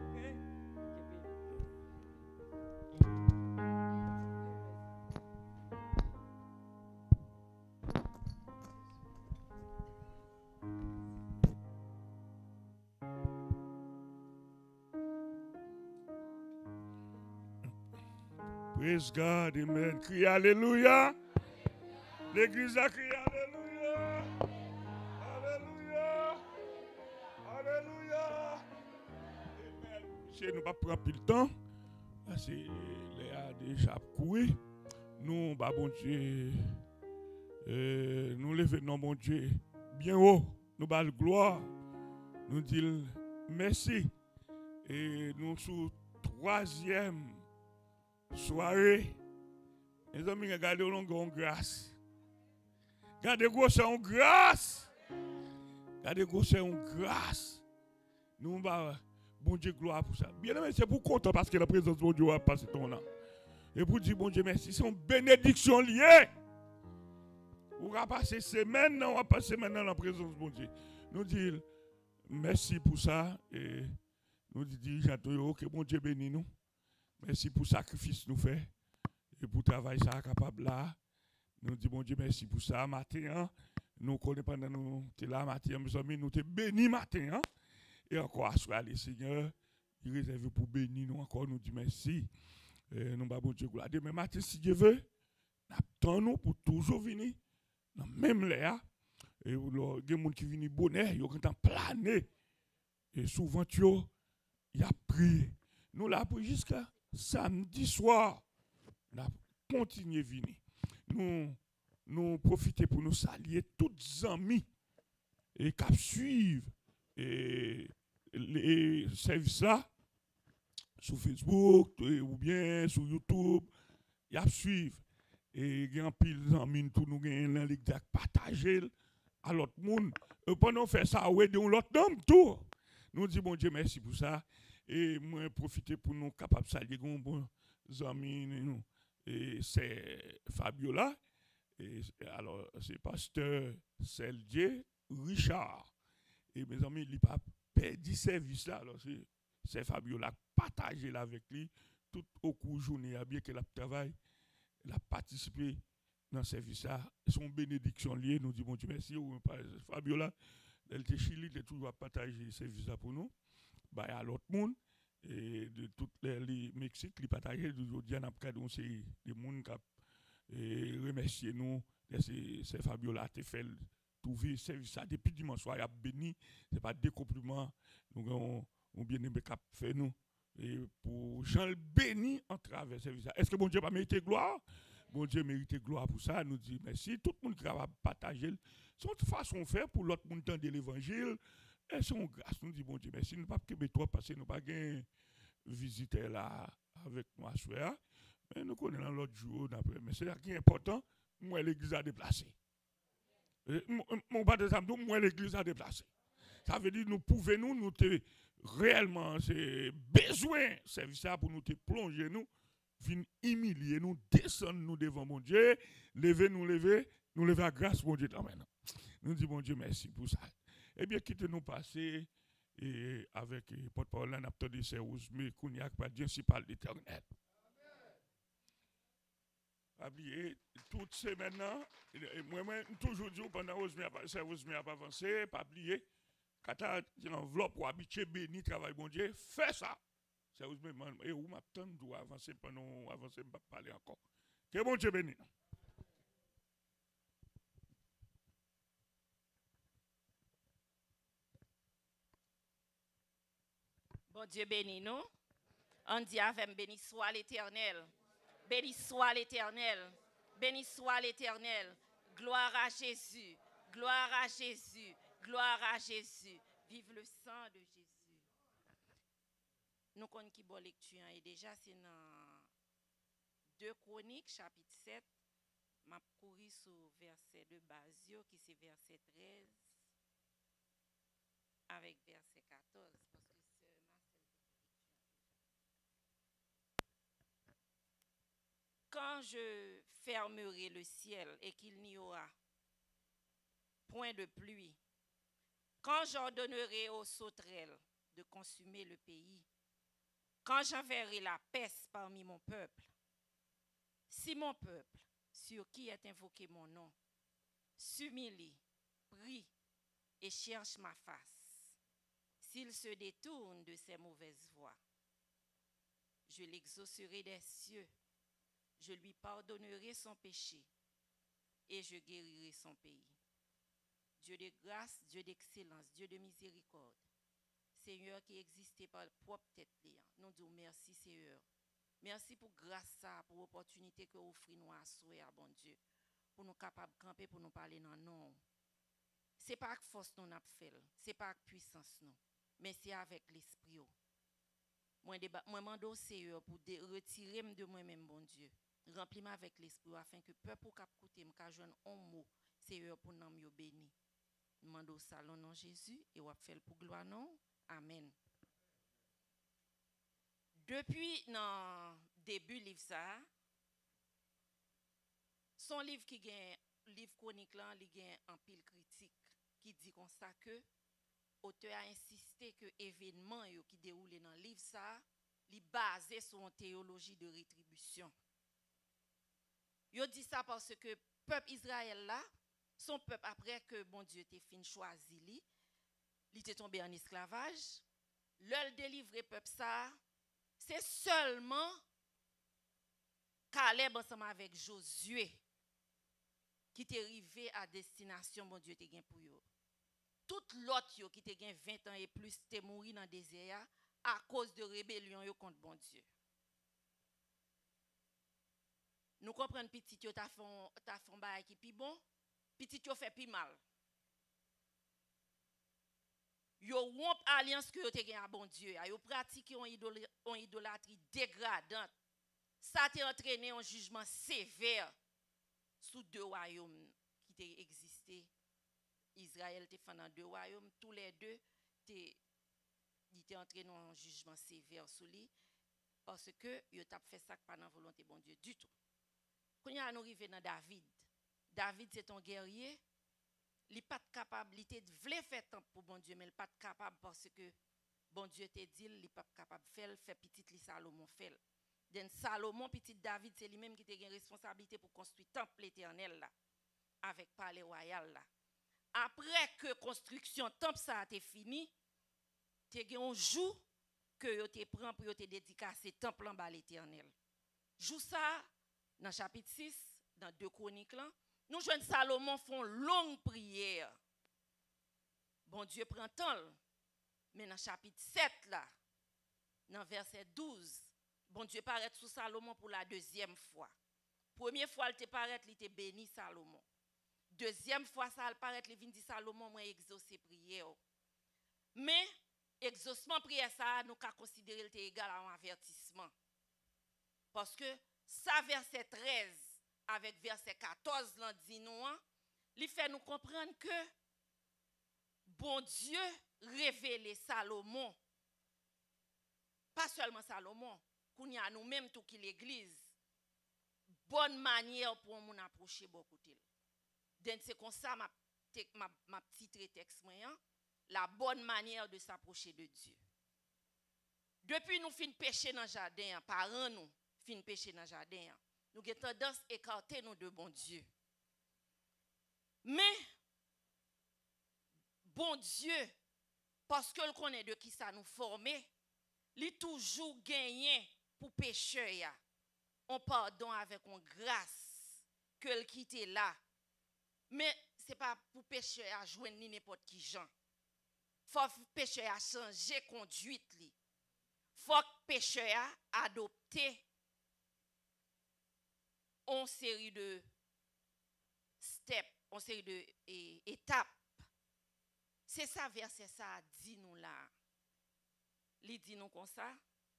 ça. Praise God, amen. Crie alléluia. L'église a crié alléluia. Alléluia. Alléluia. Amen. Monsieur, nous ne pas prendre plus le temps. C'est les déjà couru. Nous, bah, bon Dieu, nous levons non bon Dieu bien haut. Nous bas le gloire. Nous disons merci. Et nous sous troisième soirée. Les amis, regardez au long de grâce. Gardez gros c'est en grâce. Gardez gros c'est en grâce. Nous bah bon Dieu gloire pour ça. Bien aimé, c'est pour content parce que la présence de Dieu a passé ton là. Et pour dire bon Dieu merci, c'est une bénédiction liée. On va passer semaine, on va passer maintenant dans la présence de bon Dieu. Nous disons merci pour ça et nous disons que bon Dieu bénisse nous. Merci pour le sacrifice que nous fait et pour le travail ça capable là. Nous disons, bon Dieu, merci pour ça. Matin, nous connaissons pendant nous, tu es là, matin, mes amis, nous te bénis matin. Et encore, à les Seigneur, il réserve pour bénir nous encore, nous disons merci. Nous avons bon Dieu, gloire. Demain matin, si Dieu veut, nous attendons pour toujours venir dans le même l'air. Et il y a des gens qui viennent bonheur, ils ont plané. Et souvent, il y a prié. Nous l'avons pris jusqu'à samedi soir. Nous avons continué à venir. Nous profitons pour nous saluer tous les amis et qui suivent les services là sur Facebook ou bien sur YouTube. Ils suivent et il y a un pile d'amis tout nous gagnons l'exact partager à l'autre monde. Pendant faire ça, ouais, de l'autre homme tout. Nous disons bon Dieu merci pour ça et moi profiter pour nous capables de saluer nos bons amis nous. Et c'est Fabiola, et alors c'est pasteur Seldier Richard. Et mes amis, il n'a pas perdu service là. Alors c'est Fabiola partagé avec lui tout au cours de journée, bien qu'elle a travaillé, elle a participé dans ce service là. Son bénédiction liée, nous disons bon Dieu merci. Fabiola, elle était Chili, elle a toujours partagé ce service là pour nous. Bah, à l'autre monde. Et de toutes les Mexiques, les partagés d'aujourd'hui, on a des gens qui remercier nous. C'est Fabiola qui fait tout le service depuis dimanche soir. Il a béni. Ce n'est pas des compliments. Nous avons bien aimé cap fait nous. Et pour Jean le béni en travers ce service. Est-ce que bon Dieu va mériter gloire? Bon Dieu mérite gloire pour ça. Nous dit merci. Tout le monde qui va partager. C'est une façon de faire pour l'autre monde de l'évangile. Et son grâce, nous dit bon Dieu, merci. Nous ne pouvons pas trop passer, nous ne pouvons pas visiter là avec moi, soeur. Mais nous connaissons l'autre jour d'après. Mais c'est là qui est important, moi l'église a déplacé. Mon pas de samedi, moi l'église a déplacé. Ça veut dire nous pouvons nous te réellement, c'est besoin, service ça pour nous te plonger, nous, venir humilier, nous descendre nous devant mon Dieu, nous lever à grâce, mon Dieu, maintenant. Nous disons, mon Dieu, merci pour ça. Eh bien, quittez-nous passer et avec porte-parole, on a entendu c'est mais qu'on n'y a pas Dieu si par l'Éternel. Oubliez, toutes ces maintenant, moi, toujours dit pendant que service n'a pas avancé, pas oublier, quand tu as une enveloppe pour habiter, béni, travail, bon Dieu, fais ça. Service même, et où m'attend doit avancer pendant avancer, pas parler encore. Que bon Dieu béni. Bon Dieu béni nous. On dit avec béni soit l'Éternel. Béni soit l'Éternel. Béni soit l'Éternel. Gloire à Jésus. Gloire à Jésus. Gloire à Jésus. Vive le sang de Jésus. Nous connaissons qui bonne lecture et déjà c'est dans 2 Chroniques chapitre 7. M'a couru sur verset de Basio qui c'est verset 13 avec verset 14 parce que quand je fermerai le ciel et qu'il n'y aura point de pluie, quand j'ordonnerai aux sauterelles de consumer le pays, quand j'enverrai la peste parmi mon peuple, si mon peuple, sur qui est invoqué mon nom, s'humilie, prie et cherche ma face, s'il se détourne de ses mauvaises voies, je l'exaucerai des cieux. Je lui pardonnerai son péché et je guérirai son pays. Dieu de grâce, Dieu d'excellence, Dieu de miséricorde, Seigneur qui existait par propre tête, nous disons merci Seigneur. Merci pour grâce, pour l'opportunité que vous offrez nous à souhait, bon Dieu, pour nous capables de camper, pour nous parler dans nom. Ce n'est pas avec force nous avons fait, ce n'est pas avec puissance nous, mais c'est avec l'esprit. Moi, je demande Seigneur pour retirer de moi-même, bon Dieu. Remplis-moi avec l'esprit afin que le peuple qui écoute me joindre un mot, Seigneur, pour nous mieux béni. Nous demandons ça au nom de Jésus et on va faire pour gloire non. Amen. Depuis le début du livre ça, son livre qui gagne livre chronique là, il gagne un pile critique qui dit comme ça que l'auteur a insisté que événement qui déroule dans le livre ça, il basé sur une théologie de rétribution. Il dit ça parce que le peuple Israël là, son peuple après que bon Dieu t'ait fin choisi, il était tombé en esclavage, le délivrer peuple ça, c'est seulement Caleb ensemble avec Josué qui t'est arrivé à destination bon Dieu t'ait gain pour eux. Tout l'autre qui t'ait gain 20 ans et plus t'est mort dans le désert à cause de rébellion contre bon Dieu. Nous comprenons petit yo ta font bail qui pi bon, petit yo fait pi mal. Yo romp alliance que yo te gen à bon Dieu, yo pratique une idolâtrie dégradante. Ça t'a entraîné un jugement sévère sous 2 royaumes qui t'ont existé. Israël te fait dans 2 royaumes, tous les deux il t'est entraîné un jugement sévère sur lui parce que yo t'a fait ça pas dans volonté bon Dieu du tout. Quand nous arrivons dans David, David c'est un guerrier, il n'est pas capable, il voulait faire temps pour bon Dieu, mais il n'est pas capable parce que bon Dieu te dit, il n'est pas capable de faire petit li Salomon fait. Donc Salomon, petit David, c'est lui-même qui a une responsabilité pour construire le temple éternel là, avec palais royal là. Après que construction temple ça a été fini, tu as un jour que tu prends pour te dédicacer temple en bas l'éternel. Jour ça, dans le chapitre 6, dans 2 Chroniques, nous jeunes Salomon font longue prière. Bon Dieu prend temps. Mais dans le chapitre 7, là, dans verset 12, bon Dieu paraît sous Salomon pour la 2e fois. Première fois, il te paraît, il te béni Salomon. 2e fois, ça paraît, il vient dire Salomon, moi exaucé prière. Mais, exaucement prière, ça, nous avons considéré qu'il égal à un avertissement. Parce que, ça, verset 13 avec verset 14, là, dit nous, il fait nous comprendre que bon Dieu révélé Salomon pas seulement Salomon, qu'on y a nous-mêmes tout qui l'église. Bonne manière pour nous approcher beaucoup de. Donc c'est comme ça ma petite texte moyen, la bonne manière de s'approcher de Dieu. Depuis nous fin pécher dans le jardin, parents nous fin pécher dans le jardin, nous avons tendance à écarter nous de bon Dieu. Mais bon Dieu, parce que le connaît de qui ça nous formé, il toujours gagné pour pécheur. On pardon avec une grâce que le quitte là. Mais ce n'est pas pour pécheur à joindre ni n'importe qui gens. Faut pécheur à changer conduite li. Faut pécheur à adopter une série de steps, une série de étapes. C'est ça verset ça dit nous là. Il dit nous comme ça.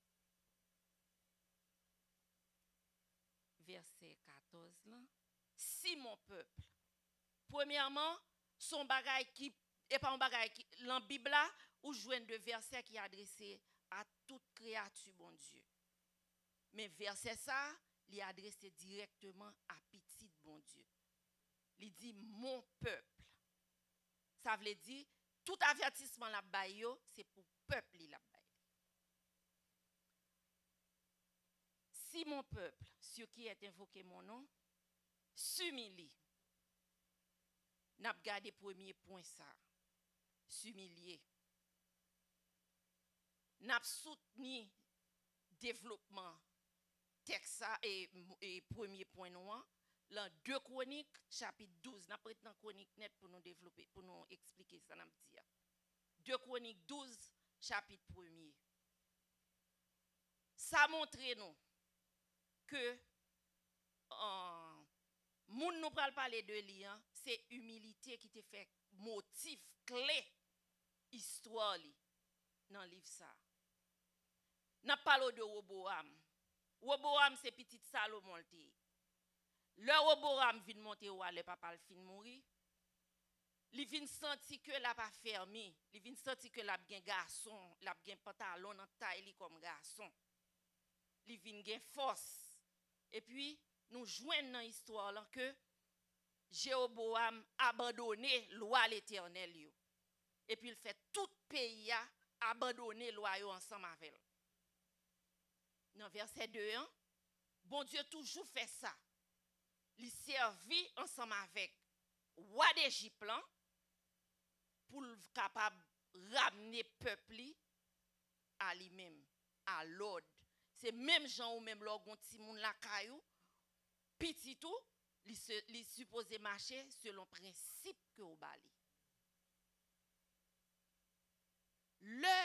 Verset 14 là. Si mon peuple, premièrement, son bagage qui et pas un bagage qui dans la Bible là ou joindre de versets qui est adressé à toute créature bon Dieu. Mais verset ça, il est adressé directement à petit bon Dieu. Il dit mon peuple. Ça veut dire tout avertissement la bayo, c'est pour peuple la bayo. Si mon peuple, sur qui est invoqué mon nom, s'humilie. N'a pas gardé premier point ça. S'humilier. N'a pas soutenu développement texte et premier point noir. Dans 2 Chroniques, chapitre 12, n'a pas dans chronique net pour nous développer, pour nous expliquer ça, n'a dit. 2 Chroniques 12, chapitre 1er. Ça montre nous que moun nous pral parler de lien, c'est humilité qui te fait motif clé histoire li dans livre ça. N'a parlé de Roboam. Roboam c'est petit Salomon te. Le Roboam vient monter ou le papa le fin mourir. Il vient sentir que la pas fermé, il vient sentir que la bien garçon, la bien pantalon en taille comme garçon. Il vient gen force. Et puis nous joignons dans l'histoire là que Jéroboam abandonné loi l'Éternel yo. Et puis il fait tout pays a abandonner loi yo ensemble avec. Dans verset 2 bon Dieu toujours fait ça. Il servit ensemble avec roi d'Égypte pour capable ramener peuple à lui-même, à l'ordre. C'est même gens ou même l'orgon ti moun la kayou, petit tout, li supposé marcher selon principe que au bali. Le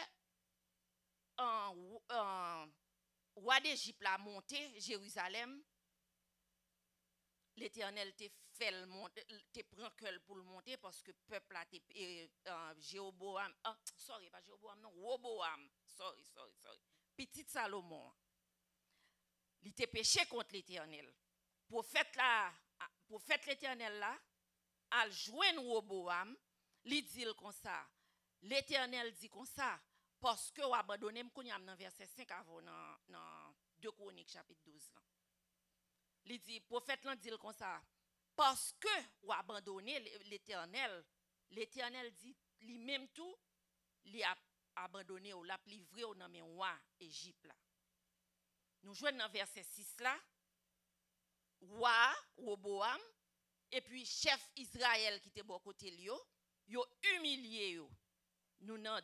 roi d'Égypte a monté Jérusalem. L'Éternel te fait monter, te prend cœur pour le monter parce que peuple a Jéroboam, pas Jéroboam non, Roboam, sorry. Petit Salomon. Il te péché contre l'Éternel. Prophète l'Éternel là, al joindre Roboam, il dit comme ça. L'Éternel dit comme ça parce que ou abandonné m'konyam dans verset 5 avant dans 2 Chroniques chapitre 12 là. Il dit, prophète là dit comme ça, parce que ou abandonné l'Éternel, l'Éternel dit lui-même tout, il a abandonné ou l'a livré au nom roi Égypte là. Nous jouons dans verset 6 là, roi Roboam et puis chef Israël qui était bon côté lui, yo humilié yo. Nous dans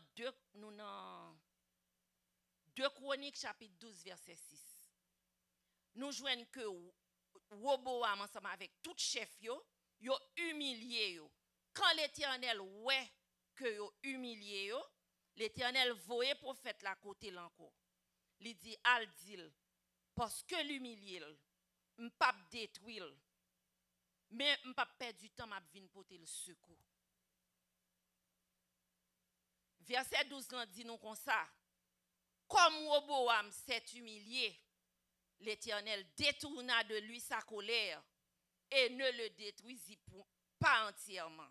2 Chroniques chapitre 12 verset 6. Nous jouons que Roboam ensemble avec tout chef yo humilié yo. Quand l'Éternel ouais que yo humilié yo, l'Éternel voyait prophète la côté l'encore. Il dit al dit parce que l'humilié m'pa détruire mais m'pa perdre du temps m'a vinn porter le secours. Verset 12 là dit nous comme ça. Comme Roboam s'est humilié, l'Éternel détourna de lui sa colère et ne le détruisit pas entièrement.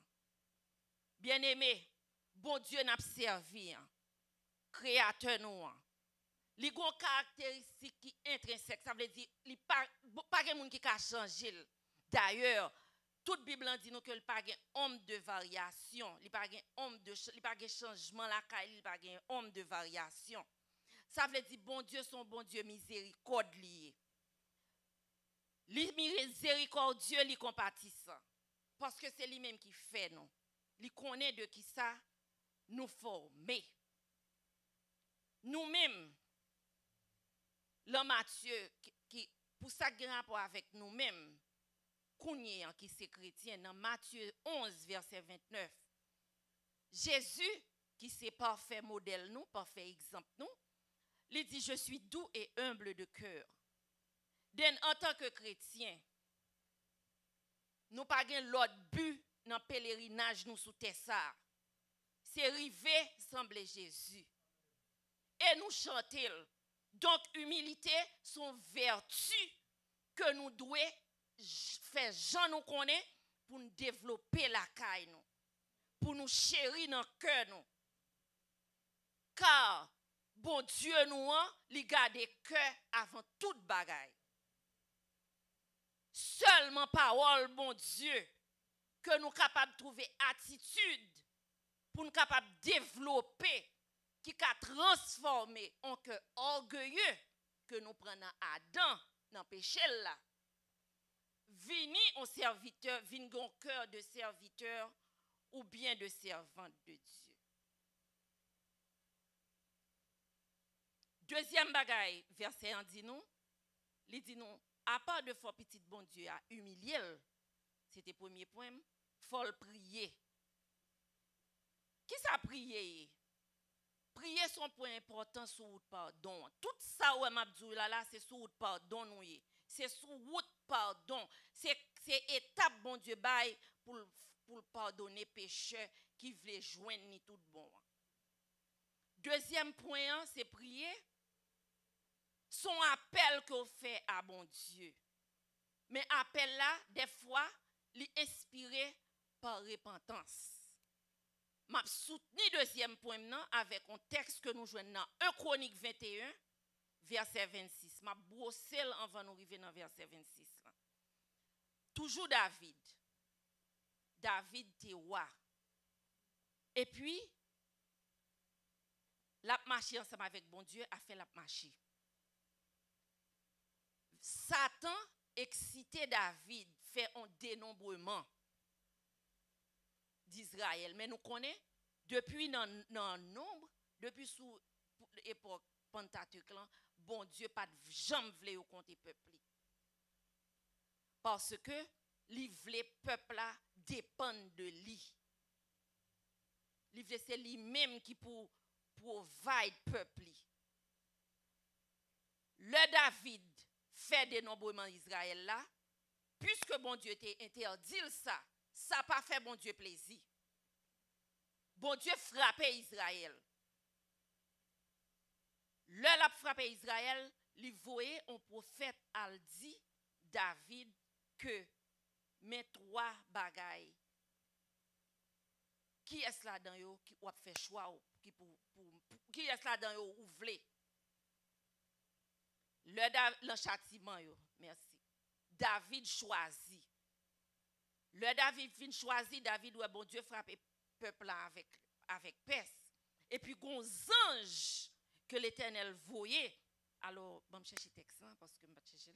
Bien-aimé, bon Dieu n'a servi, créateur nous. li gon caractéristique qui intrinsèque, ça veut dire li pas de monde qui ka changer. D'ailleurs, toute Bible en dit nous que il pas gen homme de variation, il pas gen homme de il pas gen changement la caille, il pas gen homme de variation. Ça veut dire bon Dieu son bon Dieu miséricorde lié. Li miséricordieux, li compatissant. Parce que c'est lui-même qui fait non. Li connaît de qui ça nous former. Nous-mêmes, l'homme Matthieu, qui pour ça qui rapport avec nous-mêmes, qui c'est chrétien, dans Matthieu 11, verset 29, Jésus, qui c'est parfait modèle nous, parfait exemple nous, il dit, je suis doux et humble de cœur. En tant que chrétien, nous pas gen l'autre but dans le pèlerinage nous sous terre ça. C'est river sembler Jésus. Et nous chanter. Donc humilité sont vertus que nous devons faire Jean nous connaît pour nous développer la caille nous. Pour nous chérir dans le cœur nous. Car bon Dieu nous li garde cœur avant toute bagaille. Seulement parole, bon Dieu, que nous sommes capables de trouver attitude pour nous capables de développer, qui a transformé en cœur orgueilleux que nous prenons Adam dans le péché là. Vini en serviteur, vini en cœur de serviteur ou bien de servante de Dieu. Deuxième bagaille, verset 1 dit nous, il dit nous, à part de fort petit bon Dieu à humilier, c'était le premier point, il faut le prier. Qui ça prier? Prier son point important sur route pardon. Tout ça où m'a dit là c'est sur route pardon nous. C'est sur route pardon. C'est étape bon Dieu bail pour pardonner pécheurs qui veulent joindre ni tout bon. Deuxième point, c'est prier. Son appel qu'on fait à bon Dieu. Mais appel là, des fois, il est inspiré par repentance. M'a soutenu deuxième point non, avec un texte que nous jouons dans 1 Chronique 21, verset 26. M'a brossé avant nous arriver dans verset 26. Là. Toujours David. David était roi. Et puis, la marché ensemble avec bon Dieu a fait la marché. Satan excité David fait un dénombrement d'Israël. Mais nous connaissons, depuis dans nombre, depuis sous l'époque Pentateuque, bon Dieu pas de jamais voulu compter peuple. Parce que li vle peuple là dépend de lui. Li vle c'est lui-même qui pour provide peuple. Le David fait dénombrement Israël là, puisque bon Dieu était interdit ça, ça pas fait bon Dieu plaisir. Bon Dieu frappait Israël. Le la frappé Israël, il voyait un prophète al dit David que mes trois bagailles. Qui est là dans yo qui a fait choix qui est là dans yo ou vle? Le châtiment yo, merci. David choisit. Le David fin choisi, David ouais bon Dieu frapper peuple là avec peste. Et puis gon ange que l'Éternel voyait. Alors, je vais chercher le texte parce que je vais chercher.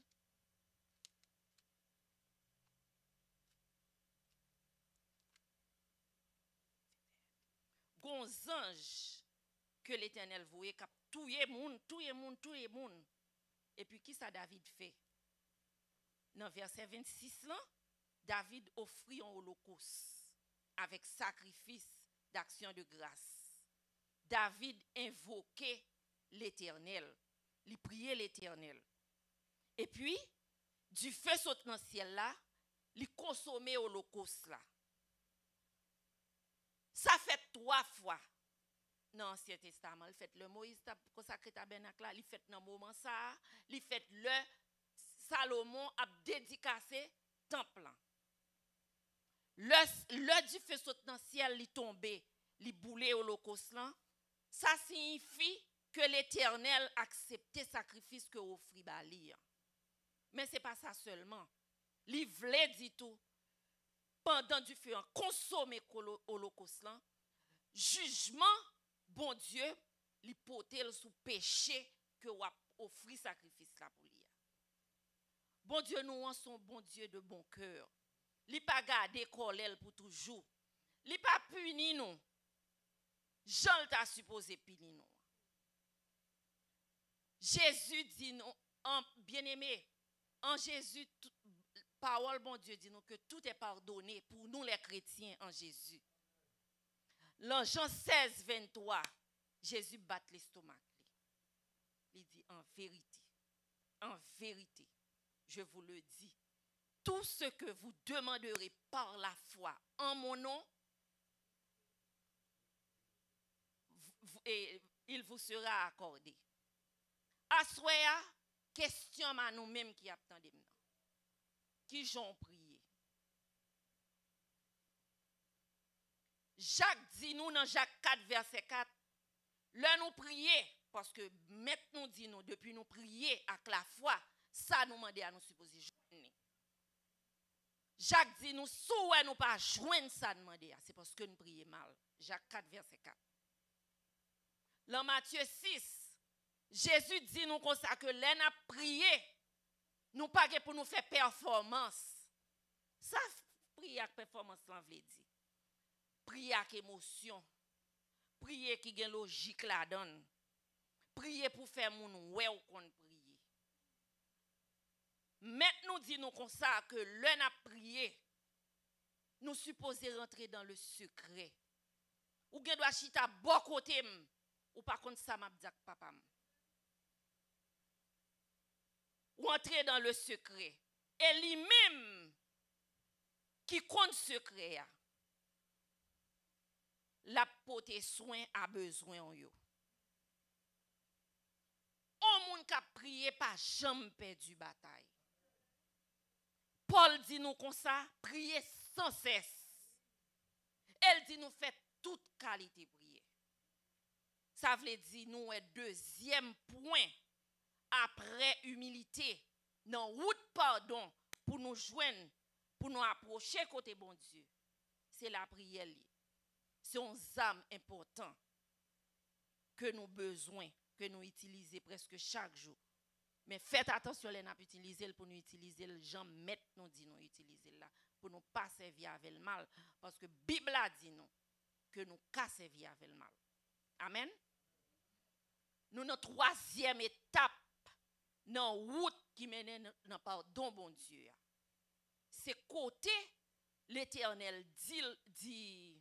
Gon ange que l'Éternel voyait cap tout le monde. Et puis qui ça David fait? Dans verset 26 là, David offrit un holocauste avec sacrifice d'action de grâce. David invoquait l'Éternel, il priait l'Éternel. Et puis, du feu saute dans le ciel là, il consommait l'holocauste là. Ça fait 3 fois dans l'Ancien Testament. Il fait le Moïse consacré tabernacle là, il fait dans le moment ça, il fait le Salomon a dédicacé temple. Le du feu saute dans le ciel, il tombé, il boulé l'holocauste là. Ça signifie que l'Éternel acceptait sacrifice que offrit Bali. Mais ce n'est pas ça seulement. Il voulait dire tout. Pendant du feu, consommer l'holocauste, jugement, bon Dieu, l'hypothèse sous péché que vous offrir sacrifice là pour lui. Bon Dieu, nous sommes bon Dieu de bon cœur. Il n'a pas gardé colère pour toujours. Il n'a pas puni nous. Jean t'a supposé punir nous. Jésus dit nous, bien-aimé, en Jésus, parole bon Dieu dit nous que tout est pardonné pour nous les chrétiens en Jésus. Dans Jean 16, 23, Jésus bat l'estomac. Il dit en vérité, je vous le dis, tout ce que vous demanderez par la foi en mon nom, il vous sera accordé. Assoya, question à nous-mêmes qui attendons maintenant. Qui j'en prié. Jacques dit nous dans Jacques 4, verset 4, là nous prier, parce que maintenant nous dit nous, depuis nous prier avec la foi, ça nous demande à nous supposer joindre. Jacques dit nous, souhait nous pas joindre ça demander, c'est parce que nous prions mal. Jacques 4, verset 4. Dans Matthieu 6, Jésus dit nous comme ça que l'on a prié, nous pas pour nous faire performance. Ça, prier avec performance, ça veut dire. Prier avec émotion. Prier qui a logique là-dedans. Prier pour faire mon ouais ou qu'on prier. Maintenant, nous disons comme ça que l'on a prié, nous supposons rentrer dans le secret. Ou bien doit chita bon côté, ou par contre ça m'a dit papa. Ou entrer dans le secret. Et lui-même qui compte secret, la pote soin a besoin en yo. On moun ka prier pas jamais perdu bataille. Paul dit nous comme ça, prier sans cesse. Elle dit nous fait toute qualité prier. Ça veut dire nous un deuxième point après humilité, dans route pardon pour nous joindre, pour nous approcher côté bon Dieu. C'est la prière. C'est un âme important que nous besoin, que nous utilisons presque chaque jour. Mais faites attention, les n'a utiliser pour nous utiliser le gens mettre nous dit nous utiliser là pour nous pas servir avec le mal parce que Bible a dit nous que nous pas servir avec le mal. Amen. Nous notre troisième étape dans route qui mène dans pardon bon Dieu. C'est côté l'Éternel dit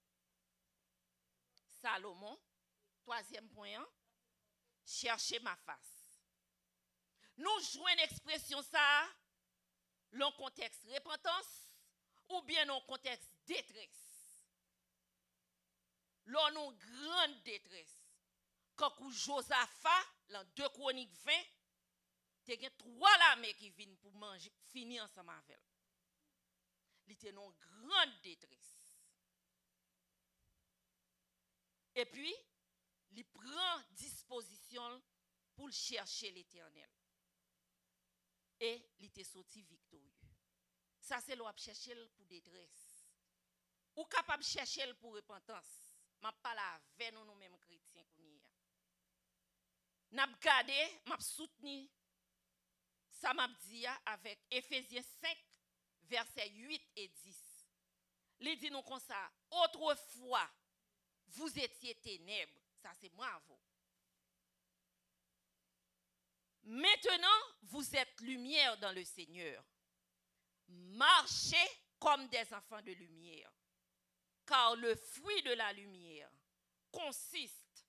Salomon, troisième point, cherchez ma face. Nous jouons une expression ça, dans le contexte repentance ou bien dans le contexte détresse. Là, nous grande détresse. Quand Josaphat, dans 2 Chroniques 20, il y a 3 lamés qui viennent pour manger, finir ensemble avec elle. Il était dans grande détresse. Et puis, il prend disposition pour chercher l'Éternel. Et il était sorti victorieux. Ça, c'est l'on chercher pour détresse. Ou capable de chercher pour repentance. Je ne parle pas avec nous-mêmes chrétiens. N'a gardé, m'a soutenu ça m'a dit avec Éphésiens 5 versets 8 et 10. Il dit nous comme ça, autrefois vous étiez ténèbres, ça c'est moi à vous. Maintenant, vous êtes lumière dans le Seigneur. Marchez comme des enfants de lumière, car le fruit de la lumière consiste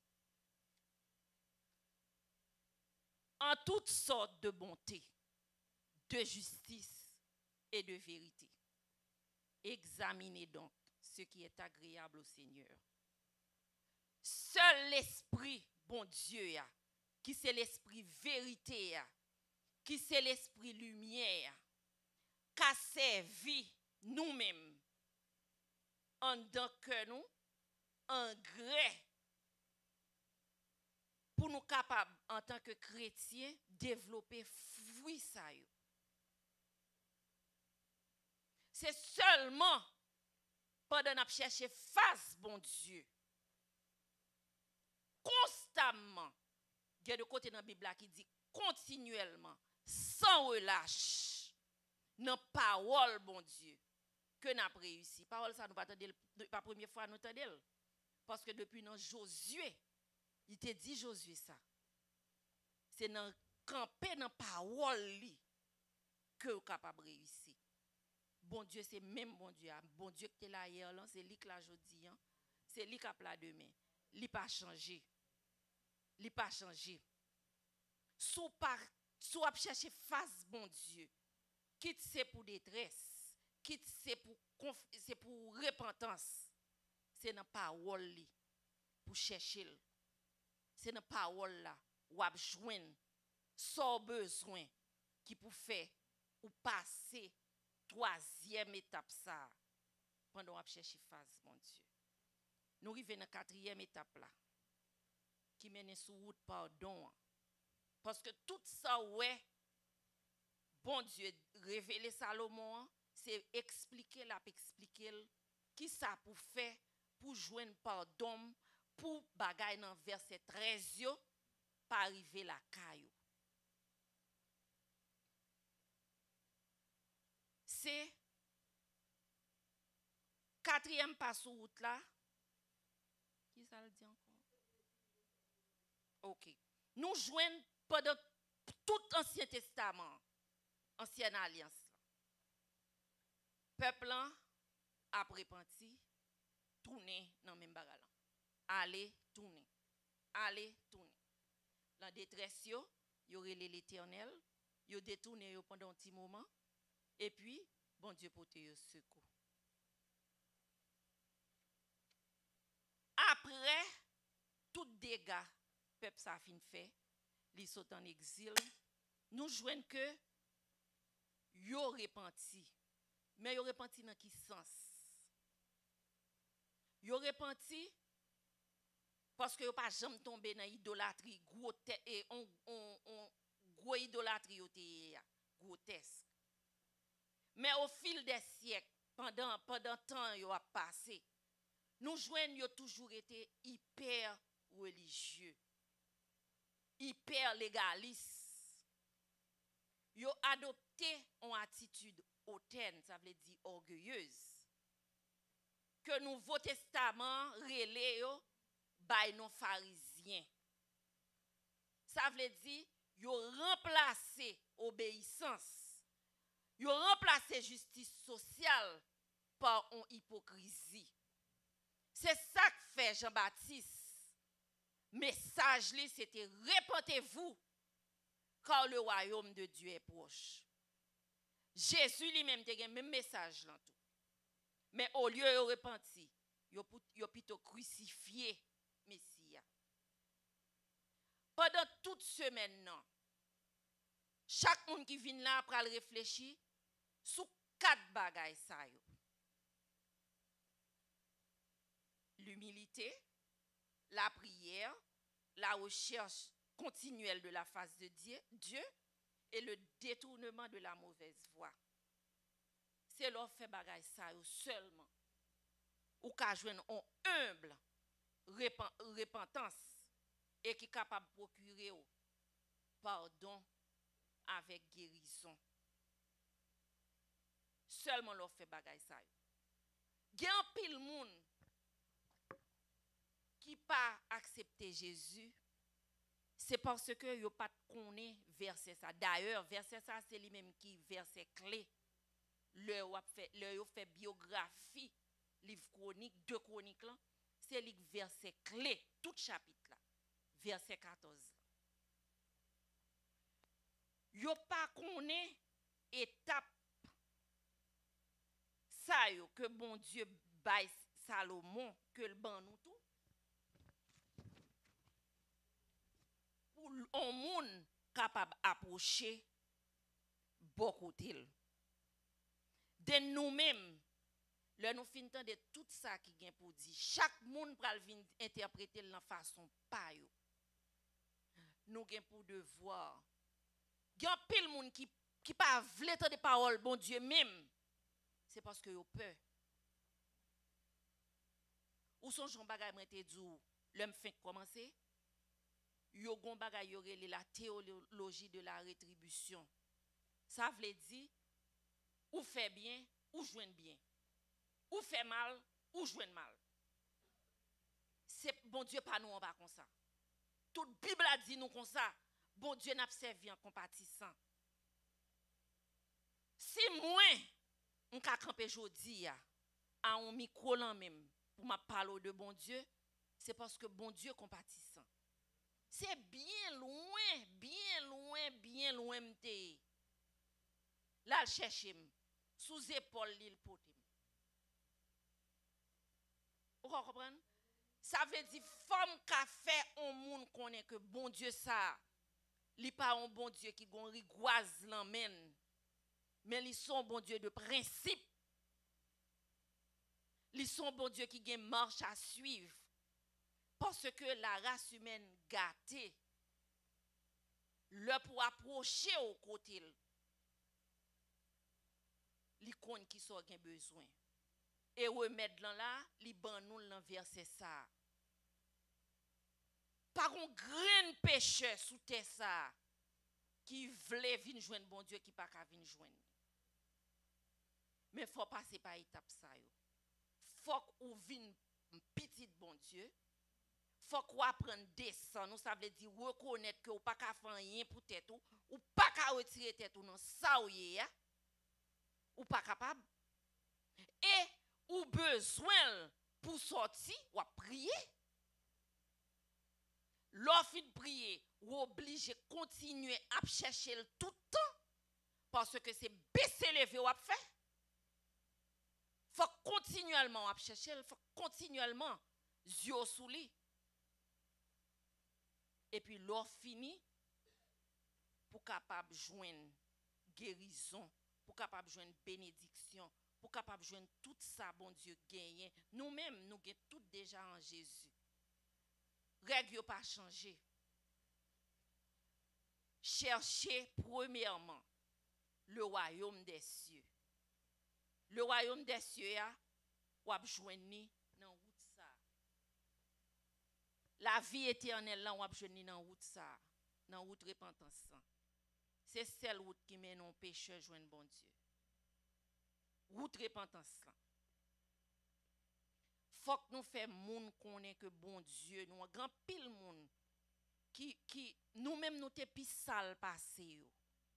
en toutes sortes de bonté, de justice et de vérité. Examinez donc ce qui est agréable au Seigneur. Seul l'Esprit, bon Dieu, qui c'est l'Esprit vérité, qui c'est l'Esprit lumière, qu'a servi nous-mêmes en tant que nous, en gré pour nous capables, en tant que chrétiens, développer fruit ça yo. C'est seulement pendant qu'on cherche face, bon Dieu, constamment, il y a de côté dans la Bible qui dit continuellement, sans relâche, dans la parole, bon Dieu, que nous avons réussi. Parole, ça, nous pas pas la première fois nous entendons. Parce que depuis dans Josué, il te dit Josué ça. C'est dans camper dans la parole que vous êtes capable de réussir. Bon Dieu, c'est même bon Dieu. Bon Dieu qui est là hier, c'est lui qui l'a aujourd'hui. C'est lui qui a là demain. Il n'a pas changé. Il n'a pas changé. Sous à chercher face, bon Dieu. Quitte c'est pour détresse. Quitte c'est pour repentance. C'est dans la parole pour chercher. C'est dans la parole là où vous joindre sans besoin qui pour faire ou passer troisième étape ça pendant qu'on cherche phase mon Dieu. Nous arrivons dans la quatrième étape là qui mène sur route pardon. Parce que tout ça ouais bon Dieu révélé Salomon c'est expliquer qui ça pour faire pour joindre pardon pour bagaille dans verset 13 yo pas arriver la caillou. C'est quatrième pas sur route là. Qui ça le dit encore? OK. Nous joignons pendant tout l'Ancien Testament, Ancienne Alliance. Peuple a repenti, tourner dans même bagarre. Allez, tourner. Allez, tourner. Dans détresse yo aurait l'Éternel, yo détourné yo pendant un petit moment. Et puis, bon Dieu porte au secours. Après, tout dégâts, peuple ça fin fait, ils sont en exil, nous jouons que yo repenti. Mais yo repenti dans qui sens? Yo repenti parce que yo pas jamais tombé dans idolâtrie gros idolâtrie grotesque. Mais au fil des siècles, pendant temps yo a passé, nous joignent yo toujours été hyper religieux, hyper légaliste. Yo adopté une attitude hautaine, ça veut dire orgueilleuse. Que Nouveau Testament relé yo by nos pharisiens. Ça veut dire yo remplacé obéissance. Yo remplacé justice sociale par une hypocrisie. C'est ça que fait Jean-Baptiste. Message li c'était répentez-vous car le royaume de Dieu est proche. Jésus lui-même te gen même message là tout. Mais au lieu de repentir, yo plutôt crucifié Messia. Pendant toute semaine non, chaque monde qui vient là pral réfléchir sur 4 bagailles ça yo. L'humilité, la prière, la recherche continuelle de la face de Dieu et le détournement de la mauvaise voie. C'est leur fait bagaille ça yo seulement. Ou ka joindre un humble repentance et qui est capable de procurer pardon avec guérison. Seulement leur fait bagaille ça. Gen pile moun qui pas accepté Jésus, c'est parce que yo pas connaît verset ça. D'ailleurs, verset ça c'est lui-même qui verset clé. Le yo fait biographie, livre chronique, 2 chroniques là, c'est le verset clé tout chapitre là. Verset 14. Yo pas connaît étape ça yo que bon Dieu bail Salomon que le ban nous tout pour un monde capable approcher beaucoup de nous-mêmes le nous fin temps de tout ça qui gain pour dire chaque monde pral vinn interpréter la façon pa yo. nous avons pour devoir. Il y a pile monde qui pas vle de parole bon Dieu même. C'est parce que yo peur. Ou son Jean bagay m'a te dit l'homme fin commencer. Yo gon bagay yo relé la théologie de la rétribution. Ça veut dire ou fait bien ou joine bien. Ou fait mal ou joine mal. C'est bon Dieu pas nous on pas comme ça. Toute Bible a dit nous comme ça. Bon Dieu n'a servi en compatissant. Si moi on ka camper jodi a un micro là même pour m'a parler de bon Dieu, c'est parce que bon Dieu compatissant. C'est bien loin, bien loin, bien loin m'te. Là le chercher sous épaule l'île pote. Vous comprenez? Ça veut dire femme qu'a fait un monde connaît que bon Dieu ça. Li pas un bon Dieu qui gon rigoise l'emmène. Mais ils sont bon Dieu de principe. Ils sont bon Dieu qui gagne marche à suivre. Parce que la race humaine gâtée, le pour approcher au côté, l'icône qui sont gain besoin. Et remettre là, li ban nous l'enverser ça. Par un grand pécheur sous terre ça, qui voulait venir joindre bon Dieu, qui pas qu'à venir joindre. Mais il faut passer par étape ça. Faut qu'on vienne petit bon Dieu. Faut qu'on apprenne descendre. Nous ça veut dire reconnaître que ou pas qu'à faire rien pour tête ou pas qu'à retirer tête ou non ça ou pas capable. Et ou besoin pour sortir ou prier. L'offre de prier ou obligé de continuer à chercher tout le temps parce que c'est baisser les yeux ou à faire. Faut continuellement à chercher, faut continuellement yeux sous lui. Et puis l'offre fini pour capable joindre guérison, pour capable joindre bénédiction, pour capable joindre tout ça bon Dieu gagne. Nous-mêmes nous gagnons tout déjà en Jésus. Règle pas changé. Cherchez premièrement le royaume des cieux. Le royaume des cieux ou a joindre dans route ça. La vie éternelle là ou a joindre dans route ça, dans route repentance. C'est celle route qui mène aux pécheurs joindre bon Dieu. Route repentance là. Faut que nous fassions moun connaît que bon Dieu, nous grand pile moun qui nous-mêmes nous t'es pis sale passé yo.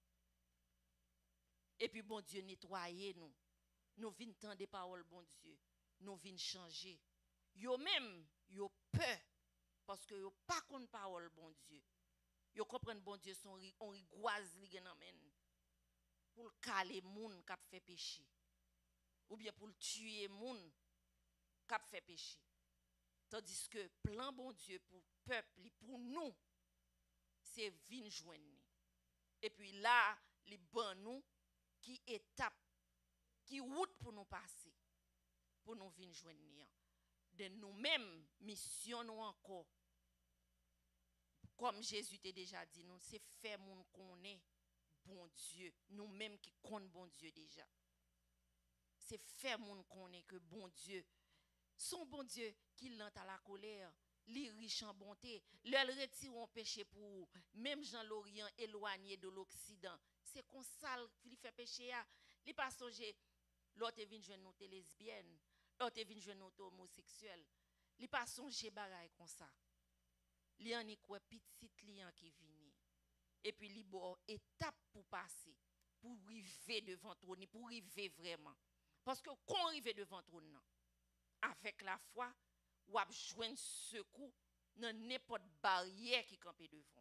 Et puis bon Dieu nettoyer nous. Nous vinn tendre parole bon Dieu, nous vinn changer. Yo même yo peur parce que yo pas connait parole bon Dieu. Yo comprendre bon Dieu son on rigoise li gen amène pour caler moun qui fait péché ou bien pour tuer moun qui fait péché. Tandis que plan bon Dieu pour peuple, pour nous, c'est vinn joindre. Et puis là, les ban nous qui étape, qui route pour nous passer, pour nous vinn joindre. De nous-mêmes, mission nous encore. Comme Jésus t'a déjà dit, nous c'est faire moun connaît bon Dieu, nous-mêmes qui connaissons bon Dieu déjà. C'est faire moun connaît que bon Dieu son bon Dieu qui lente à la colère, li riche en bonté, le retire en péché pour même Jean l'Orient éloigné de l'Occident. C'est comme ça qu'il fait péché a. Li pas songer l'autre vinn joindre nous lesbiennes, l'autre vinn joindre nous homosexuels. Li pas songer bagaille comme ça. Li en quoi petit client qui vini. Et puis li bon étape pour passer, pour arriver devant trône, pour arriver vraiment. Parce que quand arrive devant trône avec la foi, ou ap joindre secours dans n'importe barrière qui campe devant.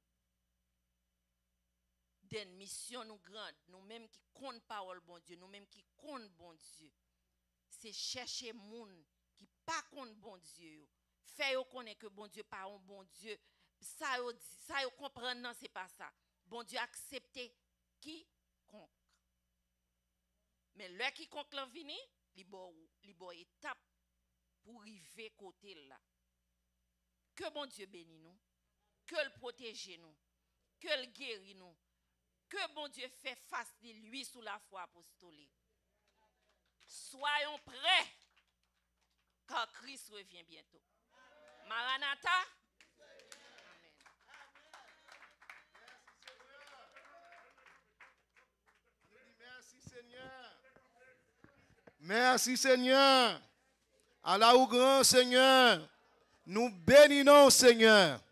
D'une mission nous grande, nous même qui compte parole bon Dieu, nous même qui compte bon Dieu. C'est chercher moun qui pas compte bon Dieu. Faire yo connaît que bon Dieu pas un bon Dieu. Ça yo comprendre non c'est pas ça. Bon Dieu accepter qui conque. Mais le qui conque l'en vini, li bo étape pour arriver côté là. Que bon Dieu bénisse nous. que le protège nous, que le guérit nous, que bon Dieu fait face de lui sous la foi apostolique. Soyons prêts quand Christ revient bientôt. Maranatha. Amen. Merci Seigneur. Merci Seigneur. Allah au grand Seigneur. Nous bénissons Seigneur.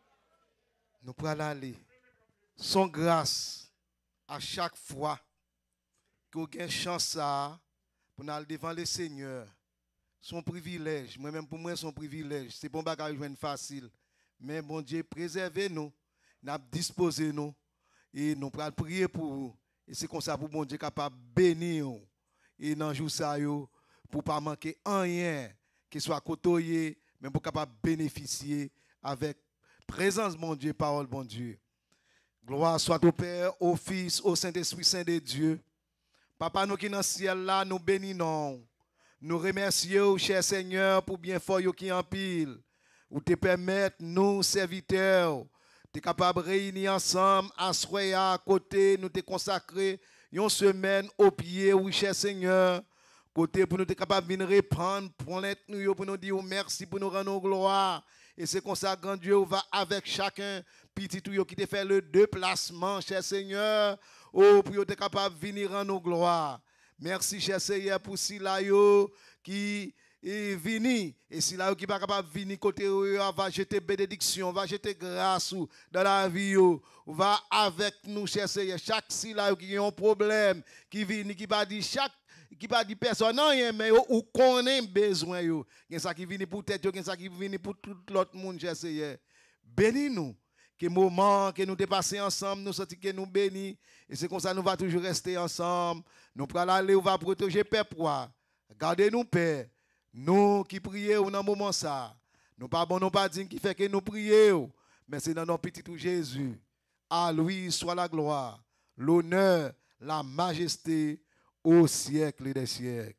Nous pourrons aller sans grâce à chaque fois qu'on a une chance pour aller devant le Seigneur. Son privilège, moi-même pour moi, son privilège. C'est bon bagage joindre facile. Mais bon Dieu, préservez-nous, nous disposez nous et nous pourrons prier pour vous. Et c'est comme ça pour bon Dieu capable de bénir et dans jour ça pour pas manquer rien qui soit côtoyé, mais pour capable bénéficier avec présence mon Dieu, parole mon Dieu. Gloire soit au Père, au Fils, au Saint-Esprit Saint de Dieu. Papa nous qui dans le ciel là, nous bénissons. Nous remercions, cher Seigneur, pour bien fort qui en pile. Ou te permettre, nous, serviteurs, de capables de réunir ensemble, asseoir à côté, nous te consacrer une semaine au pied, oui, cher Seigneur. Côté pour nous être capables de venir répandre, pour nous dire merci, pour nous rendre gloire. Et c'est comme ça, grand Dieu, va avec chacun, petit tout qui te fait le déplacement, cher Seigneur, pour être capable de venir rendre gloire. Merci, cher Seigneur, pour Silayo qui est venu. Et Silayo qui n'est pas capable de venir côté, va jeter bénédiction, va jeter grâce dans la vie. Va avec nous, cher Seigneur. Chaque Silayo qui a un problème, qui vient, qui va dire qui va dire personne rien, mais ou connaît besoin. Il y a ça qui vient pour tête, il y a ça qui vient pour tout l'autre monde, cher Seigneur. Bénis-nous. Que moment que nous dépassons ensemble, nous sentons que nous bénis. Et c'est comme ça que nous allons toujours rester ensemble. Nous allons aller, on va protéger Père. Gardez-nous, Père. Nous qui prions dans un moment ça. Nous ne pas dire qui fait que nous prions. Mais c'est dans notre petit Jésus. À lui soit la gloire, l'honneur, la majesté au siècle des siècles.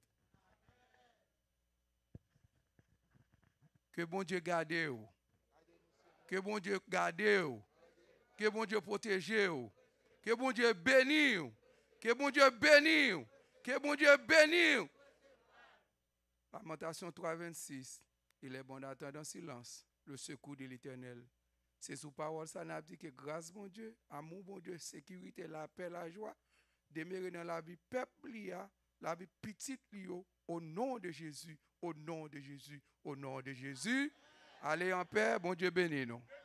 Que bon Dieu garde vous. Que bon Dieu garde vous. Que bon Dieu protège vous. Que bon Dieu bénisse vous. Que bon Dieu bénisse vous. Que bon Dieu bénisse vous. Lamentation 3:26. Il est bon d'attendre en silence le secours de l'Éternel. C'est sous parole ça n'a dit que grâce mon Dieu, amour mon Dieu, sécurité, la paix, la joie, demeurer dans la vie peuple, la vie petite au nom de Jésus, au nom de Jésus, au nom de Jésus. Allez en paix, bon Dieu bénisse nous.